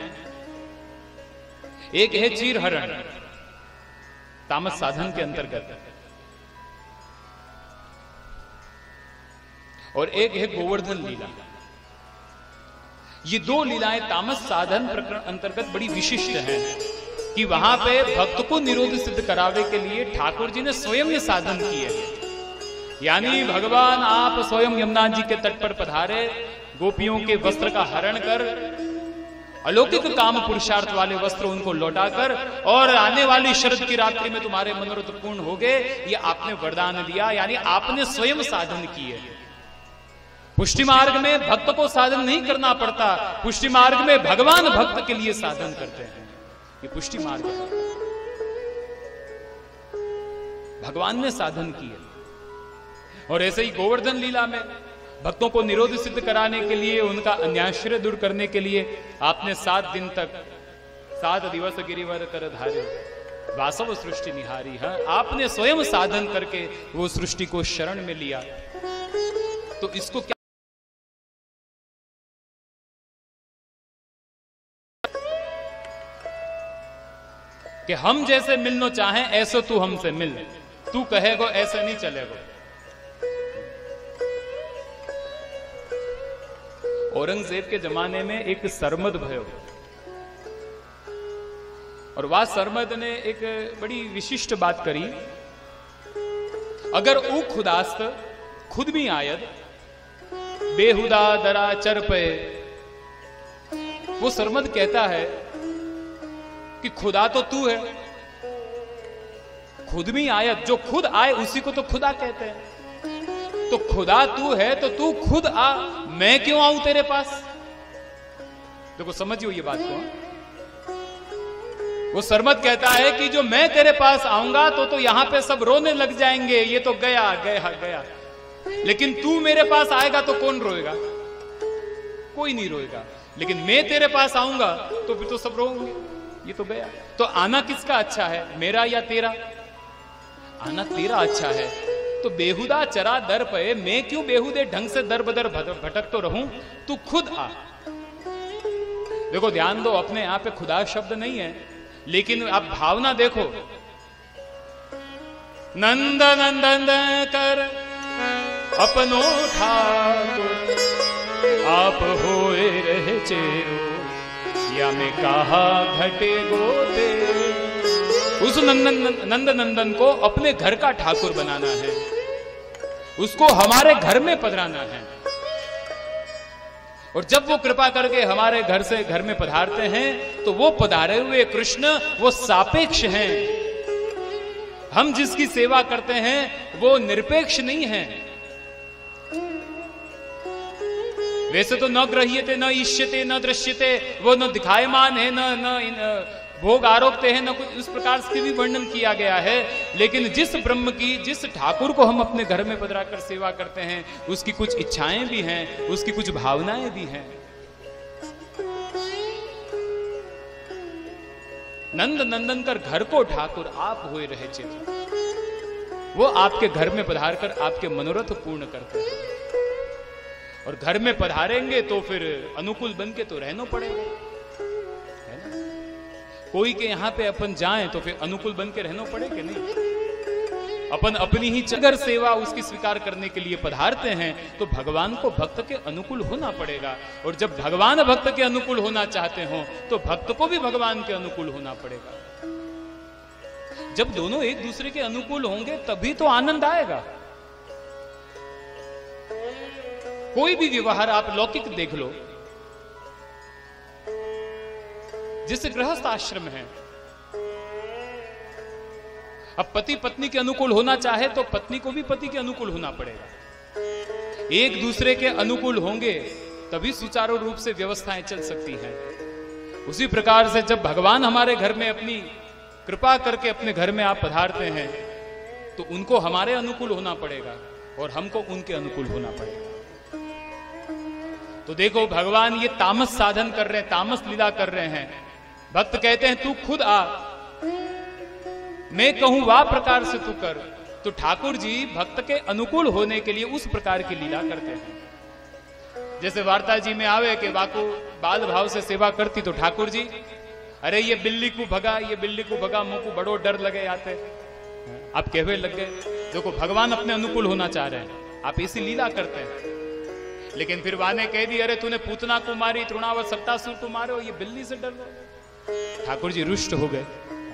एक है चीर हरण, तामस साधन के अंतर्गत, और एक है गोवर्धन लीला। ये दो लीलाएं तामस साधन प्रकरण अंतर्गत बड़ी विशिष्ट हैं कि वहां पे भक्त को निरोध सिद्ध करावे के लिए ठाकुर जी ने स्वयं ये साधन किए। यानी भगवान आप स्वयं यमुना जी के तट पर पधारे, गोपियों के वस्त्र का हरण कर, अलौकिक काम पुरुषार्थ वाले वस्त्र उनको लौटाकर, और आने वाली शरद की रात्रि में तुम्हारे मनोरथ पूर्ण हो गए, ये आपने वरदान दिया। यानी आपने स्वयं साधन किए। पुष्टि मार्ग में भक्त को साधन नहीं करना पड़ता, पुष्टि मार्ग में भगवान भक्त के लिए साधन करते हैं। ये पुष्टि मार्ग है, भगवान ने साधन किए। और ऐसे ही गोवर्धन लीला में भक्तों को निरोध सिद्ध कराने के लिए, उनका अन्याश्रय दूर करने के लिए आपने सात दिन तक, सात दिवस गिरिवर कर धारे वासव सृष्टि निहारी है। आपने स्वयं साधन करके वो सृष्टि को शरण में लिया। तो इसको क्या कि हम जैसे मिलना चाहें ऐसे तू हमसे मिल, तू कहेगो ऐसे नहीं चलेगो। औरंगजेब के जमाने में एक सरमद भयो, और वह सरमद ने एक बड़ी विशिष्ट बात करी। अगर ऊ खुदास्त खुद भी आयद बेहुदा दरा चर पे, वो सरमद कहता है कि खुदा तो तू है, खुद भी आयत, जो खुद आए उसी को तो खुदा कहते हैं। तो खुदा तू है तो तू खुद आ, मैं क्यों आऊं तेरे पास? देखो समझियो ये बात को। वो सरमद कहता है कि जो मैं तेरे पास आऊंगा तो तो यहां पे सब रोने लग जाएंगे, ये तो गया गया गया, लेकिन तू मेरे पास आएगा तो कौन रोएगा? कोई नहीं रोएगा। लेकिन मैं तेरे पास आऊंगा तो फिर तो सब रोएंगे, ये तो गया। तो आना किसका अच्छा है, मेरा या तेरा? आना तेरा अच्छा है। तो बेहुदा चरा दर पे, मैं क्यों बेहुदे ढंग से दर बदर भटक तो रहूं, तू खुद आ। देखो ध्यान दो, अपने यहां पे खुदा शब्द नहीं है, लेकिन आप भावना देखो नंद नंदन कर अपनो ठाकुर आप होए रहे चेरो या में कहा घटे गोते। उस नंदन नंद नंदन को अपने घर का ठाकुर बनाना है, उसको हमारे घर में पधराना है। और जब वो कृपा करके हमारे घर से घर में पधारते हैं तो वो पधारे हुए कृष्ण वो सापेक्ष हैं। हम जिसकी सेवा करते हैं वो निरपेक्ष नहीं है। वैसे तो न ग्रह्यते न इष्यते न दृश्यते, वो न दिखायमान है न न भोग आरोपते हैं, न कुछ इस प्रकार से भी वर्णन किया गया है। लेकिन जिस ब्रह्म की, जिस ठाकुर को हम अपने घर में पधरा कर सेवा करते हैं, उसकी कुछ इच्छाएं भी हैं, उसकी कुछ भावनाएं भी हैं। नंद नंदन कर घर को ठाकुर आप होए रहे चित। वो आपके घर में पधार कर आपके मनोरथ पूर्ण करते हैं। और घर में पधारेंगे तो फिर अनुकूल बन के तो रहना पड़ेगा, है ना। कोई के यहां पे अपन जाएं तो फिर अनुकूल बन के रहना पड़ेगा नहीं। अपन अपनी ही अगर सेवा उसकी स्वीकार करने के लिए पधारते हैं तो भगवान को भक्त के अनुकूल होना पड़ेगा। और जब भगवान भक्त के अनुकूल होना चाहते हो तो भक्त को भी भगवान के अनुकूल होना पड़ेगा। जब दोनों एक दूसरे के अनुकूल होंगे तभी तो आनंद आएगा। कोई भी व्यवहार आप लौकिक देख लो, जिससे गृहस्थ आश्रम है, अब पति पत्नी के अनुकूल होना चाहे तो पत्नी को भी पति के अनुकूल होना पड़ेगा। एक दूसरे के अनुकूल होंगे तभी सुचारू रूप से व्यवस्थाएं चल सकती हैं। उसी प्रकार से जब भगवान हमारे घर में अपनी कृपा करके अपने घर में आप पधारते हैं तो उनको हमारे अनुकूल होना पड़ेगा और हमको उनके अनुकूल होना पड़ेगा। तो देखो भगवान ये तामस साधन कर रहे हैं, तामस लीला कर रहे हैं। भक्त कहते हैं तू खुद आ, मैं कहूं वाह प्रकार से तू कर। तो ठाकुर जी भक्त के अनुकूल होने के लिए उस प्रकार की लीला करते हैं। जैसे वार्ता जी में आवे कि वाको बाल भाव से सेवा करती तो ठाकुर जी अरे ये बिल्ली को भगा, ये बिल्ली को भगा, मुंह को बड़ो डर लगे आते, आप कहवे लग गए। देखो भगवान अपने अनुकूल होना चाह रहे हैं, आप इसी लीला करते हैं। लेकिन फिर वाने कह दी अरे तूने पूतना को मारी, तृणावत सत्तासुर को मारो, ये बिल्ली से डर लो। ठाकुर जी रुष्ट हो गए।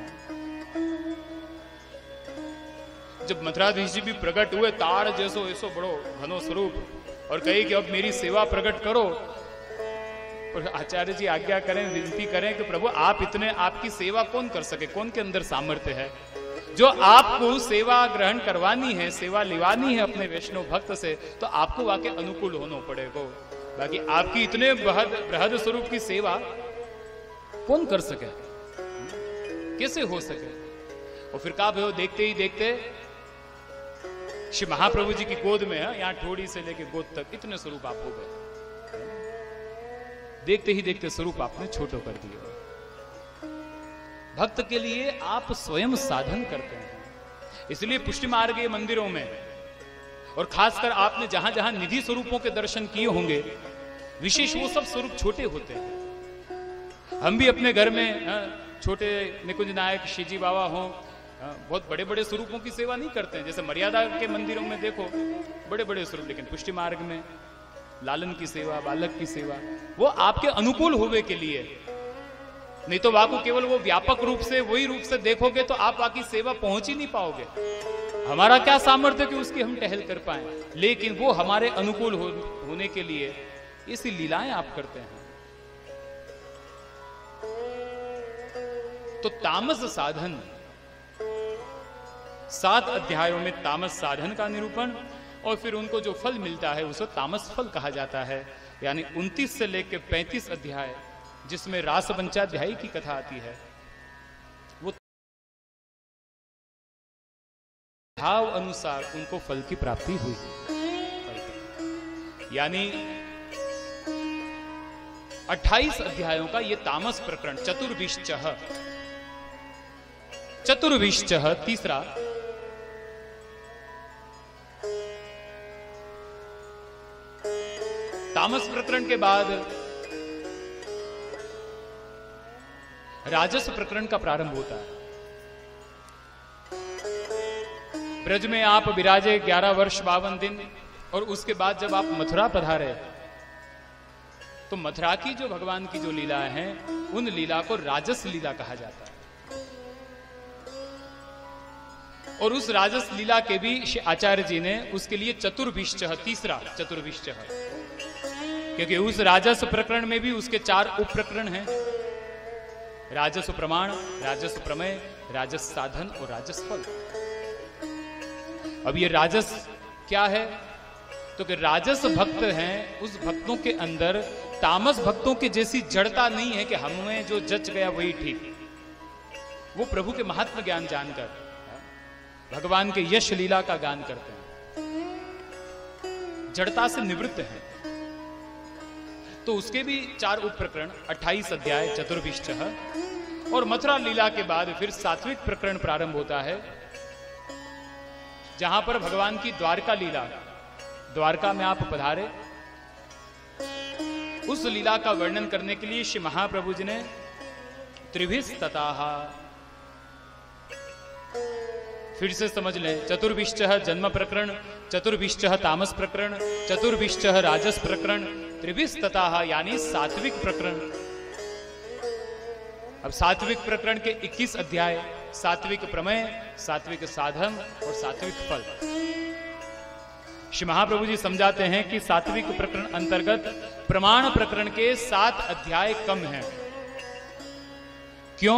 जब मथुराधीश जी भी प्रकट हुए ताड़ जैसो ऐसो बड़ो घनो स्वरूप और कहे कि अब मेरी सेवा प्रकट करो, और आचार्य जी आज्ञा करें, विनती करें कि प्रभु आप इतने, आपकी सेवा कौन कर सके, कौन के अंदर सामर्थ्य है। जो आपको सेवा ग्रहण करवानी है, सेवा लिवानी है अपने वैष्णव भक्त से, तो आपको वाके अनुकूल होना पड़ेगा। बाकी आपकी इतने बृहद बृहद स्वरूप की सेवा कौन कर सके, कैसे हो सके। और फिर कहा भाई देखते ही देखते श्री महाप्रभु जी की गोद में है, यहाँ ठोड़ी से लेके गोद तक इतने स्वरूप आप हो गए। देखते ही देखते स्वरूप आपने छोटो कर दिया। भक्त के लिए आप स्वयं साधन करते हैं। इसलिए पुष्टि मार्गीय मंदिरों में और खासकर आपने जहां जहां निधि स्वरूपों के दर्शन किए होंगे, विशेष वो सब स्वरूप छोटे होते हैं। हम भी अपने घर में छोटे निकुंज नायक शिवजी बाबा हों, बहुत बड़े बड़े स्वरूपों की सेवा नहीं करते हैं। जैसे मर्यादा के मंदिरों में देखो बड़े बड़े स्वरूप, लेकिन पुष्टि मार्ग में लालन की सेवा, बालक की सेवा, वो आपके अनुकूल होने के लिए। नहीं तो वाको केवल वो व्यापक रूप से वही रूप से देखोगे तो आप वाकी सेवा पहुंच ही नहीं पाओगे। हमारा क्या सामर्थ्य कि उसकी हम टहल कर पाए, लेकिन वो हमारे अनुकूल हो, होने के लिए ऐसी लीलाएं आप करते हैं। तो तामस साधन, सात अध्यायों में तामस साधन का निरूपण, और फिर उनको जो फल मिलता है उसे तामस फल कहा जाता है। यानी उनतीस से लेकर पैंतीस अध्याय जिसमें रास पंचाध्यायी की कथा आती है, वो भाव अनुसार उनको फल की प्राप्ति हुई। यानी अट्ठाईस अध्यायों का ये तामस प्रकरण, चतुर्विश्चः चतुर्विश्चः तीसरा, तामस प्रकरण के बाद राजस प्रकरण का प्रारंभ होता है। ब्रज में आप विराजे ग्यारह वर्ष बावन दिन, और उसके बाद जब आप मथुरा पधारे तो मथुरा की जो भगवान की जो लीला है, उन लीला को राजस लीला कहा जाता है। और उस राजस लीला के भी श्री आचार्य जी ने उसके लिए चतुर्विश्चः, तीसरा चतुर्विश्चः, क्योंकि उस राजस प्रकरण में भी उसके चार उप प्रकरण हैं, राजस प्रमाण, राजस प्रमेय, राजस साधन और राजस फल। अब ये राजस क्या है? तो कि राजस भक्त हैं, उस भक्तों के अंदर तामस भक्तों के जैसी जड़ता नहीं है कि हमें जो जच गया वही ठीक। वो प्रभु के महात्म ज्ञान जानकर भगवान के यश लीला का गान करते हैं, जड़ता से निवृत्त हैं। तो उसके भी चार उप प्रकरण, अट्ठाईस अध्याय चतुर्विश्चः, और मथुरा लीला के बाद फिर सात्विक प्रकरण प्रारंभ होता है, जहां पर भगवान की द्वारका लीला, द्वारका में आप पधारे, उस लीला का वर्णन करने के लिए श्री महाप्रभु जी ने त्रिभिस्तताः, फिर से समझ लें, चतुर्विश्चः जन्म प्रकरण, चतुर्विश्चः तामस प्रकरण, चतुर्विश्चः राजस प्रकरण, त्रिभिस्तताः यानी सात्विक प्रकरण। अब सात्विक प्रकरण के इक्कीस अध्याय, सात्विक प्रमेय, सात्विक साधन और सात्विक फल। श्री महाप्रभु जी समझाते हैं कि सात्विक प्रकरण अंतर्गत प्रमाण प्रकरण के सात अध्याय कम हैं। क्यों?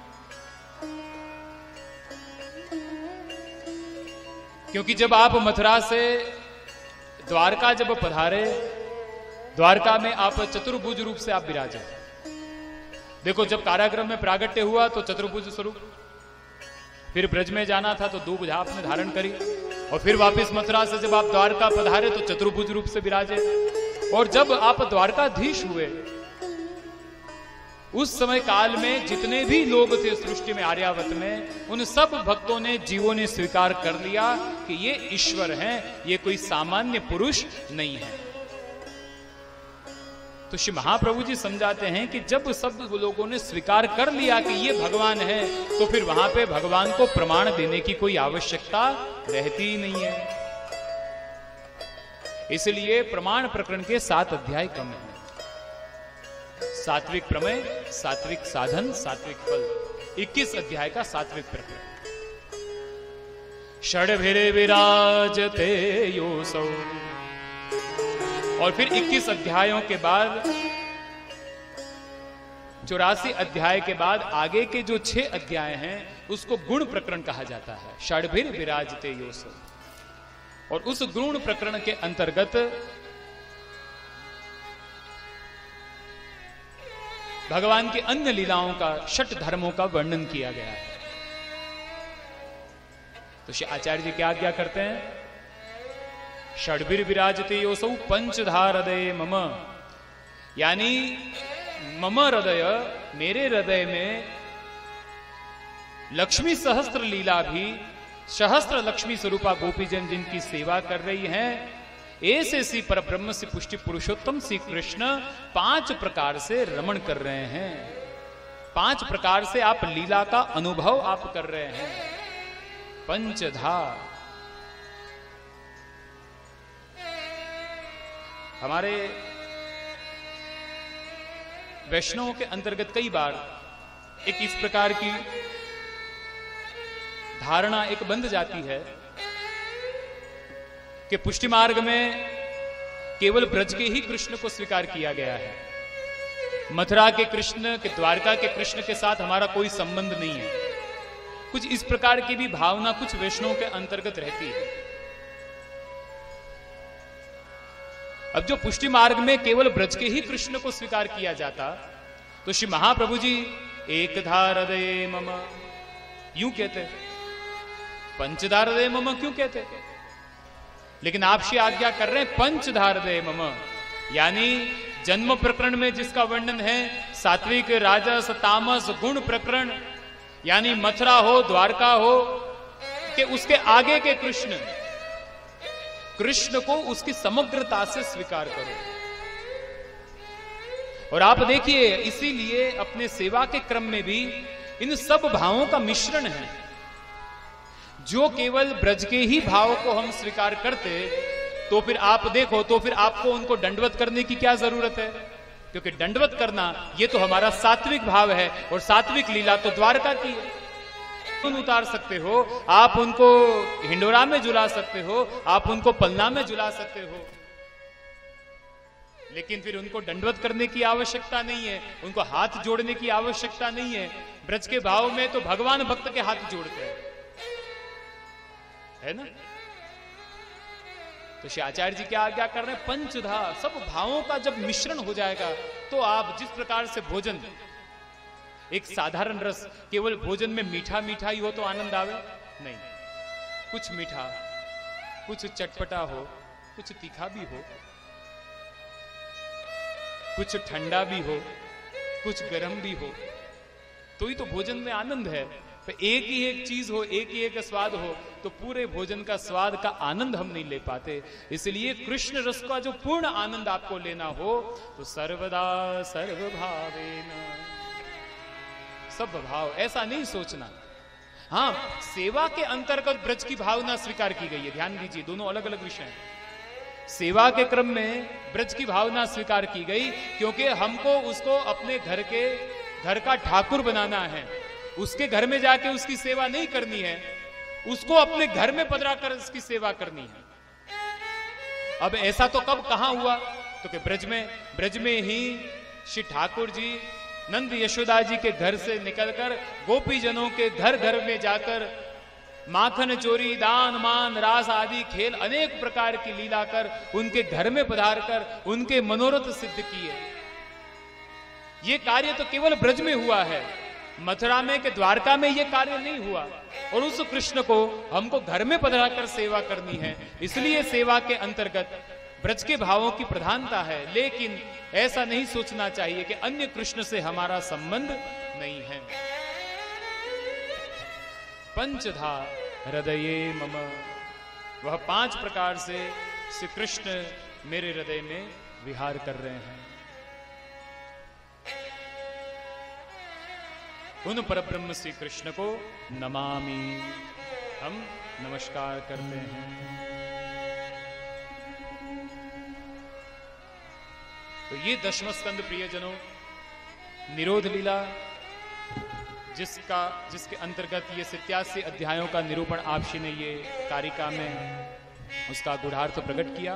क्योंकि जब आप मथुरा से द्वारका जब पधारे, द्वारका में आप चतुर्भुज रूप से आप विराजे। देखो, जब कारागृह में प्रागट्य हुआ तो चतुर्भुज स्वरूप, फिर ब्रज में जाना था तो दो भुजा आपने धारण करी, और फिर वापस मथुरा से जब आप द्वारका पधारे तो चतुर्भुज रूप से विराजे। और जब आप द्वारकाधीश हुए, उस समय काल में जितने भी लोग थे सृष्टि में, आर्यावत में, उन सब भक्तों ने, जीवों ने स्वीकार कर लिया कि ये ईश्वर हैं, ये कोई सामान्य पुरुष नहीं है। तो श्री महाप्रभु जी समझाते हैं कि जब सब लोगों ने स्वीकार कर लिया कि ये भगवान है, तो फिर वहां पे भगवान को प्रमाण देने की कोई आवश्यकता रहती ही नहीं है। इसलिए प्रमाण प्रकरण के सात अध्याय कम हैं। सात्विक प्रमेय, सात्विक साधन, सात्विक फल, इक्कीस अध्याय का सात्विक प्रकरण। षड्भिरे विराजते योऽसौ, और फिर इक्कीस अध्यायों के बाद, चौरासी अध्याय के बाद आगे के जो छह अध्याय हैं उसको गुण प्रकरण कहा जाता है। षड्भिर विराजते योऽसौ, और उस गुण प्रकरण के अंतर्गत भगवान की अन्य लीलाओं का, षट धर्मों का वर्णन किया गया है। तो श्री आचार्य जी क्या आज्ञा करते हैं? षड्भिर विराजते योऽसौ पंचधा हृदय मम, यानी मम हृदय, मेरे हृदय में लक्ष्मी सहस्त्र लीला भी, सहस्त्र लक्ष्मी स्वरूपा गोपीजन जिनकी सेवा कर रही हैं, ऐसे सी पर ब्रह्म से पुष्टि पुरुषोत्तम श्री कृष्ण पांच प्रकार से रमण कर रहे हैं। पांच प्रकार से आप लीला का अनुभव आप कर रहे हैं। पंचधा, हमारे वैष्णवों के अंतर्गत कई बार एक इस प्रकार की धारणा एक बंध जाती है कि पुष्टि मार्ग में केवल ब्रज के ही कृष्ण को स्वीकार किया गया है, मथुरा के कृष्ण के, द्वारका के कृष्ण के साथ हमारा कोई संबंध नहीं है। कुछ इस प्रकार की भी भावना कुछ वैष्णवों के अंतर्गत रहती है। अब जो पुष्टि मार्ग में केवल ब्रज के ही कृष्ण को स्वीकार किया जाता, तो श्री महाप्रभु जी एकधा हृदय मम यूं कहते, पंचधा हृदय मम क्यों कहते? लेकिन आप श्री आज्ञा कर रहे हैं पंचधा हृदय मम, यानी जन्म प्रकरण में जिसका वर्णन है सात्विक, राजस, तामस, गुण प्रकरण, यानी मथुरा हो, द्वारका हो, कि उसके आगे के कृष्ण, कृष्ण को उसकी समग्रता से स्वीकार करो। और आप देखिए, इसीलिए अपने सेवा के क्रम में भी इन सब भावों का मिश्रण है। जो केवल ब्रज के ही भाव को हम स्वीकार करते, तो फिर आप देखो, तो फिर आपको उनको दंडवत करने की क्या जरूरत है? क्योंकि दंडवत करना ये तो हमारा सात्विक भाव है, और सात्विक लीला तो द्वारका की है। तुम उतार सकते हो, आप उनको हिंडोरा में झुला सकते हो, आप उनको पलना में झुला सकते हो, लेकिन फिर उनको दंडवत करने की आवश्यकता नहीं है, उनको हाथ जोड़ने की आवश्यकता नहीं है। ब्रज के भाव में तो भगवान भक्त के हाथ जोड़ते हैं, है ना? तो श्री आचार्य जी क्या आज्ञा कर रहे हैं? पंचधा, सब भावों का जब मिश्रण हो जाएगा तो आप जिस प्रकार से भोजन, एक साधारण रस, केवल भोजन में मीठा मीठा ही हो तो आनंद आवे? नहीं, कुछ मीठा, कुछ चटपटा हो, कुछ तीखा भी हो, कुछ ठंडा भी हो, कुछ गर्म भी हो, तो ही तो भोजन में आनंद है। तो एक ही एक चीज हो, एक ही एक स्वाद हो, तो पूरे भोजन का स्वाद का आनंद हम नहीं ले पाते। इसलिए कृष्ण रस का जो पूर्ण आनंद आपको लेना हो तो सर्वदा सर्वभावेन, सब भाव, ऐसा नहीं सोचना। हाँ, सेवा के अंतर्गत ब्रज की भावना स्वीकार की गई है, ध्यान दीजिए, दोनों अलग अलग विषय हैं। सेवा के क्रम में ब्रज की भावना स्वीकार की गई क्योंकि हमको उसको अपने घर के घर का ठाकुर बनाना है, उसके घर में जाके उसकी सेवा नहीं करनी है, उसको अपने घर में पधरा कर उसकी सेवा करनी है। अब ऐसा तो कब कहां हुआ? तो कि ब्रज में ब्रज में ही श्री ठाकुर जी नंद यशोदा जी के घर से निकलकर गोपी जनों के घर घर में जाकर माखन चोरी, दान मान, रास आदि खेल, अनेक प्रकार की लीला कर उनके घर में पधार कर उनके मनोरथ सिद्ध किए। ये कार्य तो केवल ब्रज में हुआ है, मथुरा में के द्वारका में ये कार्य नहीं हुआ। और उस कृष्ण को हमको घर में पधरा कर सेवा करनी है, इसलिए सेवा के अंतर्गत ब्रज के भावों की प्रधानता है। लेकिन ऐसा नहीं सोचना चाहिए कि अन्य कृष्ण से हमारा संबंध नहीं है। पंचधा हृदये मम, वह पांच प्रकार से श्री कृष्ण मेरे हृदय में विहार कर रहे हैं। उन परब्रह्म श्री कृष्ण को नमामि, हम नमस्कार करते हैं। तो ये दशम स्कंद प्रियजनों, निरोध लीला, जिसका जिसके अंतर्गत ये सत्यासी अध्यायों का निरूपण आपसी ने ये कारिका में उसका गूढ़ार्थ प्रकट किया।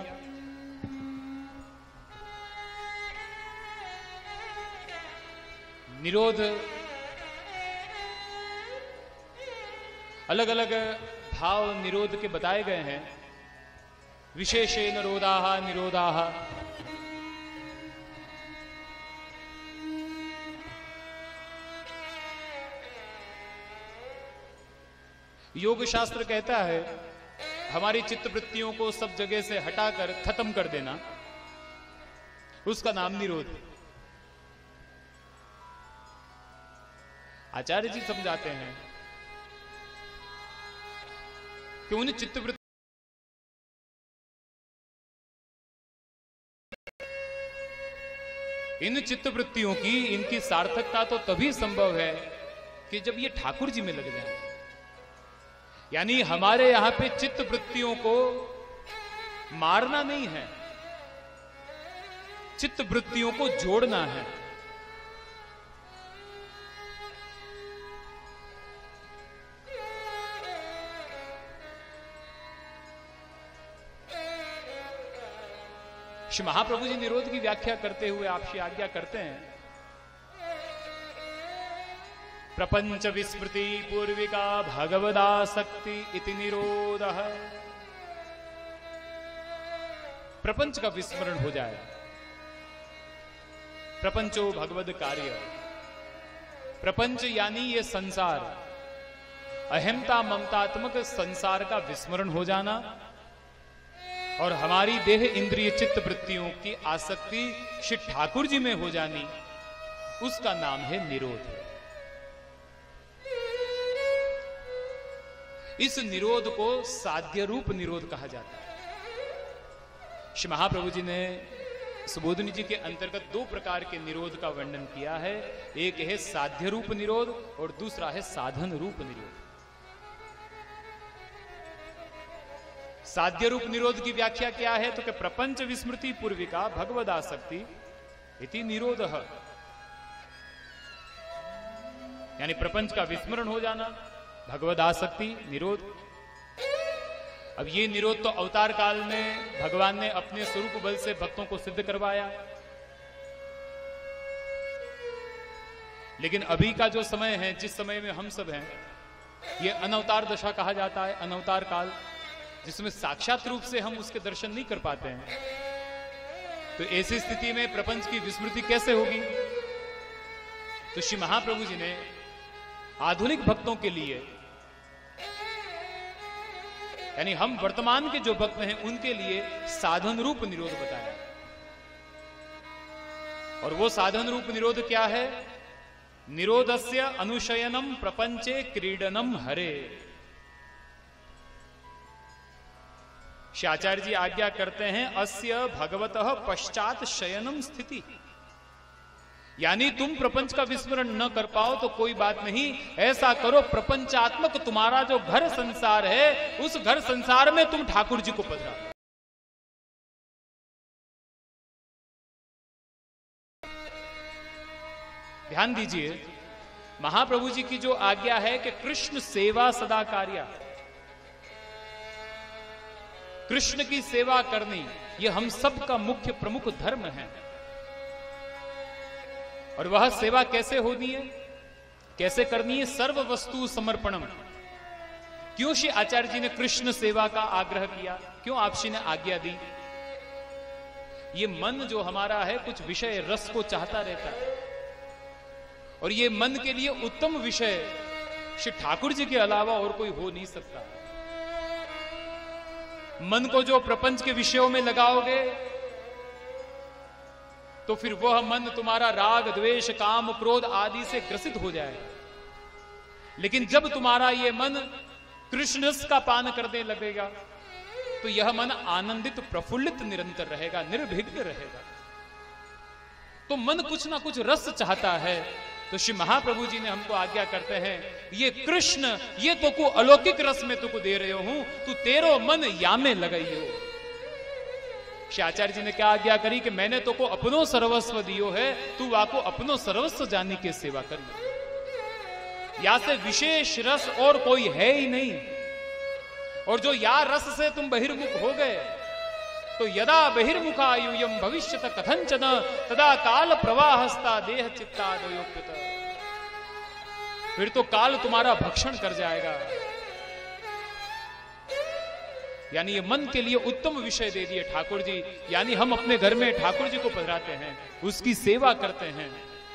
निरोध अलग अलग भाव निरोध के बताए गए हैं। विशेषेण रोधाः निरोधाः, योग शास्त्र कहता है हमारी चित्त वृत्तियों को सब जगह से हटाकर खत्म कर देना, उसका नाम निरोध। आचार्य जी समझाते हैं कि उन चित्त वृत्ति इन चित्त वृत्तियों की, इनकी सार्थकता तो तभी संभव है कि जब ये ठाकुर जी में लग जाए। यानी हमारे यहां पे चित्त वृत्तियों को मारना नहीं है, चित्त वृत्तियों को जोड़ना है। श्री महाप्रभु जी निरोध की व्याख्या करते हुए आपसे आज्ञा करते हैं, प्रपंच विस्मृति पूर्विका भगवदासक्ति इति निरोधः। प्रपंच का विस्मरण हो जाए, प्रपंचो भगवद कार्य, प्रपंच यानी ये संसार, अहमता ममतात्मक संसार का विस्मरण हो जाना और हमारी देह इंद्रिय चित्त वृत्तियों की आसक्ति श्री ठाकुर जी में हो जानी, उसका नाम है निरोध। इस निरोध को साध्य रूप निरोध कहा जाता है। श्री महाप्रभु जी ने सुबोधनी जी के अंतर्गत दो प्रकार के निरोध का वर्णन किया है, एक है साध्य रूप निरोध और दूसरा है साधन रूप निरोध। साध्य रूप निरोध की व्याख्या क्या है? तो कि प्रपंच विस्मृति पूर्विका भगवदासक्ति इति निरोधः, यानी प्रपंच का विस्मरण हो जाना, भगवदासक्ति निरोध। अब ये निरोध तो अवतार काल में भगवान ने अपने स्वरूप बल से भक्तों को सिद्ध करवाया, लेकिन अभी का जो समय है, जिस समय में हम सब हैं, ये अनवतार दशा कहा जाता है, अनवतार काल, जिसमें साक्षात रूप से हम उसके दर्शन नहीं कर पाते हैं। तो ऐसी स्थिति में प्रपंच की विस्मृति कैसे होगी? तो श्री महाप्रभु जी ने आधुनिक भक्तों के लिए, यानी हम वर्तमान के जो भक्त हैं उनके लिए साधन रूप निरोध बताया। और वो साधन रूप निरोध क्या है? निरोधस्य अनुशयनम प्रपंचे क्रीडनम हरे। आचार्य जी आज्ञा करते हैं, अस्य भगवतः पश्चात शयनम स्थिति, यानी तुम प्रपंच का विस्मरण न कर पाओ तो कोई बात नहीं, ऐसा करो प्रपंचात्मक तुम्हारा जो घर संसार है, उस घर संसार में तुम ठाकुर जी को पधरा। ध्यान दीजिए, महाप्रभु जी की जो आज्ञा है कि कृष्ण सेवा सदा कार्या, कृष्ण की सेवा करनी, यह हम सब का मुख्य प्रमुख धर्म है। और वह सेवा कैसे होनी है, कैसे करनी है? सर्व वस्तु समर्पणम। क्यों श्री आचार्य जी ने कृष्ण सेवा का आग्रह किया? क्यों आप श्री ने आज्ञा दी? ये मन जो हमारा है कुछ विषय रस को चाहता रहता है, और ये मन के लिए उत्तम विषय श्री ठाकुर जी के अलावा और कोई हो नहीं सकता। मन को जो प्रपंच के विषयों में लगाओगे तो फिर वह मन तुम्हारा राग द्वेष काम क्रोध आदि से ग्रसित हो जाएगा। लेकिन जब तुम्हारा यह मन कृष्ण रस का पान करने लगेगा तो यह मन आनंदित प्रफुल्लित निरंतर रहेगा, निर्विघ्न रहेगा। तो मन कुछ ना कुछ रस चाहता है। तो श्री महाप्रभु जी ने हमको आज्ञा करते हैं, ये कृष्ण ये तो को अलौकिक रस में तुको दे रहे हूं, तू तेरो मन यामे लगाई हो। श्री आचार्य जी ने क्या आज्ञा करी कि मैंने तो को अपनो सर्वस्व दियो है, तू वाको अपनो सर्वस्व जाने के सेवा कर ले। या से विशेष रस और कोई है ही नहीं। और जो या रस से तुम बहिर्मुख हो गए तो यदा बहिर्मुखायुयम भविष्यत कथंचन तदा काल प्रवाहस्ता देह चित्तादयोप्यत, फिर तो काल तुम्हारा भक्षण कर जाएगा। यानी ये मन के लिए उत्तम विषय दे दिए ठाकुर जी। यानी हम अपने घर में ठाकुर जी को पधराते हैं, उसकी सेवा करते हैं।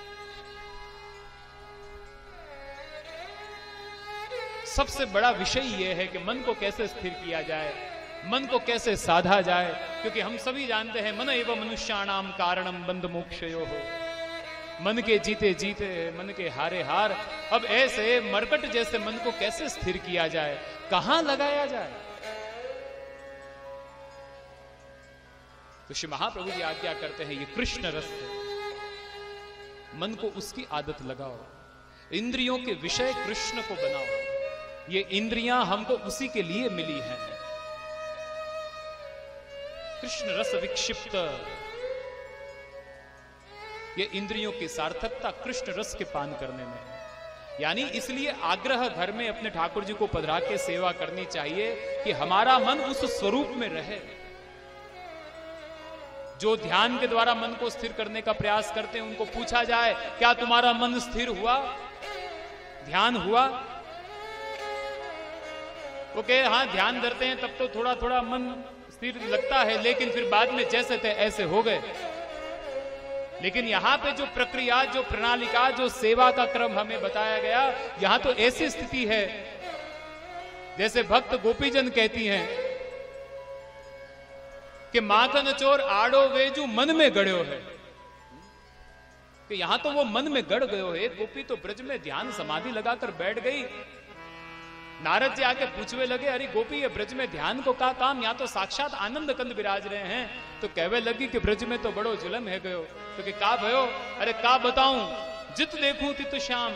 सबसे बड़ा विषय यह है कि मन को कैसे स्थिर किया जाए, मन को कैसे साधा जाए, क्योंकि हम सभी जानते हैं मन एवं मनुष्याणाम कारणम बंध मोक्षयो हो। मन के जीते जीते मन के हारे हार। अब ऐसे मरकट जैसे मन को कैसे स्थिर किया जाए, कहां लगाया जाए? तो श्री महाप्रभु जी आज्ञा करते हैं, ये कृष्ण रस है, मन को उसकी आदत लगाओ, इंद्रियों के विषय कृष्ण को बनाओ। ये इंद्रियां हमको उसी के लिए मिली हैं। कृष्ण रस विक्षिप्त, ये इंद्रियों की सार्थकता कृष्ण रस के पान करने में है। यानी इसलिए आग्रह घर में अपने ठाकुर जी को पधरा के सेवा करनी चाहिए कि हमारा मन उस स्वरूप में रहे। जो ध्यान के द्वारा मन को स्थिर करने का प्रयास करते हैं उनको पूछा जाए, क्या तुम्हारा मन स्थिर हुआ, ध्यान हुआ? वो कहे हाँ ध्यान धरते हैं तब तो थोड़ा थोड़ा मन स्थिर लगता है, लेकिन फिर बाद में जैसे थे ऐसे हो गए। लेकिन यहां पे जो प्रक्रिया, जो प्रणालिका, जो सेवा का क्रम हमें बताया गया, यहां तो ऐसी स्थिति है जैसे भक्त गोपीजन कहती हैं कि माखन चोर आड़ो वेजू मन में गड़ो है। कि यहां तो वो मन में गड़ गयो है। गोपी तो ब्रज में ध्यान समाधि लगाकर बैठ गई। नारद जी आके पूछवे लगे, अरे गोपी ये ब्रज में ध्यान को का काम, यहाँ तो साक्षात आनंद कंद विराज रहे हैं। तो कहवे लगी कि ब्रज में तो बड़ो जुलम है गयो। तो कि का भयो? अरे का बताऊं, जित देखूं तित श्याम,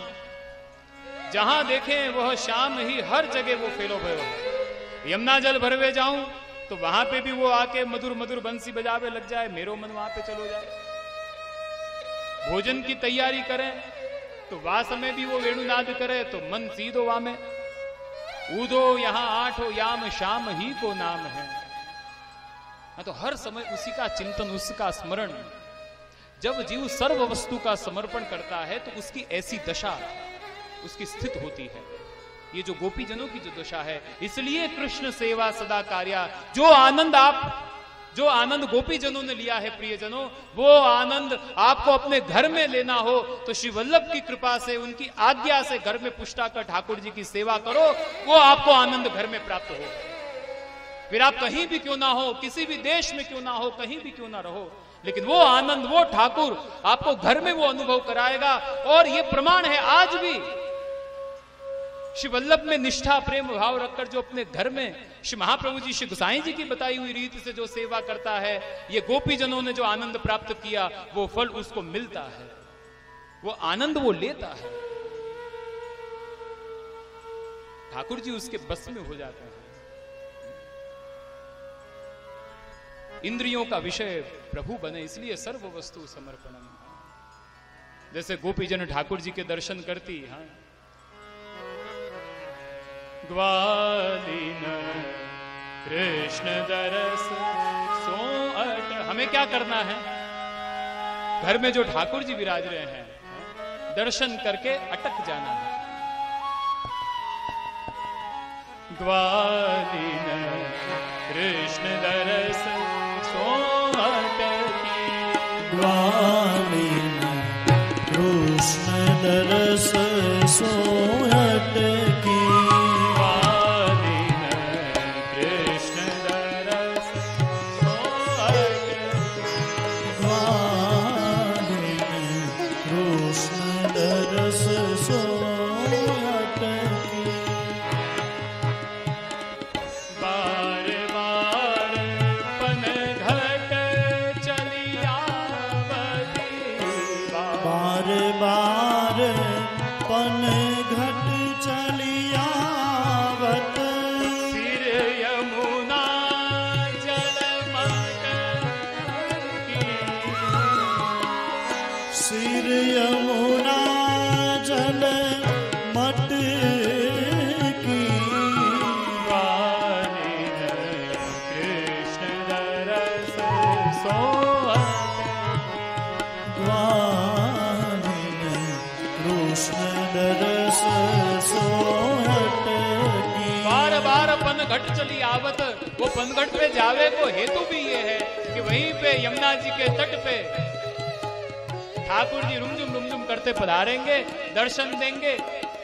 जहां देखें वह श्याम ही, हर जगह वो फेलो भयो। यमुना जल भरवे जाऊं तो वहां पे भी वो आके मधुर मधुर बंसी बजावे लग जाए, मेरो मन वहां पे चलो जाए। भोजन की तैयारी करें तो वह समय भी वो वेणुनाद करे तो मन सीधो वहां में। ऊदो यहां आठो याम शाम ही को नाम है। हाँ, तो हर समय उसी का चिंतन, उसका स्मरण। जब जीव सर्व वस्तु का समर्पण करता है तो उसकी ऐसी दशा, उसकी स्थिति होती है। ये जो गोपी जनों की जो दशा है, इसलिए कृष्ण सेवा सदा कार्या। जो आनंद आप, जो आनंद गोपी जनों ने लिया है प्रियजनों, वो आनंद आपको अपने घर में लेना हो तो श्री वल्लभ की कृपा से, उनकी आज्ञा से घर में पुष्टाकर ठाकुर जी की सेवा करो, वो आपको आनंद घर में प्राप्त हो। फिर आप कहीं भी क्यों ना हो, किसी भी देश में क्यों ना हो, कहीं भी क्यों ना रहो, लेकिन वो आनंद, वो ठाकुर आपको घर में वो अनुभव कराएगा। और ये प्रमाण है आज भी श्री वल्लभ में निष्ठा प्रेम भाव रखकर जो अपने घर में श्री महाप्रभु जी, श्री गोसाई जी की बताई हुई रीति से जो सेवा करता है, ये गोपी जनों ने जो आनंद प्राप्त किया, वो फल उसको मिलता है, वो आनंद वो लेता है। ठाकुर जी उसके बस में हो जाते हैं। इंद्रियों का विषय प्रभु बने, इसलिए सर्व वस्तु समर्पणम। जैसे गोपी जन ठाकुर जी के दर्शन करती, हाँ, ग्वालिन कृष्ण दरस सो अट। हमें क्या करना है? घर में जो ठाकुर जी विराज रहे हैं, दर्शन करके अटक जाना है। ग्वालिन कृष्ण दरस सो अटकी। ग्वालिन कृष्ण दरस सो अटकी। घट चली आवत। वो पनघट पे जावे को हेतु भी ये है कि वहीं पे यमुना जी के तट पे ठाकुर जी रुमझुम रुमझुम करते पधारेंगे, दर्शन देंगे,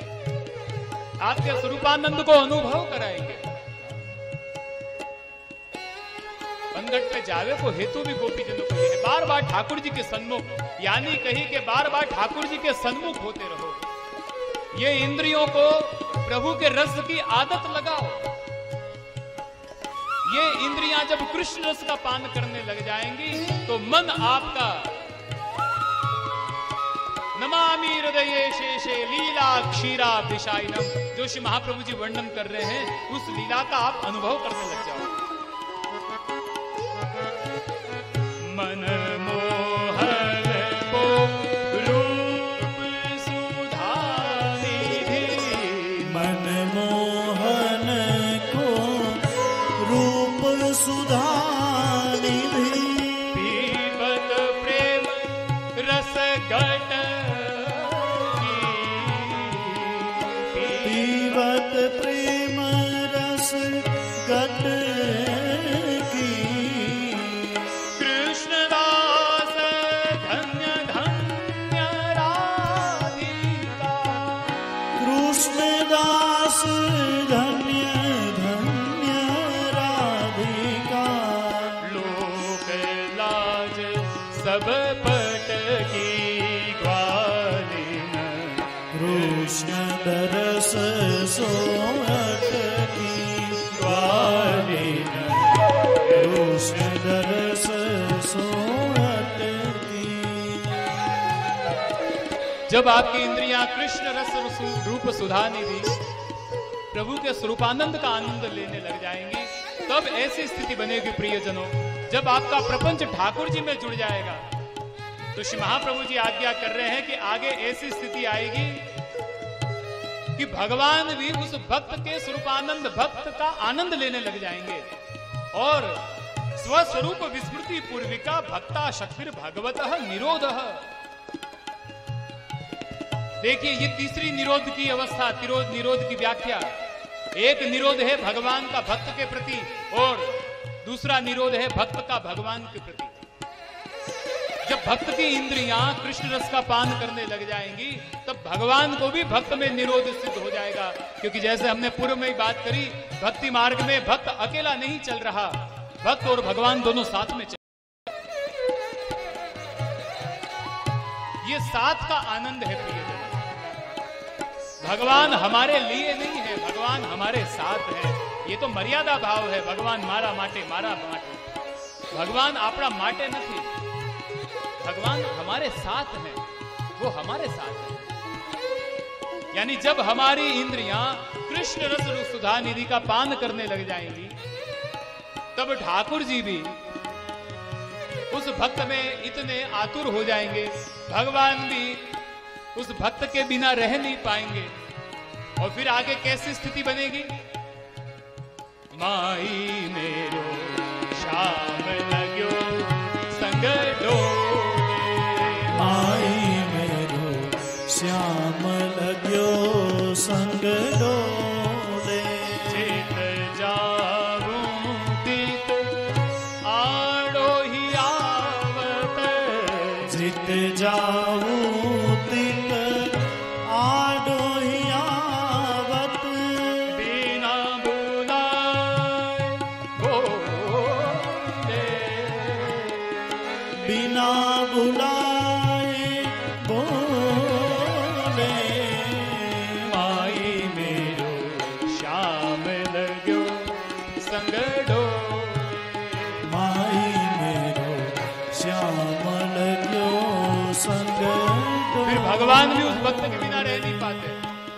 आपके स्वरूपानंद को अनुभव कराएंगे। पनघट पे जावे को हेतु भी गोपी जनों को है, बार बार ठाकुर जी के सन्मुख, यानी कही के बार बार ठाकुर जी के सन्मुख होते रहो। ये इंद्रियों को प्रभु के रस की आदत लगाओ। ये इंद्रियां जब कृष्ण रस का पान करने लग जाएंगी तो मन आपका नमामि हृदये शेषे लीला क्षीरा विशाइनम, जो श्री महाप्रभु जी वर्णन कर रहे हैं, उस लीला का आप अनुभव करने लग जाओ। मन मोहन को रूप सुधा निधि, मन मोहन को रूप सुधा निधि, पीबत प्रेम रस घट पीबत प्रेम रस घट की। कृष्णदास धन्य धन्य राधिका, कृष्णदास धन्य धन्य राधिका। लोक लाज सब पट की ग्वालिन, कृष्ण दरस सोहट की ग्वालिन, कृष्ण दरस सोहट की। जब आपकी इंद्रियां कृष्ण रस रूप सुधा निधि प्रभु के स्वरूपानंद का आनंद लेने लग जाएंगी तब ऐसी स्थिति बनेगी प्रियजनों, जब आपका प्रपंच ठाकुर जी में जुड़ जाएगा। तो श्री महाप्रभु जी आज्ञा कर रहे हैं कि आगे ऐसी स्थिति आएगी कि भगवान भी उस भक्त के स्वरूपानंद भक्त का आनंद लेने लग जाएंगे और स्वस्वरूप विस्मृति पूर्विका भक्ता शक्तिर भगवतः निरोधः। देखिए ये तीसरी निरोध की अवस्था, तिरोध निरोध की व्याख्या। एक निरोध है भगवान का भक्त के प्रति और दूसरा निरोध है भक्त का भगवान के प्रति। जब भक्त की इंद्रियां कृष्ण रस का पान करने लग जाएंगी तब भगवान को भी भक्त में निरोध सिद्ध हो जाएगा। क्योंकि जैसे हमने पूर्व में ही बात करी, भक्ति मार्ग में भक्त अकेला नहीं चल रहा, भक्त और भगवान दोनों साथ में चल। ये साथ का आनंद है प्रियजन। भगवान हमारे लिए नहीं है, भगवान हमारे साथ है। ये तो मर्यादा भाव है, भगवान मारा माटे मारा माटे। भगवान आपड़ा माटे नहीं, भगवान हमारे साथ हैं, वो हमारे साथ है। यानी जब हमारी इंद्रियां कृष्ण रस सुधा निधि का पान करने लग जाएंगी तब ठाकुर जी भी उस भक्त में इतने आतुर हो जाएंगे, भगवान भी उस भक्त के बिना रह नहीं पाएंगे। और फिर आगे कैसी स्थिति बनेगी? माई मेरो श्याम लग्यो संग डोले, माई मेरो श्याम लग्यो संग डोले, चित जाऊं तित आड़ो ही आवत, चित जाऊं तित आडो ही आवत, बिना बुलाए बोले, बिना बुलाए बोले, माई मेरो श्याम लग्यो संग डोले। माई मेरो श्याम लग्यो संग डोले। फिर भगवान भी उस भक्त के बिना रह नहीं पाते।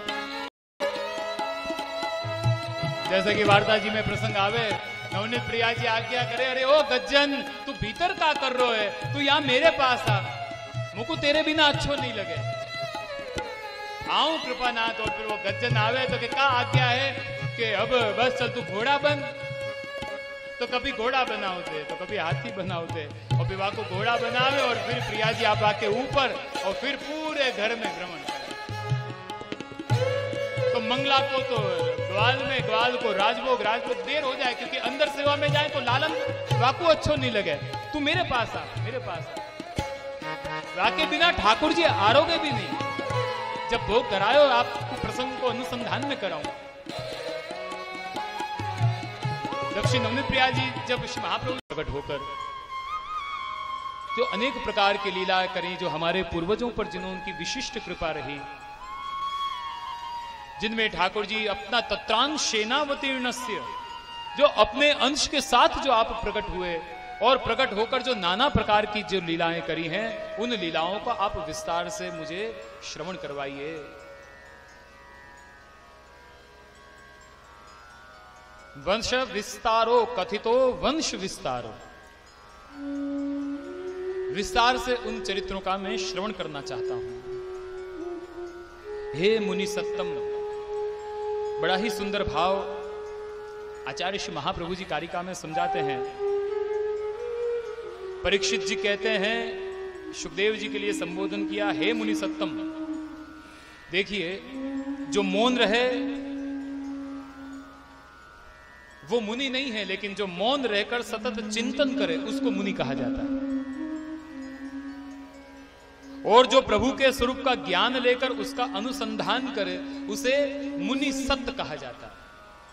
जैसे कि वार्ता जी में प्रसंग आवे, नवनीत प्रिया जी आज्ञा करे, अरे ओ गज्जन तू भीतर का कर रो है, तू यहाँ मेरे पास आ, मुझको तेरे बिना अच्छो नहीं लगे। आऊं कृपानाथ। और फिर वो गज्जन आवे तो क्या आज्ञा है कि अब बस चल तू घोड़ा बन। तो कभी घोड़ा बनाओते तो कभी हाथी बनाओते और विवाह को घोड़ा बनावे और फिर प्रिया जी आप आके ऊपर और फिर पूरे घर में भ्रमण करें। तो मंगला को तो ग्वाल में, ग्वाल को राजभोग, राजभोग देर हो जाए क्योंकि अंदर सेवा में जाए तो लालन वाकू अच्छो नहीं लगे। तू मेरे पास आ, मेरे पास आ। वाके बिना ठाकुर जी आरोगे भी नहीं। जब भोग करायो आपको प्रसंग को अनुसंधान में कराऊं। दक्षिण नवनीत प्रिया जी जब श्री महाप्रभु प्रकट होकर जो अनेक प्रकार की लीला करी, जो हमारे पूर्वजों पर जिन्होंने उनकी विशिष्ट कृपा रही, जिनमें ठाकुर जी अपना तत्रांश सेनावतीर्णस्य, जो अपने अंश के साथ जो आप प्रकट हुए और प्रकट होकर जो नाना प्रकार की जो लीलाएं करी हैं, उन लीलाओं का आप विस्तार से मुझे श्रवण करवाइए। वंश विस्तारो कथितो वंश विस्तारो। विस्तार से उन चरित्रों का मैं श्रवण करना चाहता हूं। हे मुनि सत्तम, बड़ा ही सुंदर भाव आचार्य श्री महाप्रभु जी कारिका में समझाते हैं। परीक्षित जी कहते हैं, सुखदेव जी के लिए संबोधन किया, हे मुनि सत्तम। देखिए जो मौन रहे वो मुनि नहीं है, लेकिन जो मौन रहकर सतत चिंतन करे उसको मुनि कहा जाता है। और जो प्रभु के स्वरूप का ज्ञान लेकर उसका अनुसंधान करे उसे मुनि सत्त कहा जाता है।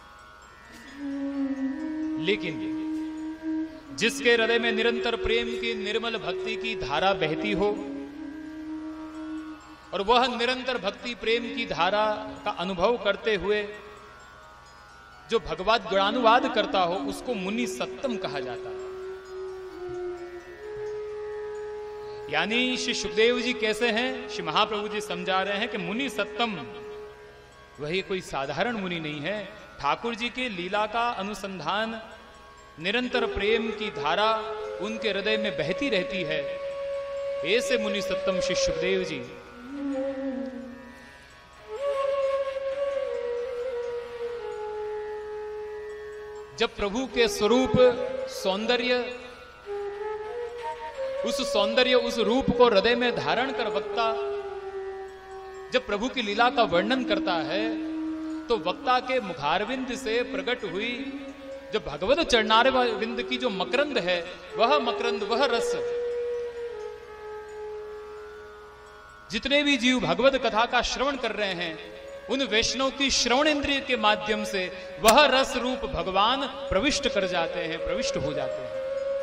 लेकिन जिसके हृदय में निरंतर प्रेम की निर्मल भक्ति की धारा बहती हो और वह निरंतर भक्ति प्रेम की धारा का अनुभव करते हुए जो भगवत गुणानुवाद करता हो उसको मुनि सत्तम कहा जाता है। यानी श्री सुखदेव जी कैसे हैं, श्री महाप्रभु जी समझा रहे हैं कि मुनि सत्तम वही कोई साधारण मुनि नहीं है। ठाकुर जी के लीला का अनुसंधान निरंतर प्रेम की धारा उनके हृदय में बहती रहती है। ऐसे मुनि सत्तम श्री सुखदेव जी जब प्रभु के स्वरूप सौंदर्य, उस सौंदर्य उस रूप को हृदय में धारण कर वक्ता जब प्रभु की लीला का वर्णन करता है तो वक्ता के मुखारविंद से प्रकट हुई जो भगवत चरणारविंद की जो मकरंद है, वह मकरंद, वह रस, जितने भी जीव भगवत कथा का श्रवण कर रहे हैं उन वैष्णव की श्रवण इंद्रिय के माध्यम से वह रस रूप भगवान प्रविष्ट कर जाते हैं, प्रविष्ट हो जाते हैं।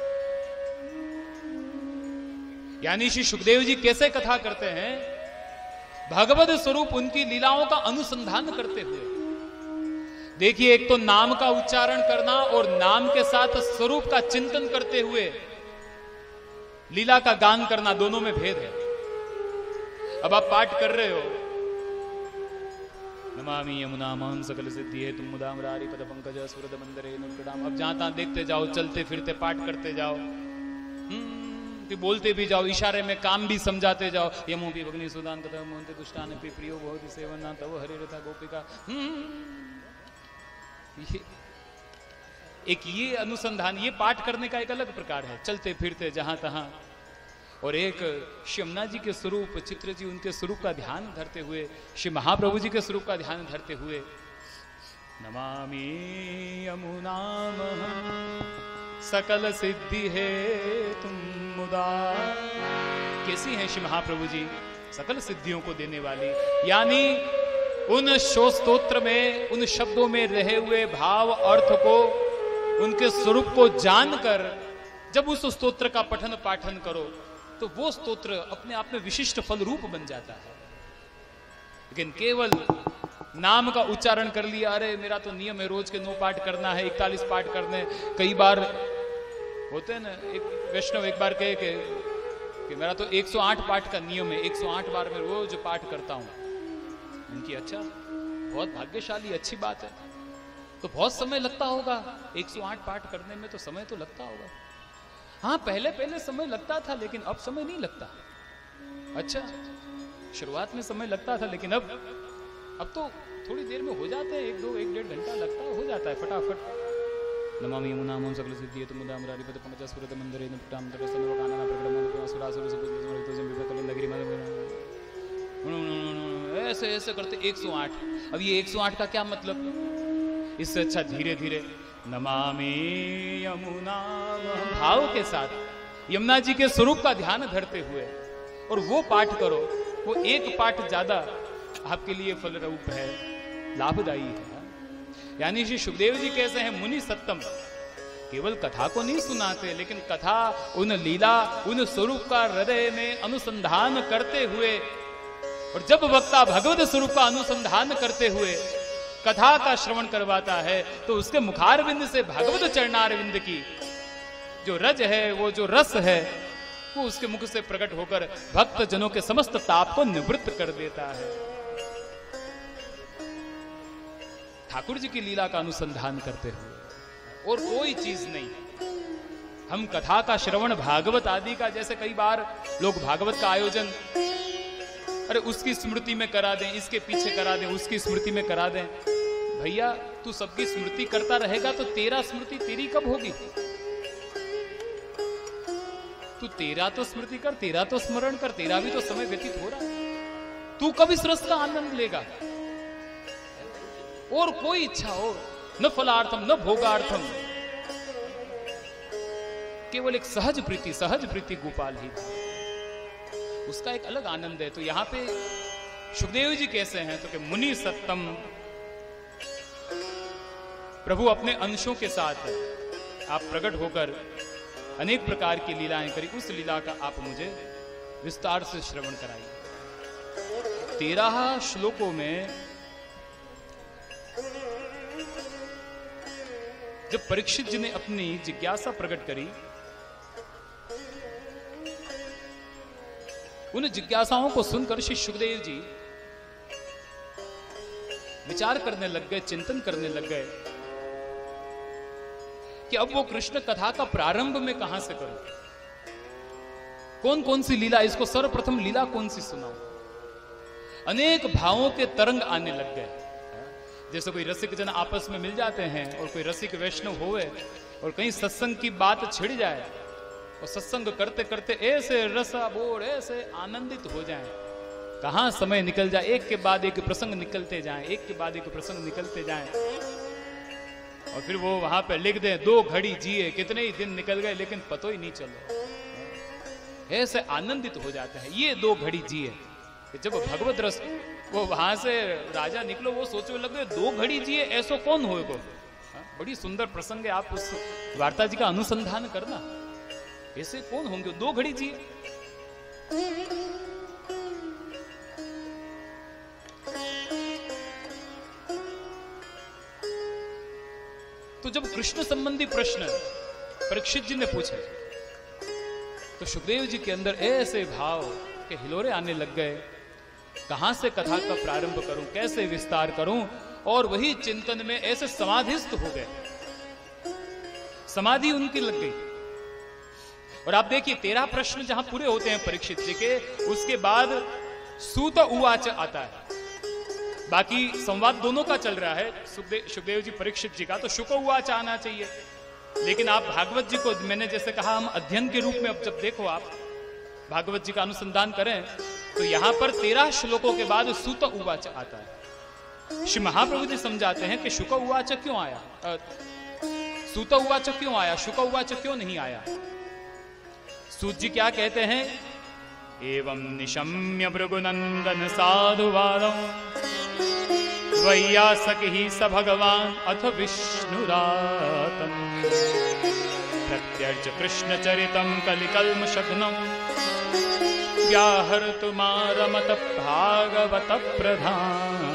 यानी श्री सुखदेव जी कैसे कथा करते हैं? भगवत स्वरूप उनकी लीलाओं का अनुसंधान करते हुए। देखिए, एक तो नाम का उच्चारण करना और नाम के साथ स्वरूप का चिंतन करते हुए लीला का गान करना, दोनों में भेद है। अब आप पाठ कर रहे हो, नमामि यमुनामां सकल सिद्धि है तुम मुदा मुरारी पद पंकज सुरद मंदरे नुक्कड़ाम। अब जहां तहां देखते जाओ, चलते फिरते पाठ करते जाओ, हम्म बोलते भी जाओ, इशारे में काम भी समझाते जाओ। यमो भी भगनी सुदान कथा मोहनते दुष्टान पे प्रियो बहुत सेवना तव हरे रथा गोपिका। ये एक ये अनुसंधान, ये पाठ करने का एक अलग प्रकार है, चलते फिरते जहां तहां। और एक श्री यमुना जी के स्वरूप, चित्र जी उनके स्वरूप का ध्यान धरते हुए, श्री महाप्रभु जी के स्वरूप का ध्यान धरते हुए, नमामि यमुनामहं सकल सिद्धि है तुम मुदा। कैसी हैं श्री महाप्रभु जी? सकल सिद्धियों को देने वाली। यानी उन शोस्तोत्र में, उन शब्दों में रहे हुए भाव अर्थ को, उनके स्वरूप को जानकर जब उस स्तोत्र का पठन पाठन करो तो वो स्तोत्र अपने आप में विशिष्ट फल रूप बन जाता है। लेकिन केवल नाम का उच्चारण कर लिया, अरे मेरा तो नियम है रोज के नौ पाठ करना है, इकतालीस पाठ करने। कई बार होते हैं ना, एक वैष्णव एक बार कहे कि, कि मेरा तो एक सौ आठ पाठ का नियम है, एक सौ आठ बार मैं रोज पाठ करता हूं। इनकी अच्छा, बहुत भाग्यशाली, अच्छी बात है। तो बहुत समय लगता होगा एक सौ आठ पाठ करने में, तो समय तो लगता होगा। हाँ, पहले पहले समय लगता था, लेकिन अब समय नहीं लगता। अच्छा, शुरुआत में समय लगता था, लेकिन अब अब तो थोड़ी देर में हो जाते हैं, एक दो एक डेढ़ घंटा लगता है, हो जाता है फटाफट। नमामि यमुनामां सकल सिद्धि तुम मुदा मुरारी पद पंकज स्फुरद मंदरे नुक्कड़ाम दर्शन वकानना प्रगटम असुरासुर सुपुत्र विवेकल नगरी में ऐसे ऐसे करते एक सौ आठ। अब ये एक सौ आठ का क्या मतलब? इससे अच्छा धीरे धीरे नमामि यमुनामहं भाव के साथ यमुना जी के स्वरूप का ध्यान धरते हुए और वो पाठ करो। वो एक पाठ ज्यादा आपके लिए फल रूप है, लाभदायी है। यानी श्री सुखदेव जी कैसे हैं? मुनि सत्तम, केवल कथा को नहीं सुनाते, लेकिन कथा, उन लीला, उन स्वरूप का हृदय में अनुसंधान करते हुए, और जब वक्ता भगवत स्वरूप का अनुसंधान करते हुए कथा का श्रवण करवाता है तो उसके मुखारविंद से भगवत चरणारविंद की जो रज है, वो जो रस है, वो उसके मुख से प्रकट होकर भक्त जनों के समस्त ताप को निवृत्त कर देता है। ठाकुर जी की लीला का अनुसंधान करते हुए और कोई चीज नहीं। हम कथा का श्रवण, भागवत आदि का, जैसे कई बार लोग भागवत का आयोजन, अरे उसकी स्मृति में करा दें, इसके पीछे करा दें, उसकी स्मृति में करा दें। भैया, तू सबकी स्मृति करता रहेगा तो तेरा स्मृति तेरी कब होगी? तू तेरा तो स्मृति कर, तेरा तो स्मरण कर, तेरा भी तो समय व्यतीत हो रहा है। तू कब इस रस का आनंद लेगा? और कोई इच्छा हो, न फलार्थम न भोगार्थम, केवल एक सहज प्रीति, सहज प्रीति गोपाल ही था, उसका एक अलग आनंद है। तो यहां पे सुखदेव जी कैसे हैं? तो कि मुनि सत्तम, प्रभु अपने अंशों के साथ आप प्रकट होकर अनेक प्रकार की लीलाएं करी, उस लीला का आप मुझे विस्तार से श्रवण कराइए। तेरह श्लोकों में जब परीक्षित जी ने अपनी जिज्ञासा प्रकट करी, उन जिज्ञासाओं को सुनकर श्री सुखदेव जी विचार करने लग गए, चिंतन करने लग गए कि अब वो कृष्ण कथा का प्रारंभ में कहां से करूं, कौन कौन सी लीला, इसको सर्वप्रथम लीला कौन सी सुनाऊं। अनेक भावों के तरंग आने लग गए। जैसे कोई रसिक जन आपस में मिल जाते हैं और कोई रसिक वैष्णव होवे और कहीं सत्संग की बात छिड़ जाए और सत्संग करते करते ऐसे रसा बोर ऐसे आनंदित हो जाएं, कहां समय निकल जाए, एक के बाद एक प्रसंग निकलते जाएं, एक के बाद एक प्रसंग निकलते जाएं, और फिर वो वहां पे लिख दें दो घड़ी जिए, कितने ही दिन निकल गए लेकिन पतो ही नहीं चलो। ऐसे आनंदित हो जाते हैं ये दो घड़ी जिए। जब भगवत रस वो वहां से राजा निकलो, वो सोचने लगे दो घड़ी जिए ऐसो कौन होएगो। बड़ी सुंदर प्रसंग है, आप उस वार्ता जी का अनुसंधान करना, ऐसे कौन होंगे दो घड़ी जिए। तो जब कृष्ण संबंधी प्रश्न परीक्षित जी ने पूछे तो सुखदेव जी के अंदर ऐसे भाव के हिलोरे आने लग गए, कहां से कथा का प्रारंभ करूं, कैसे विस्तार करूं, और वही चिंतन में ऐसे समाधिस्थ हो गए, समाधि उनकी लग गई। और आप देखिए तेरह प्रश्न जहां पूरे होते हैं परीक्षित जी के, उसके बाद सूत उवाच आता है। बाकी संवाद दोनों का चल रहा है, सुखदेव सुखदेव जी परीक्षित जी का, तो शुक उवाच आना चाहिए। लेकिन आप भागवत जी को, मैंने जैसे कहा, हम अध्ययन के रूप में अब जब देखो आप भागवत जी का अनुसंधान करें तो यहां पर तेरह श्लोकों के बाद सूत उवाच आता है। श्री महाप्रभु जी समझाते हैं कि शुक उवाच क्यों आया, सूत उवाच क्यों आया, शुक उवाच क्यों नहीं आया। सूत जी क्या कहते हैं, एवं निशम्य भृगुनंदन साधुवादं वैयासकिः स भगवान अथ विष्णुरातं प्रत्यर्च कृष्ण चरितं कलिकल्मषघ्नं व्याहर्तुमारमत भागवत प्रधान।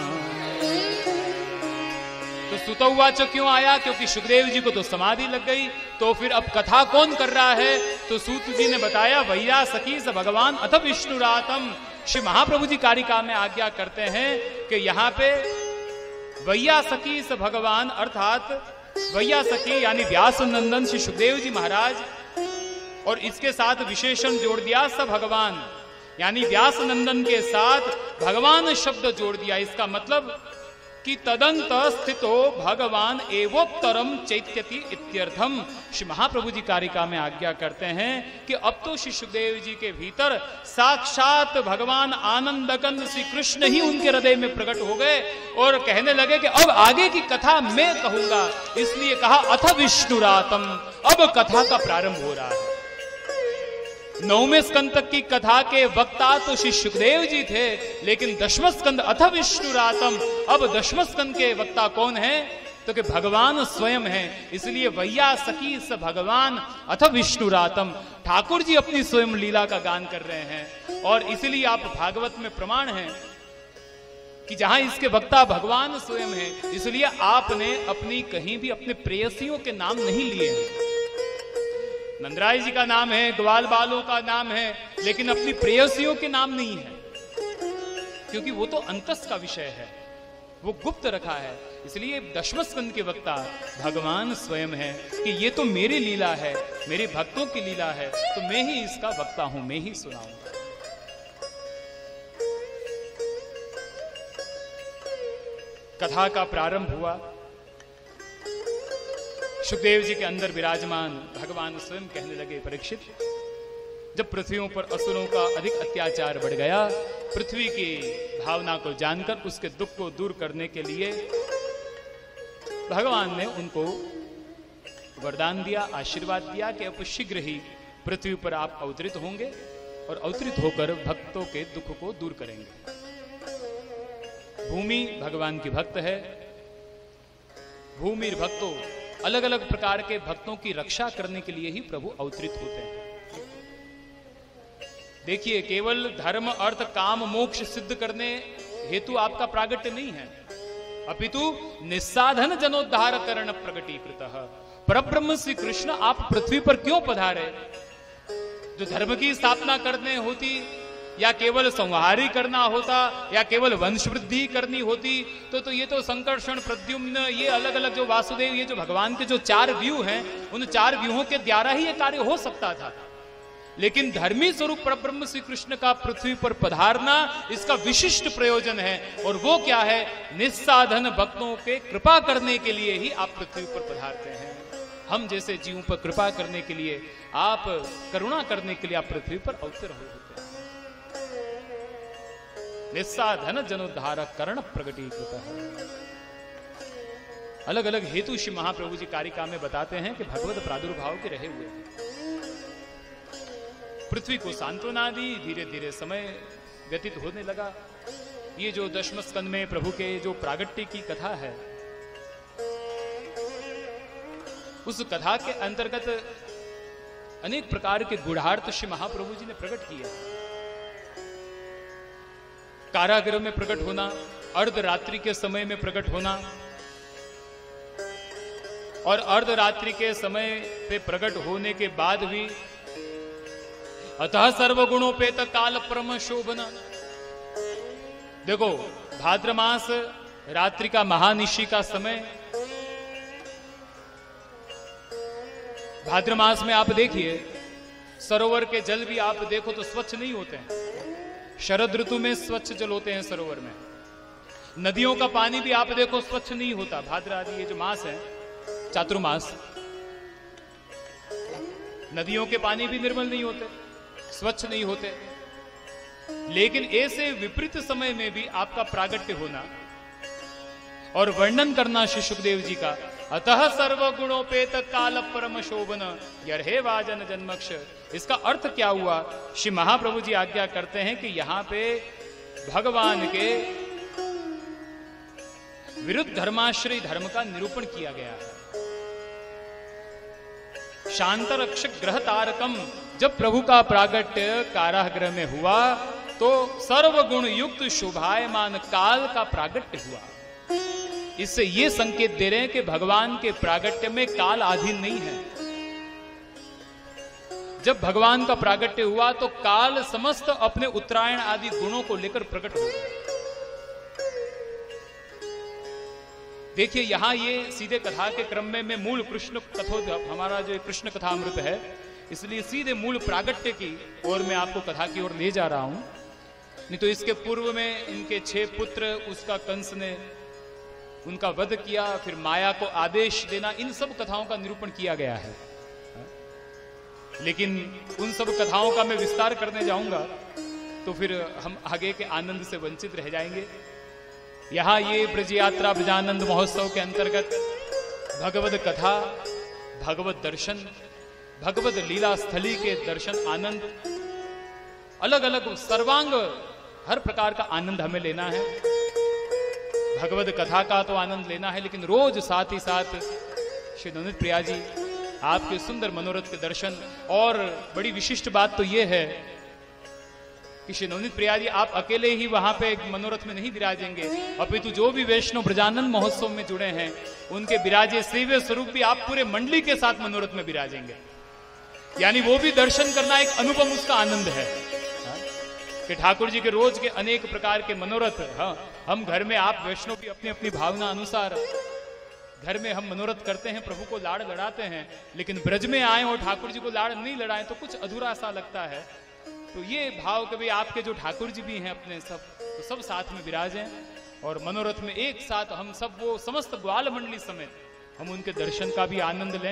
तो सूत उवाच क्यों आया, क्योंकि सुखदेव जी को तो समाधि लग गई, तो फिर अब कथा कौन कर रहा है। तो सूत जी ने बताया वैयासकी स भगवान अथ विष्णुरातम। श्री महाप्रभु जी कारिका में आज्ञा करते हैं कि यहाँ पे वैयासकी स भगवान अर्थात वैयासकी यानी व्यास नंदन श्री सुखदेव जी महाराज, और इसके साथ विशेषण जोड़ दिया स भगवान, यानी व्यास नंदन के साथ भगवान शब्द जोड़ दिया। इसका मतलब कि तदंत स्थितो भगवान एवोत्तरम चैत्यति इत्यर्थम। श्री महाप्रभु जी कारिका में आज्ञा करते हैं कि अब तो श्री सुखदेव जी के भीतर साक्षात भगवान आनंदकंद श्री कृष्ण ही उनके हृदय में प्रकट हो गए और कहने लगे कि अब आगे की कथा मैं कहूंगा। इसलिए कहा अथ विष्णुरातम, अब कथा का प्रारंभ हो रहा है। नौवें स्कंद तक की कथा के वक्ता तो श्री सुखदेव जी थे, लेकिन दशम स्कंद अथ विष्णुरातम, अब दशम स्कंद के वक्ता कौन है, तो कि भगवान स्वयं है। इसलिए वैयासकी स भगवान अथ विष्णुरातम, ठाकुर जी अपनी स्वयं लीला का गान कर रहे हैं। और इसलिए आप भागवत में प्रमाण है कि जहां इसके वक्ता भगवान स्वयं है, इसलिए आपने अपनी कहीं भी अपने प्रेयसियों के नाम नहीं लिए हैं। नंदराय जी का नाम है, ग्वाल बालों का नाम है, लेकिन अपनी प्रेयसियों के नाम नहीं है, क्योंकि वो तो अंतस का विषय है, वो गुप्त रखा है। इसलिए दशम स्कंद के वक्ता भगवान स्वयं है कि ये तो मेरी लीला है, मेरे भक्तों की लीला है, तो मैं ही इसका वक्ता हूं, मैं ही सुनाऊंगा। कथा का प्रारंभ हुआ। सुखदेव जी के अंदर विराजमान भगवान स्वयं कहने लगे, परीक्षित, जब पृथ्वी पर असुरों का अधिक अत्याचार बढ़ गया, पृथ्वी की भावना को जानकर उसके दुख को दूर करने के लिए भगवान ने उनको वरदान दिया, आशीर्वाद दिया कि अब शीघ्र ही पृथ्वी पर आप अवतरित होंगे और अवतरित होकर भक्तों के दुख को दूर करेंगे। भूमि भगवान की भक्त है, भूमि भक्तों, अलग अलग प्रकार के भक्तों की रक्षा करने के लिए ही प्रभु अवतरित होते हैं। देखिए, केवल धर्म अर्थ काम मोक्ष सिद्ध करने हेतु आपका प्रागट्य नहीं है, अपितु निस्साधन जनोद्धार करण प्रगटीकृत परब्रह्म श्री कृष्ण आप पृथ्वी पर क्यों पधारे। जो धर्म की स्थापना करने होती या केवल संहारी करना होता या केवल वंश वृद्धि करनी होती तो तो ये तो संकर्षण, प्रद्युम्न, ये अलग अलग जो वासुदेव, ये जो भगवान के जो चार व्यूह हैं, उन चार व्यूहों के द्वारा ही ये कार्य हो सकता था। लेकिन धर्मी स्वरूप परब्रह्म श्री कृष्ण का पृथ्वी पर पधारना इसका विशिष्ट प्रयोजन है। और वो क्या है? निस्साधन भक्तों के कृपा करने के लिए ही आप पृथ्वी पर पधारते हैं। हम जैसे जीवों पर कृपा करने के लिए, आप करुणा करने के लिए आप पृथ्वी पर अवतर होते हैं। निस्साधन जनोद्धारक कर्ण प्रगटीकृत। अलग अलग हेतु श्री महाप्रभु जी कारिका में बताते हैं कि भगवत प्रादुर्भाव के रहे हुए हैं। पृथ्वी को सांत्वना दी, धीरे धीरे समय व्यतीत होने लगा। ये जो दशम स्कंद में प्रभु के जो प्रागट्य की कथा है, उस कथा के अंतर्गत अनेक प्रकार के गुढ़ार्थ श्री महाप्रभु जी ने प्रकट किया। कारागृह में प्रकट होना, अर्धरात्रि के समय में प्रकट होना, और अर्धरात्रि के समय पे प्रकट होने के बाद भी अतः सर्वगुणोपेत काल परम शोभना। देखो, भाद्र मास रात्रि का महानिशी का समय, भाद्र मास में आप देखिए सरोवर के जल भी आप देखो तो स्वच्छ नहीं होते हैं। शरद ऋतु में स्वच्छ जल होते हैं सरोवर में। नदियों का पानी भी आप देखो स्वच्छ नहीं होता। भाद्र आदि ये जो मास है, चातुर्मास, नदियों के पानी भी निर्मल नहीं होते, स्वच्छ नहीं होते। लेकिन ऐसे विपरीत समय में भी आपका प्रागट्य होना और वर्णन करना श्री सुखदेव जी का, अतः सर्वगुणोपेत काल परम शोभन यर्हे वाजन जन्मक्ष। इसका अर्थ क्या हुआ? श्री महाप्रभु जी आज्ञा करते हैं कि यहां पे भगवान के विरुद्ध धर्माश्रय धर्म का निरूपण किया गया है। शांत रक्षक ग्रह तारकम, जब प्रभु का प्रागट्य कारागृह में हुआ तो सर्वगुण युक्त शोभायमान काल का प्रागट्य हुआ। इससे ये संकेत दे रहे हैं कि भगवान के प्रागट्य में काल अधीन नहीं है। जब भगवान का प्रागट्य हुआ तो काल समस्त अपने उत्तरायण आदि गुणों को लेकर प्रकट हो गया। देखिए, यहां ये सीधे कथा के क्रम में मैं मूल कृष्ण कथो, हमारा जो कृष्ण कथा अमृत है, इसलिए सीधे मूल प्रागट्य की ओर मैं आपको कथा की ओर ले जा रहा हूं। नहीं तो इसके पूर्व में इनके छह पुत्र, उसका कंस ने उनका वध किया, फिर माया को आदेश देना, इन सब कथाओं का निरूपण किया गया है। लेकिन उन सब कथाओं का मैं विस्तार करने जाऊंगा तो फिर हम आगे के आनंद से वंचित रह जाएंगे। यहां ये ब्रज यात्रा ब्रजानंद महोत्सव के अंतर्गत भगवद कथा, भगवत दर्शन, भगवत लीला स्थली के दर्शन आनंद, अलग अलग सर्वांग हर प्रकार का आनंद हमें लेना है। भगवत कथा का तो आनंद लेना है, लेकिन रोज साथ ही साथ श्री नवनीत प्रिया जी आपके सुंदर मनोरथ के दर्शन। और बड़ी विशिष्ट बात तो यह है कि श्री नवनीत प्रिया जी आप अकेले ही वहां पे मनोरथ में नहीं विराजेंगे, अपितु जो भी वैष्णव ब्रजानंद महोत्सव में जुड़े हैं उनके विराजे सेव्य स्वरूप भी आप पूरे मंडली के साथ मनोरथ में विराजेंगे। यानी वो भी दर्शन करना एक अनुपम उसका आनंद है कि ठाकुर जी के रोज के अनेक प्रकार के मनोरथ। हाँ, हम घर में आप वैष्णव भी अपनी अपनी भावना अनुसार घर में हम मनोरथ करते हैं, प्रभु को लाड़ लड़ाते हैं, लेकिन ब्रज में आए और ठाकुर जी को लाड़ नहीं लड़ाएं तो कुछ अधूरा सा लगता है। तो ये भाव के भी आपके जो ठाकुर जी भी हैं अपने सब, तो सब साथ में विराजें और मनोरथ में एक साथ हम सब वो समस्त ग्वाल मंडली समेत हम उनके दर्शन का भी आनंद लें।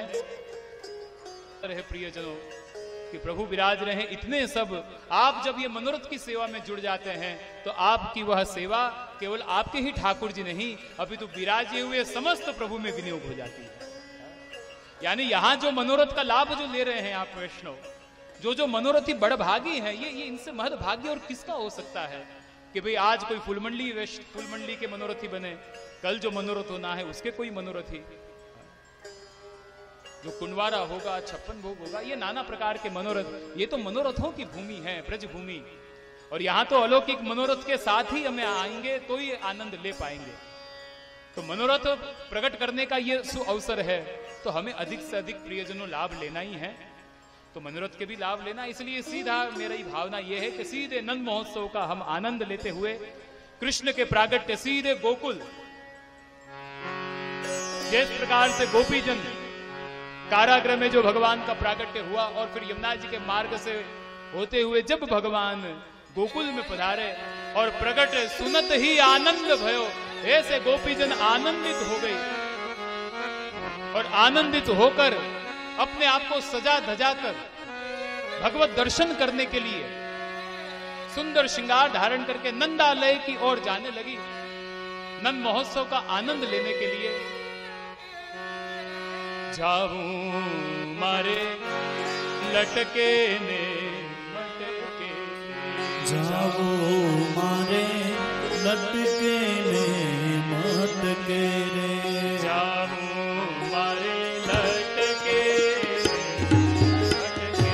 रहे प्रियजनों कि प्रभु विराज रहे इतने सब, आप जब ये मनोरथ की सेवा में जुड़ जाते हैं तो आपकी वह सेवा केवल आपके ही ठाकुर जी नहीं अभी तो विराजे हुए समस्त प्रभु में विनियोग हो जाती है। यानी यहां जो मनोरथ का लाभ जो ले रहे हैं आप वैष्णव, जो जो मनोरथी बड़भागी हैं, ये ये इनसे महद भाग्य और किसका हो सकता है कि भाई आज कोई फुलमंडली फुलमंडली के मनोरथी बने, कल जो मनोरथ होना है उसके कोई मनोरथी, जो कुंवारा होगा, छप्पन भोग होगा, ये नाना प्रकार के मनोरथ। ये तो मनोरथों की भूमि है, ब्रज भूमि। और यहां तो अलौकिक मनोरथ के साथ ही हमें आएंगे तो ही आनंद ले पाएंगे। तो मनोरथ प्रकट करने का ये सु अवसर है, तो हमें अधिक से अधिक प्रियजनों लाभ लेना ही है। तो तो मनोरथ के भी लाभ लेना। इसलिए सीधा मेरी भावना यह है कि सीधे नंद महोत्सव का हम आनंद लेते हुए कृष्ण के प्रागट्य सीधे गोकुल, जिस प्रकार से गोपीजन कारागृह में जो भगवान का प्रागट्य हुआ और फिर यमुना जी के मार्ग से होते हुए जब भगवान गोकुल में पधारे और प्रगट सुनत ही आनंद भयो, ऐसे गोपीजन आनंदित हो गई और आनंदित होकर अपने आप को सजा धजा कर भगवत दर्शन करने के लिए सुंदर श्रृंगार धारण करके नंदालय की ओर जाने लगी, नंद महोत्सव का आनंद लेने के लिए। जाऊं मारे लटके ने मटके, जाऊं मारे लटके ने मटके रे, जाऊं मारे लटके मटके,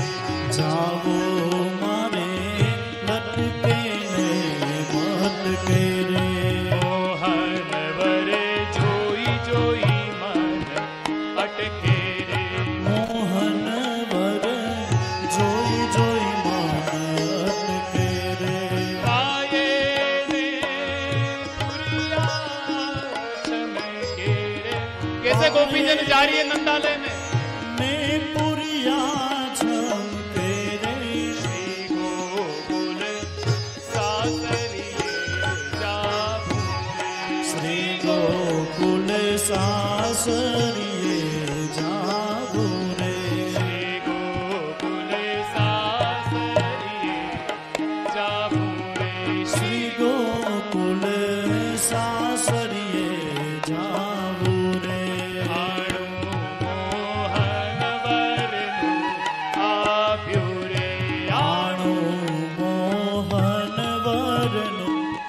जाऊं मारे लटके ने मटके रे, मोहन वरे जोई जोई मन अटके रे, मोहन वर जोई जोई मन अटके रे, पाये ने पुरिया चमके रे। कैसे गोपीजन जा रही है नंदालय में, मैं पुरिया झमके रे, श्री गोकुल सासरिये जाऊं रे, श्री गोकुल सासरिये जाऊं रे, श्री गोकुल सासरिये जाऊं रे, श्री गोकुल सासरिये जाऊं रे, आणु मोहन वरनु आप्यु रे, आणु मोहन वरनु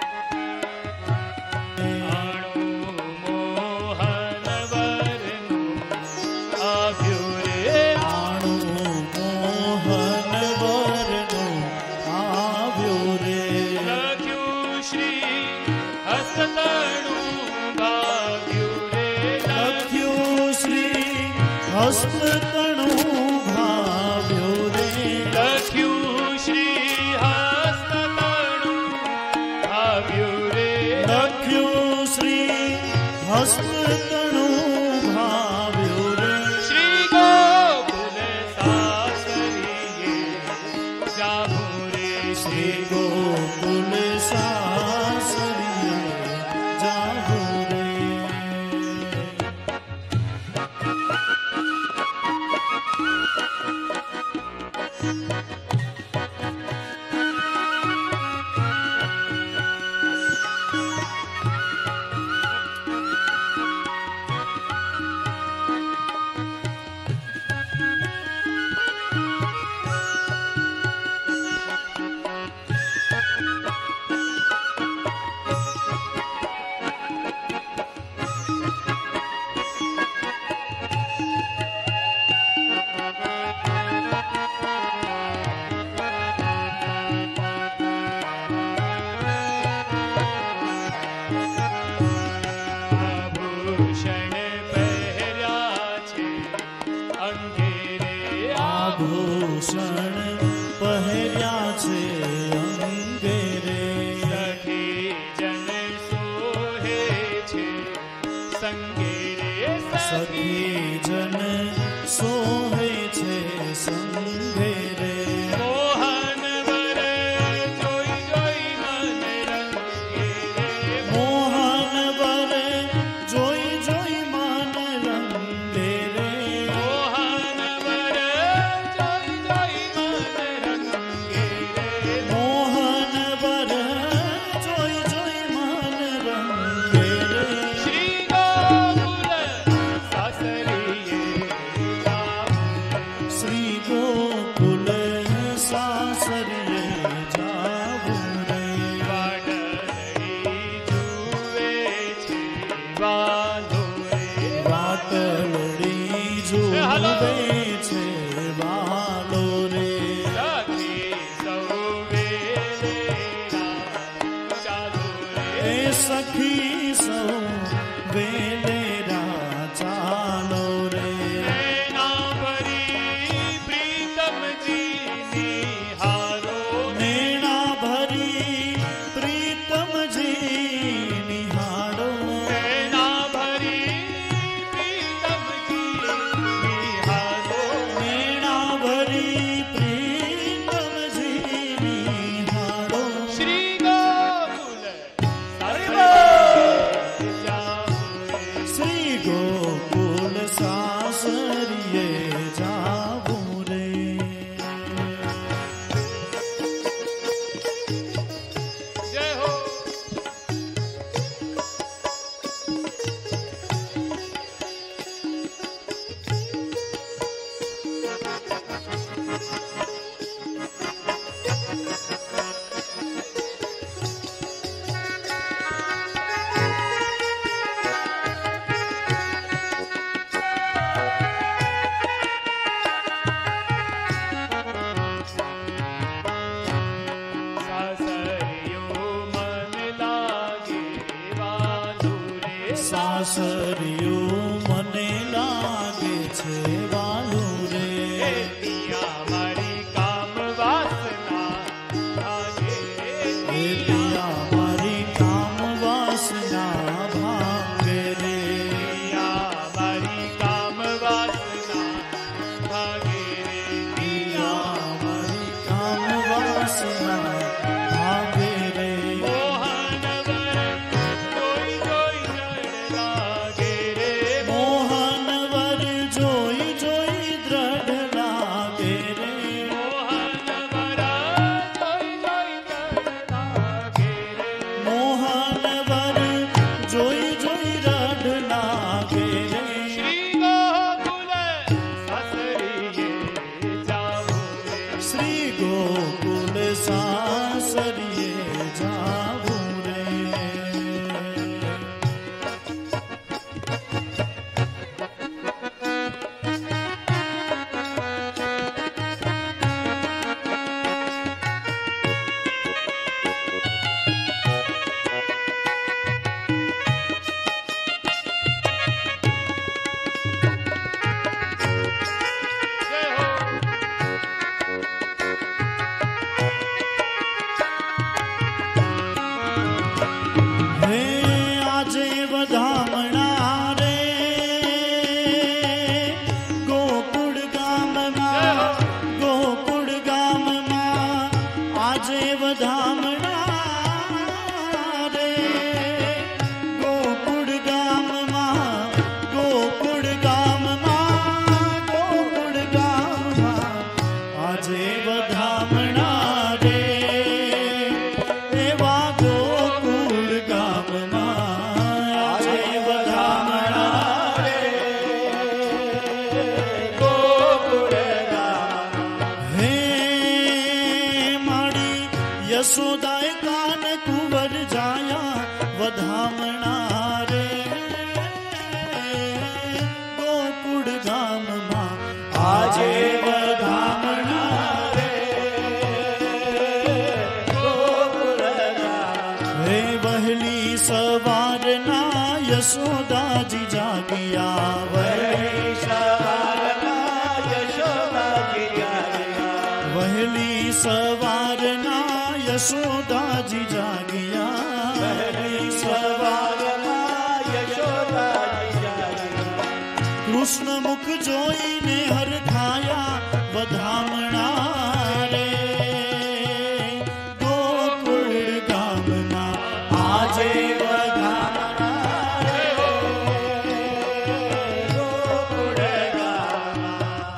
आणु मोहन वरनु आप्यु रे, आणु मोहन वरनु आव्यो रे, लख्यु श्री हस्ततणु भाग्यु रे, लख्यु श्री हस्ततणु भाव्यो रे, लख्यु श्री हस्ततणु भाग्यु रे, लख्यु श्री हस्ततणु भाव्यो रे, श्री गोकुल सासरिये जाऊं रे, श्री गोकुल सासरिये जाऊं रे। આભૂષણ પહેર્યા છે અંગે રે, આભૂષણ પહેર્યા છે અંગે રે, સખી જન સોહે છે સંગે રે, સખી જન સોહે છે સંગે રે, મોહન વર જોઈ જોઈ મન રંગે રે, મોહન વર જોઈ જોઈ મન રંગે રે, મોહન વર જોઈ જોઈ મન રંગે રે, મોહન વર જોઈ જોઈ મન રંગે રે, શ્રી ગોકુલ સાસરિયે જાઉં, શ્રી ગોકુલ સાસરિયે જાવું રે, વાડલડી જુએ છે વાલો રે, વાટલડી જુએ છે વાલો રે, સખી સૌ વેલેરા ચાલો રે, એ સખી સૌ વેલેરા ચાલો રે, એના પરી પ્રીત સાસરિયું મને લાગે છે વાલું રે. પિયા મારી કામ વાસના ભાગે એ પિયા મારી કામ વાસના ભાંગે રે. પિયા મારી કામ વાસના ભાગે પિયા મારી કામ વાસના ભાંગે રે. મોહનવર જોઈ જોઈ દ્રઢ લાગે રે. મોહનવર જોઈ જોઈ દ્રઢ લાગે રે. શ્રી ગોકુલ સાસરીએ જાવું રે. શ્રી ગોકુલ સાસરિયે જાવું રે. હે આજે વધામણા રે ગોકુળ ગામમાં ગોકુળ ગામમાં આજે વધામણા રે ગોકુળ ગામમાં ગોકુળ ગામમાં ગોકુળ ગામમાં આજે વધામણા રે એવા ગોકુળ ગામમાં આજે વધામણા રે ગોકુળ ગામમાં. હે મારી યશોદાએ કાન કુંવર જાયા વધામણા રે ગોકુળ ગામમાં આજે વધામણા રે ગોકુળ ગામમાં. હે વહેલી સવારના યશોદાજી જાગિયા વહેલી સવારના યશોદાજી જાગિયા વહેલી સવારના યશોદાજી જાગિયા વહેલી સવારના યશોદાજી જાગિયા. કૃષ્ણ મુખ જોઈને હરખાયા વધામણા રે ગોકુળ ગામમાં આજે વધામણા રે ગોકુળ ગામમાં.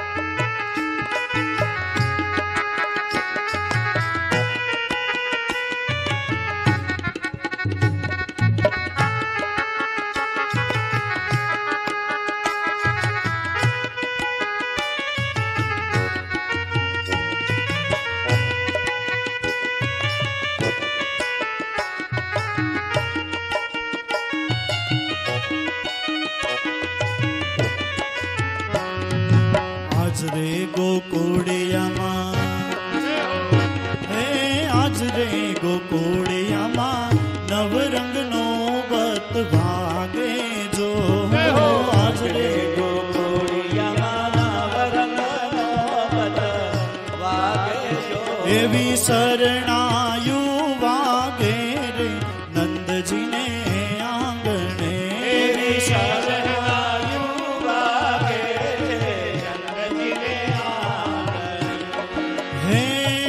આજ રે ગોકુળિયામાં હે આજ રે ગોકુળિયામાં નવરંગનો બત ભાગે જો. આજ રે ગોકુળિયામાં નવરંગનો બત ભાગે જો. એવી શરણાયુ વાગે રે નંદજીને આંગણે. એવી શરણાયુ વાગે રે નંદજીને આંગણે. હે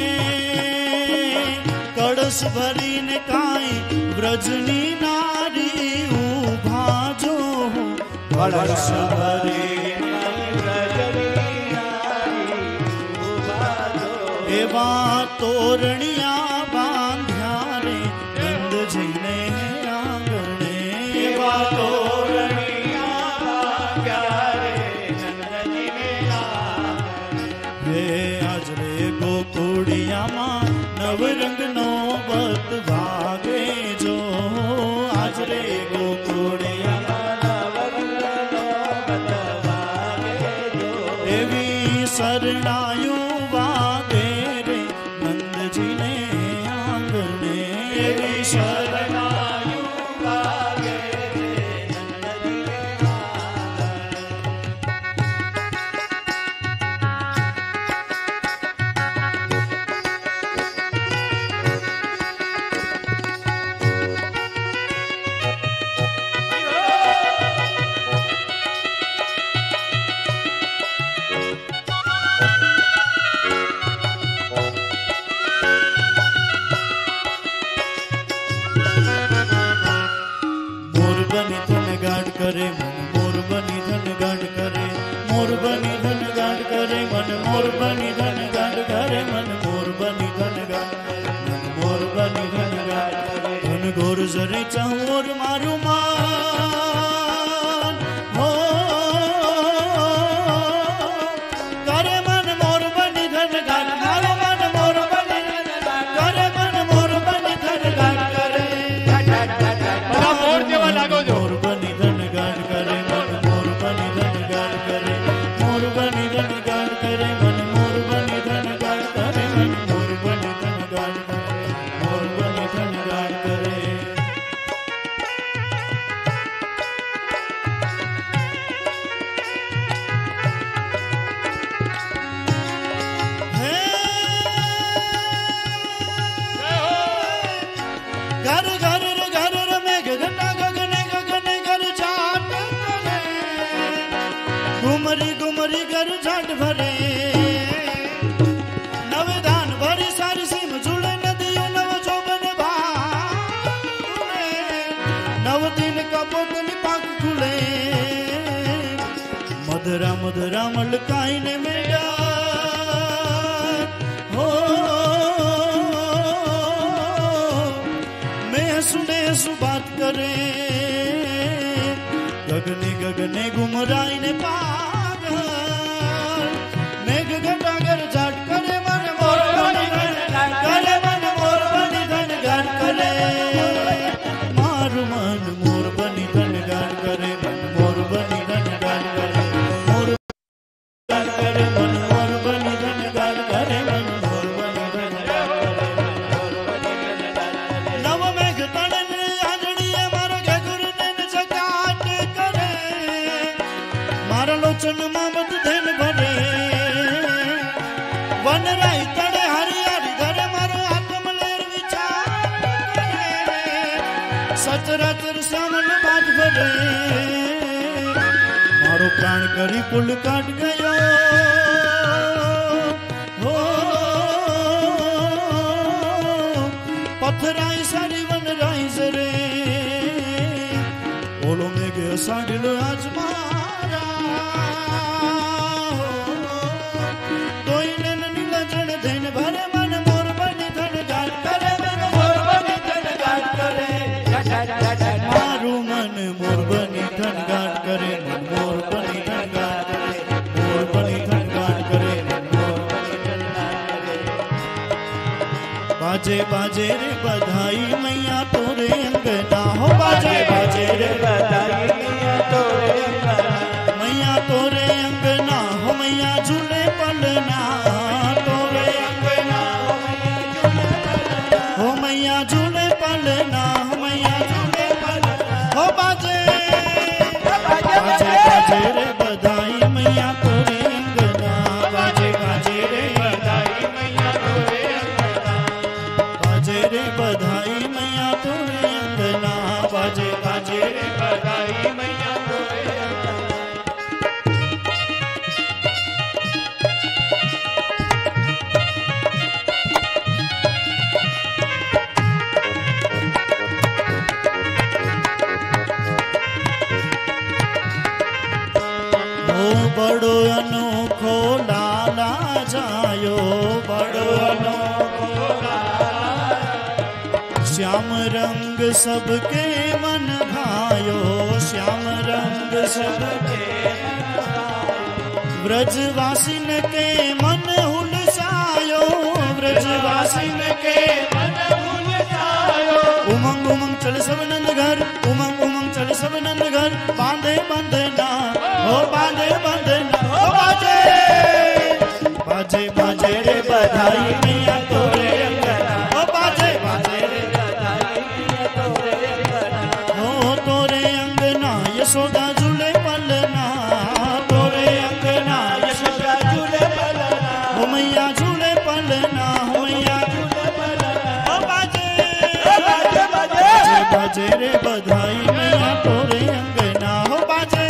કળશ ભરીને કાંઈ વ્રજની નારી ઊભા જો. કળશ ભરીને વ્રજની નારી ઊભા જો. એવા તોરણિયા બાંધ્યા રે નંદજીને આંગણે. એવા તોરણિયા બાંધ્યા રે નંદજીને આંગણે. હે આજ રે ગોકુળિયામાં નવરંગનો બત ભાગે જો. આજ રે ગોકુળિયામાં નવરંગનો બત ભાગે જો. એવી શરણાયુ વાગે રે નંદજીને આંગણે. घोर जरे चाहूं और मारू मान हो करे मन मोर बनी धन घाट मारो मन मोर बनी धन घाट करे मन मोर बनी धन घाट करे मोर जेवा लागो जो मोर बनी धन घाट करे मन मोर बनी धन घाट करे मोर बनी धन घाट करे मन मोर बनी धन घाट करे मन मोर बनी धन घाट करे मोर बनी धन घाट करे घर घर रे घर रे मेघ घटा गगने गगने घर झाट करे घुमरी घुमरी घर झाट भरे नवे धान भरी सारी सीम झूले नदियों नव चौबन भाले नव दिन कपोत निपाक खुले मधुरा मधुरा मलकाई ने मेरा हो सुने सु बात करे गगने गगने घुमराई ने पागल मेघ घटा घर झाट करे मन मोर बनी धन घाट करे मन मोर बनी धन घाट करे मारू मन मोर बनी धन घाट करे मन मोर बनी धन घाट करे मोर घाट करे मन मोर बनी धन घाट करे मन मोर बनी धन घाट करे नव मेघ तड़न आंधड़िया मारो घगुर नैन जगाट करे मारा लोचन मामद धन भरे वन राई तड़े हरियारी धरे मारो आत्म लेर विचार करे सचराचर श्यामल बात भरे मारो प्राण करी पुल काट गयो हो पथराई सारी वन राई जरे ओलो में गयो साडिलो आज मारा तोई नैन नीला जन धन भरे मन मोर बनी धन घाट करे मन मोर बनी धन घाट करे मारू मन मोर बनी धन घाट करे मन मोर बनी धन घाट करे मोर बनी धन घाट करे मन मोर बनी धन घाट करे बाजे बाजे रे बधाई मैया तोरे अंगना हो बाजे बाजे रे बधाई मैया तोरे अंगना मैया तोरे अंगना हो मैया झूले पलना तोरे अंगना हो मैया झूले पलना हो मैया झूले पलना हो बाजे बाजे बाजे रे बधाई मैया तोरे अंगना बाजे बाजे रे बधाई मैया तोरे बाजे रे बधाई मैया तोरे अंगना बाजे बाजे रे बधाई मैया तोरे अंगना ओ बड़ो अनोखो लाला जायो बड़ो अनोखो श्याम रंग सबके मन भायो श्याम रंग सबके व्रजवासिन के मन हुलसायो व्रजवासिन के मन हुलसायो उमंग उमंग चल सब नंद घर उमंग उमंग चल सब नंद घर बांधे बंधना हो बांधे बंधना हो बाजे बाजे बाजे रे बधाई मैया तोरे अंगना हो बाजे बाजे रे बधाई मैया तोरे अंगना हो तोरे अंगना यशोदा झूले पलना तोरे अंगना यशोदा झूले पलना हो मैया झूले पलना हो मैया झूले पलना हो बाजे बाजे बाजे बाजे रे बधाई मैया तोरे अंगना हो बाजे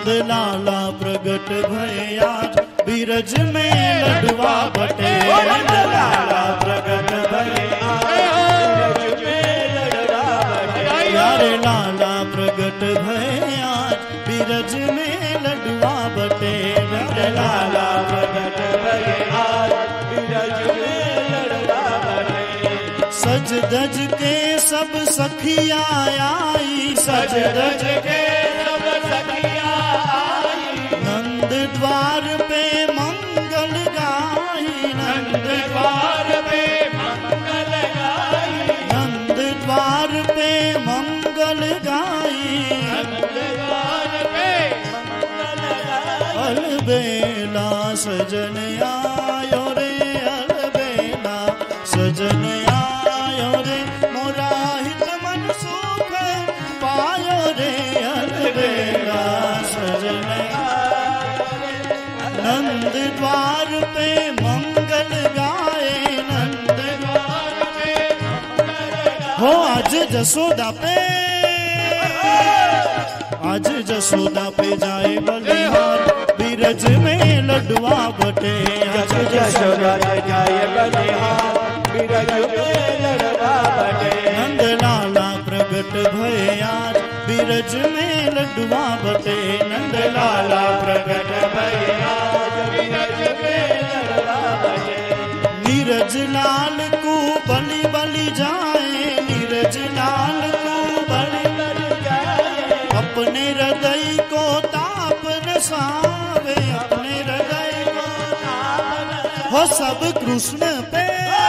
लाला प्रगट भय आज बीरज में लडवा बटे। नंद लाला प्रगट भय आज बीरज में लडवा बटे। यारे लाला प्रगट भय आज बीरज में लडवा बटे। नंद लाला प्रगट भय आज बीरज में लडवा बटे। सज धज के सब सखिया आई, सज धज के सब सखिया आई। नंद द्वार पे मंगल गाई, नंद द्वार पे मंगल गाई। नंद द्वार पे मंगल गाई, नंद द्वार पे मंगल गाई। अलबेला सजन आयो रे, अलबेला सजन आयो रे। मोरा हित मन सुख पायो रे, अलबेला सजन आयो रे। नंद द्वार पे मंगल गाए, नंद द्वार पे मंगल गाए। हो आज जसोदा पे, आज जसोदा पे जाए बलिहार बीरज में लडवा बटे। आज जसोदा पे जाए बलिहार बीरज में लडवा बटे। नंद लाला प्रगट भय आज बीरज में लडवा बटे। नंद लाला प्रगट भय आज बीरज में लडवा बटे। नीरज लाल को बलि बलि जाए, नीरज लाल को बलि बलि जाए। अपने हृदय को ताप नसावे, अपने हृदय को ताप नसावे। हो सब कृष्ण पे,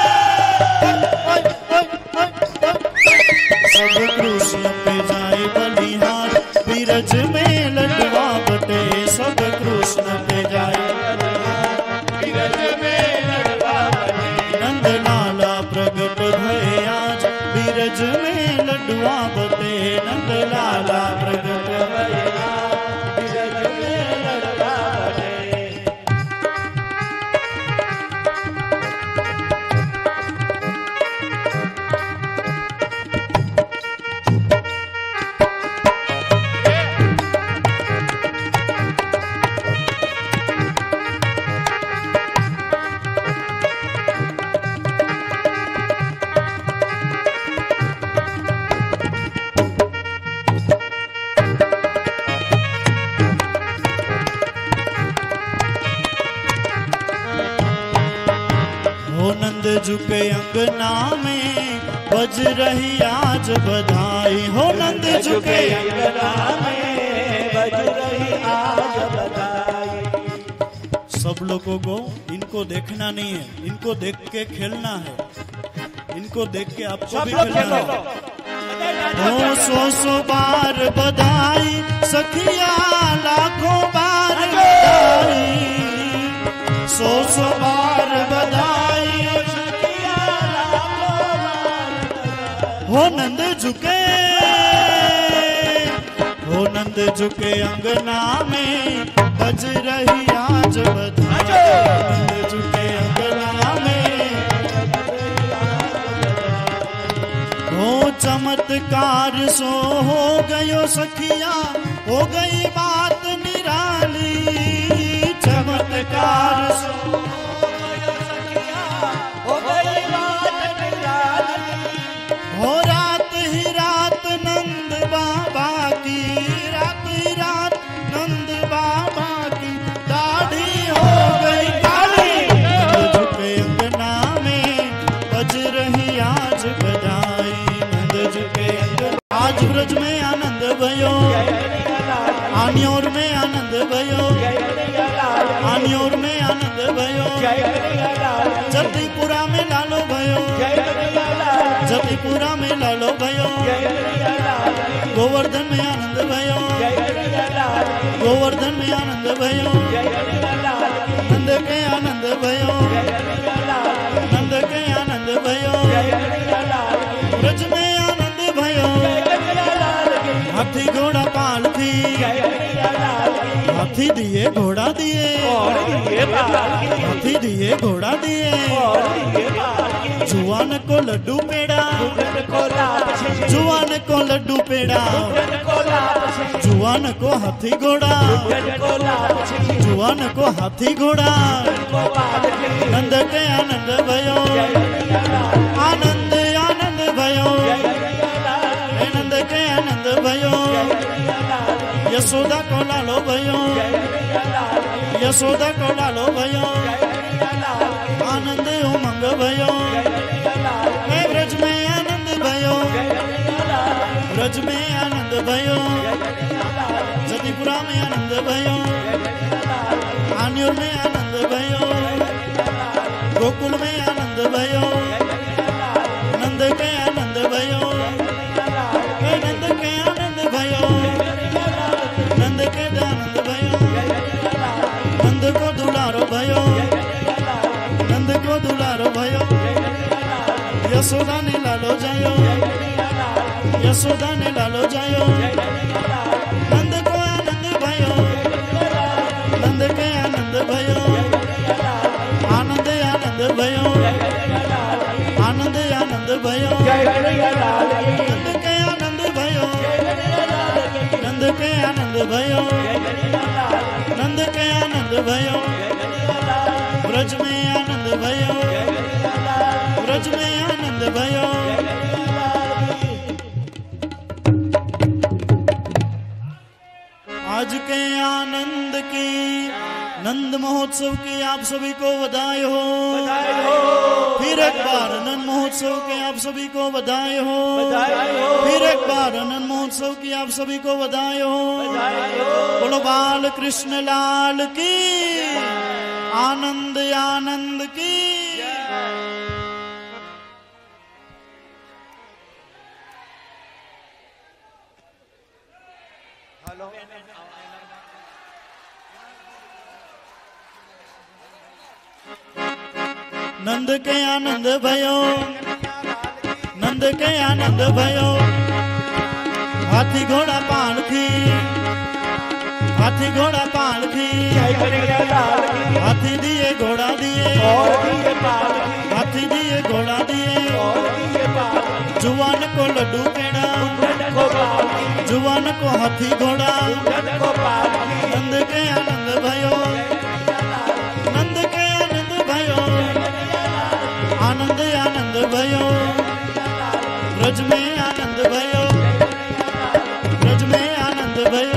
सब कृष्ण पे जाए बलिहार बीरज में लडवा बटे। सब कृष्ण पे जाए बीरज में लडवा बटे। नंद लाला प्रगट भय आज बीरज में लडवा बटे। नंद लाला प्रगट भय आज बीरज में लडवा बटे। झुके अंगना में बज रही आज बधाई। हो नंद झुके अंगना में बज रही आज बधाई। सब लोगों को इनको देखना नहीं है, इनको देख के खेलना है, इनको देख के आपको भी खेलना है। हो सौ सौ बार बधाई सखिया लाखों बार बधाई। सौ सौ बार बधाई हो नंद झुके, हो नंद झुके अंगना में बज रही आज बधाई। नंद झुके अंगना में हो चमत्कार सो हो गयो सखिया, हो गई बात निराली। चमत्कार सो हो गयो सखिया, हो गई बात निराली। हो रात ही रात नंद बाबा की, रात ही रात नंद बाबा की दाढ़ी हो गई काली। नंद झुके अंगना में बज रही आज बधाई। नंद झुके अंगना आज ब्रज में आनंद भयो, आन्योर में आनंद भयो, आन्योर में आनंद भयो। जतिपुरा में लालो भयो, जतिपुरा में लालो भयो। गोवर्धन में आनंद भयो, गोवर्धन में आनंद भयो। नंद के आनंद भयो, नंद के आनंद भयो। ब्रज में आनंद भयो। हाथी घोड़ा पालथी, हाथी दिए घोड़ा दिए हाथी दिए घोड़ा दिए जुआन को लड्डू पेड़ा जुआन को लड्डू पेड़ा जुआन को हाथी घोड़ा जुआन को हाथी घोड़ा नंद के आनंद भयो आनंद आनंद भयो नंद के आनंद भयो यशोदा को लालो भयो यशोदा को लालो भयो आनंद उमंग भयो हे ब्रज में आनंद भयो ब्रज में आनंद भयो जतिपुरा में आनंद भयो आन्योर में आनंद भयो गोकुल में आनंद भयो नंद के आनंद भयो हे नंद के आनंद भयो नंद के आनंद भयो नंद को दुलारो भयो नंद को दुलारो भयो यशोदा ने लालो जायो यशोदा ने लालो जायो नंद को आनंद भयो नंद के आनंद भयो आनंद आनंद भयो आनंद आनंद भयो नंद के आनंद भयो नंद के आनंद भयो नंद के आनंद भयो ब्रज में आनंद भयो ब्रज में आनंद भयो आज के आनंद की नंद महोत्सव की आप सभी को बधाई हो फिर एक बार नंद महोत्सव के आप सभी को बधाई हो फिर एक बार नंद महोत्सव की आप सभी को बधाई हो बोलो बाल कृष्ण लाल की आनंद आनंद की हेलो नंद के आनंद भयो नंद के आनंद भयो हाथी घोड़ा पालकी हाथी घोड़ा पालकी हाथी दिए घोड़ा दिए हाथी दिए घोड़ा दिए जुआन को लड्डू पेड़ा जुआन को हाथी घोड़ा नंद के आनंद भयो नंद के आनंद भयो आनंद आनंद भयो ब्रज में आनंद भयो ब्रज में आनंद भयो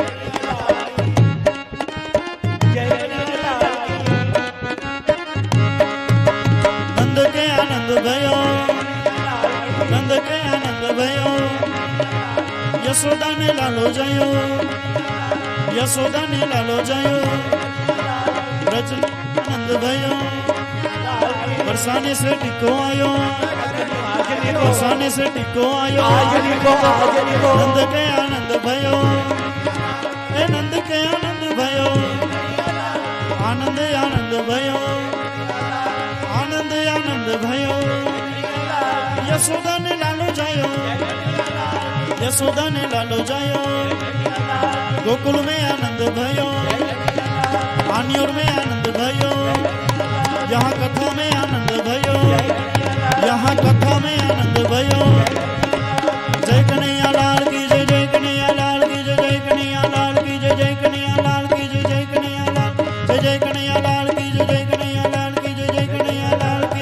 नंद के आनंद भयो नंद के आनंद भयो यशोदा ने लालो जायो यशोदा ने लालो जायो ब्रज में आनंद भयो बरसाने से टिको आयो बरसाने से टिको आयो नंद के आनंद भयो ए नंद के आनंद भयो आनंद आनंद भयो आनंद आनंद भयो यशोदा ने लालो जायो यशोदा ने लालो जायो गोकुल में आनंद भयो आन्योर में आनंद भयो यहाँ कथा में आनंद भयो यहाँ कथा में आनंद भयो जय कन्हैया लाल की जय जय कन्हैया लाल की जय जय कन्हैया लाल की जय जय कन्हैया लाल की जय जय कन्हैया लाल जय जय कन्हैया लाल की जय जय कन्हैया लाल की जय जय कन्हैया लाल की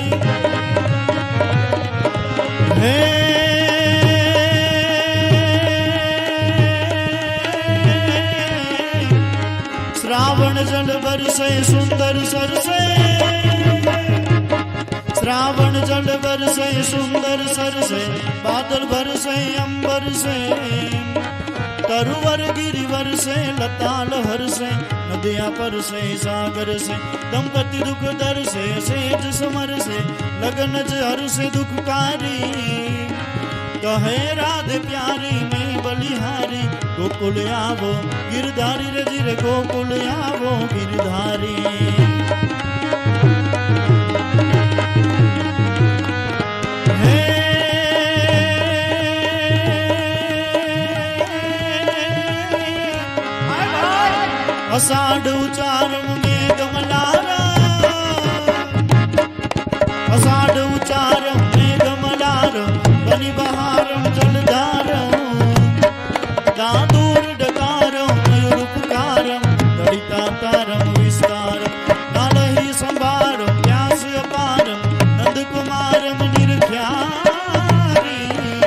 हे श्रावण जल बरसे सुंदर सरसे श्रावण जल बरसे सुंदर सरसे बादल बरसे अंबर से तरुवर गिरिवर से लताल हर से नदियां पर से सागर से दंपति दुख दर से सेज समर से लगन हर से दुखकारी कहे राधे प्यारी में बलिहारी गोकुल आवो गिरधारी रे जिरे गोकुल आवो गिरधारी अषाढ़ उचारम मेघ मलारा अषाढ़ उचारम मेघ मलारम बनि बहारम जलधारम दादूर डकारम मयूरुपकारम गणितातारम विस्तारम नालहि संभारम व्यास अपारम नंद कुमारम निर्ख्यारी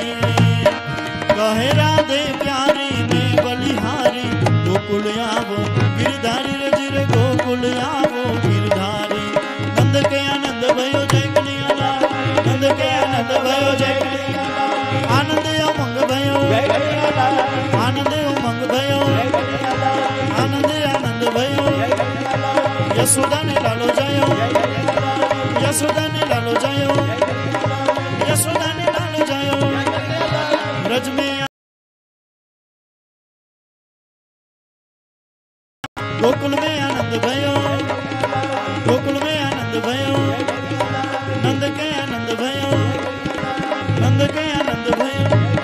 कहे राधे प्यारी में बलिहारी गोकुल आवो गिरधारी रजिर गोकुल आवो गिरधारी नंद के आनंद भयो जय कन्हैया नंद के आनंद भयो जय कन्हैया आनंद उमंग भयो आनंद उमंग भयो आनंद आनंद भयो यशोदा ने लालो जयो यशोदा ने लालो जयो यशोदा ने लालो जयो रज में गोकुल में आनंद भयो गोकुल में आनंद भयो नंद के आनंद भयो नंद के आनंद भयो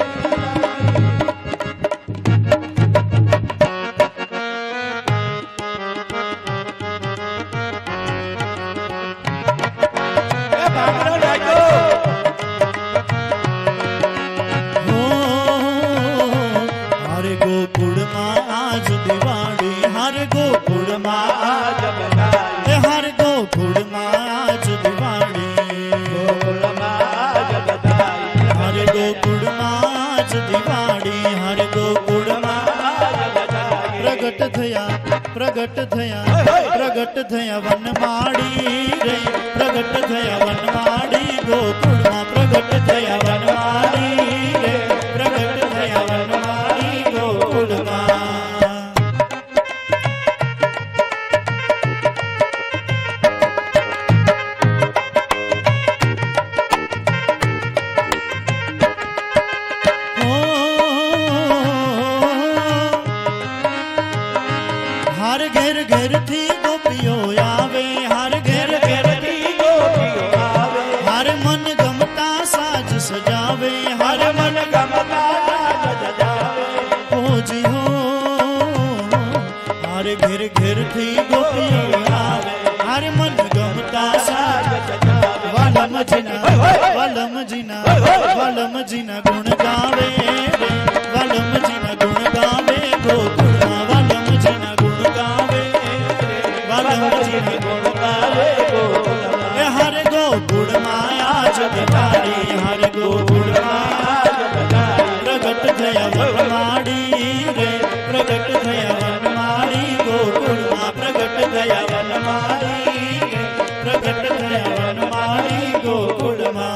हरे गोकुल माँ आज दिवाली हरे गोकुल माँ आज बधाई हरे गोकुल माँ आज दिवाली गोकुल माँ आज बधाई हरे गोकुल माँ आज दिवाली हरे गोकुल माँ आज बधाई प्रगट थया प्रगट थया प्रगट थया वनमाड़ी रे प्रगट थया वनमाड़ी गोकुल माँ प्रगट थया वनमाड़ी रे प्रगट थया वनमाड़ी गोकुल माँ हर घेर घेर थी गोपियों आवे हर घेर घेर थी गोपियों आवे हर मन गमता साज सजावे हर मन गमता साज सजावे हो जी हो हर घेर घेर थी गोपियों आवे हर मन गमता साज सजावे वालम जिना वालम जिना वालम जिना गुण गावे रे वालम जिना गुण गावे गोकुल माँ वालम जिना गुण गावे वालम जिना गुण गावे गोकुल माँ हर गोकुल माँ आज दिवाली हर गोकुल माँ आज बधाई प्रगट थया वनमाड़ी रे प्रगट थया वनमाड़ी गोकुल माँ प्रगट थया वनमाड़ी रे प्रगट थया वनमाड़ी गोकुल माँ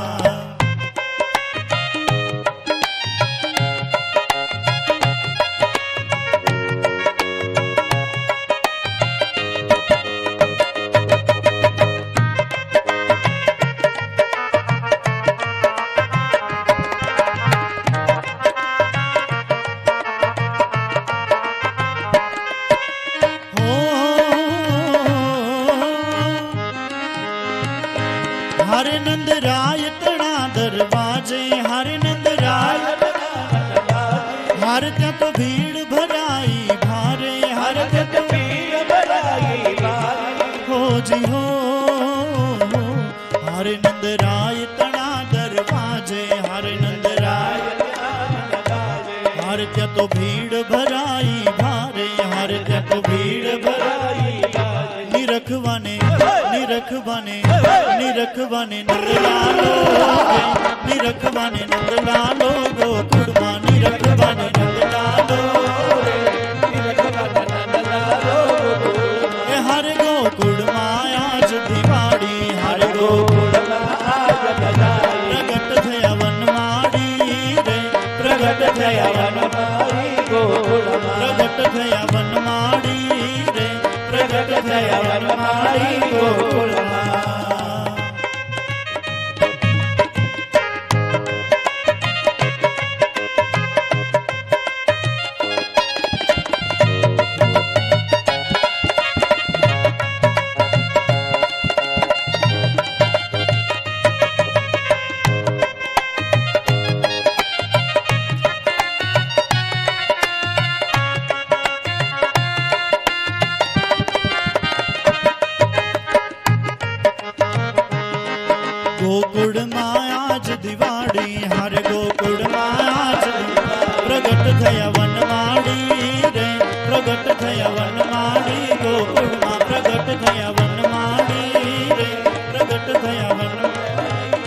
हरे नंद राय तड़ा दरवाजे हरे नंद राय हर त्या तो भीड़ भराई भारे हर त्या तो भीड़ भराई भारे हो जी हो हरे नंद राय तड़ा दरवाजे हरे नंद राय हर त्या तो भीड़ भराई भारे हर त्या तो भीड़ भराई निरखवाने निरखवाने निरखवाने नंदलालो निरखवाने नंदलालो गोकुल माँ निरखवाने नंदलालो निरखवाने नंदलालो हर गोकुल माँ आज दिवाली हर गोकुल माँ आज बधाई प्रगट थया वनमाड़ी रे प्रगट थया वनमाड़ी गोकुल माँ प्रगट थया वनमाड़ी रे प्रगट थया वनमाड़ी गोकुल माँ हर गोकुल माच प्रगट थया वनमाड़ी रे प्रगट थया वनमाड़ी गोकुल मां प्रगट थया वनमाड़ी रे प्रगट थया वनमाड़ी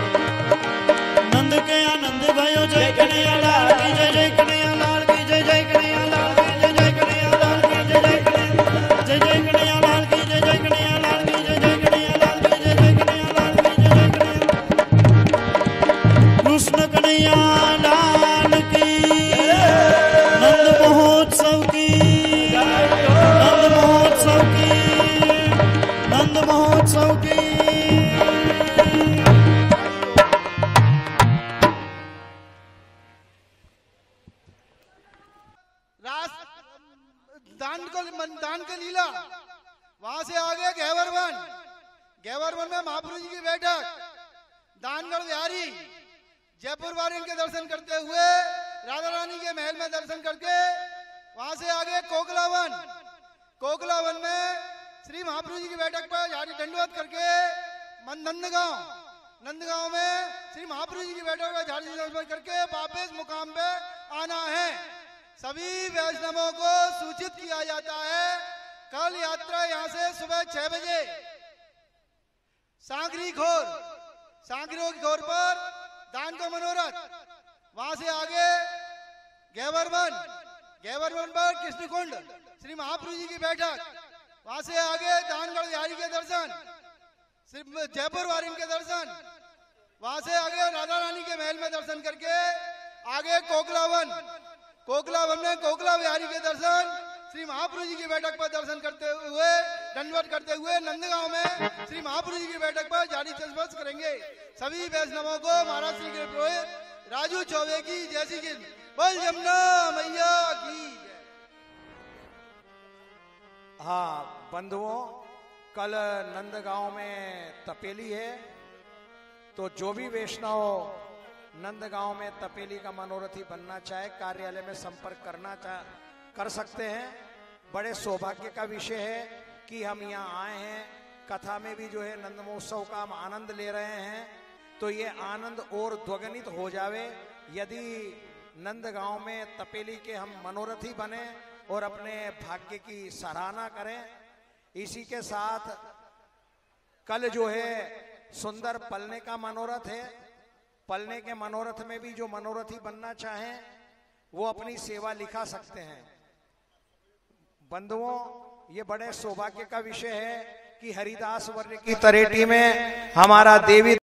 नंद के आनंद भयो जय कन्हैया लाल की जय जय कन्हैया लाल की जय जय कन्हैया लाल की जय जय कन्हैया लाल की जय जय कन्हैया जय जय कन्हैया लाल की जय जय कन्हैया लाल की जय जय कन्हैया लाल की जय जय कन्हैया लाल की जय जय कन्हैया कृष्ण कन्हैया लाल की नंद महोत्सव की नंद महोत्सव की नंद महोत्सव की दान को दान का लीला वहां से आगे घेवर वन घेवर वन में महाप्रभु जी की बैठक दानगढ़ बिहारी जयपुर वारिन के दर्शन करते हुए राधा रानी के महल में दर्शन करके वहां से आगे कोकला वन कोकला वन में श्री महाप्रभु जी की बैठक पर झाड़ी दंडवत करके नंदगांव नंदगांव में श्री महाप्रभु जी की बैठक पर झाड़ी दंडवत करके वापस मुकाम पे आना है। सभी वैष्णवों को सूचित किया जाता है कल यात्रा यहाँ से सुबह छह बजे सांगरी घोर सांगरी घोर पर दान का मनोरथ वहां से आगे घेवरवन घेवरवन पर कृष्णकुंड श्री महाप्रभु जी की बैठक वहां से आगे दानगढ़ बिहारी के दर्शन श्री जयपुर वारिन के दर्शन वहां से आगे राधा रानी के महल में दर्शन करके आगे कोकलावन कोकलावन में कोकला बिहारी के दर्शन श्री महाप्रभु जी की बैठक पर दर्शन करते हुए दंडवत करते हुए नंदगांव में श्री महाप्रभु जी की बैठक पर जारी चस्पस करेंगे। सभी वैष्णवों को महाराज श्री के पुरोहित राजू चौबे की जैसी की बोल जमुना मैया की। हाँ बंधुओं, कल नंदगांव में तपेली है, तो जो भी वैष्णव नंदगांव में तपेली का मनोरथी बनना चाहे कार्यालय में संपर्क करना चाहे कर सकते हैं। बड़े सौभाग्य का विषय है कि हम यहाँ आए हैं, कथा में भी जो है नंद महोत्सव का हम आनंद ले रहे हैं, तो ये आनंद और द्विगुणित हो जावे यदि नंदगांव में तपेली के हम मनोरथी बने और अपने भाग्य की सराहना करें। इसी के साथ कल जो है सुंदर पलने का मनोरथ है, पलने के मनोरथ में भी जो मनोरथी बनना चाहें वो अपनी सेवा लिखा सकते हैं। बंधुओं, ये बड़े सौभाग्य का विषय है कि हरिदास वर्य की तरेटी में हमारा देवी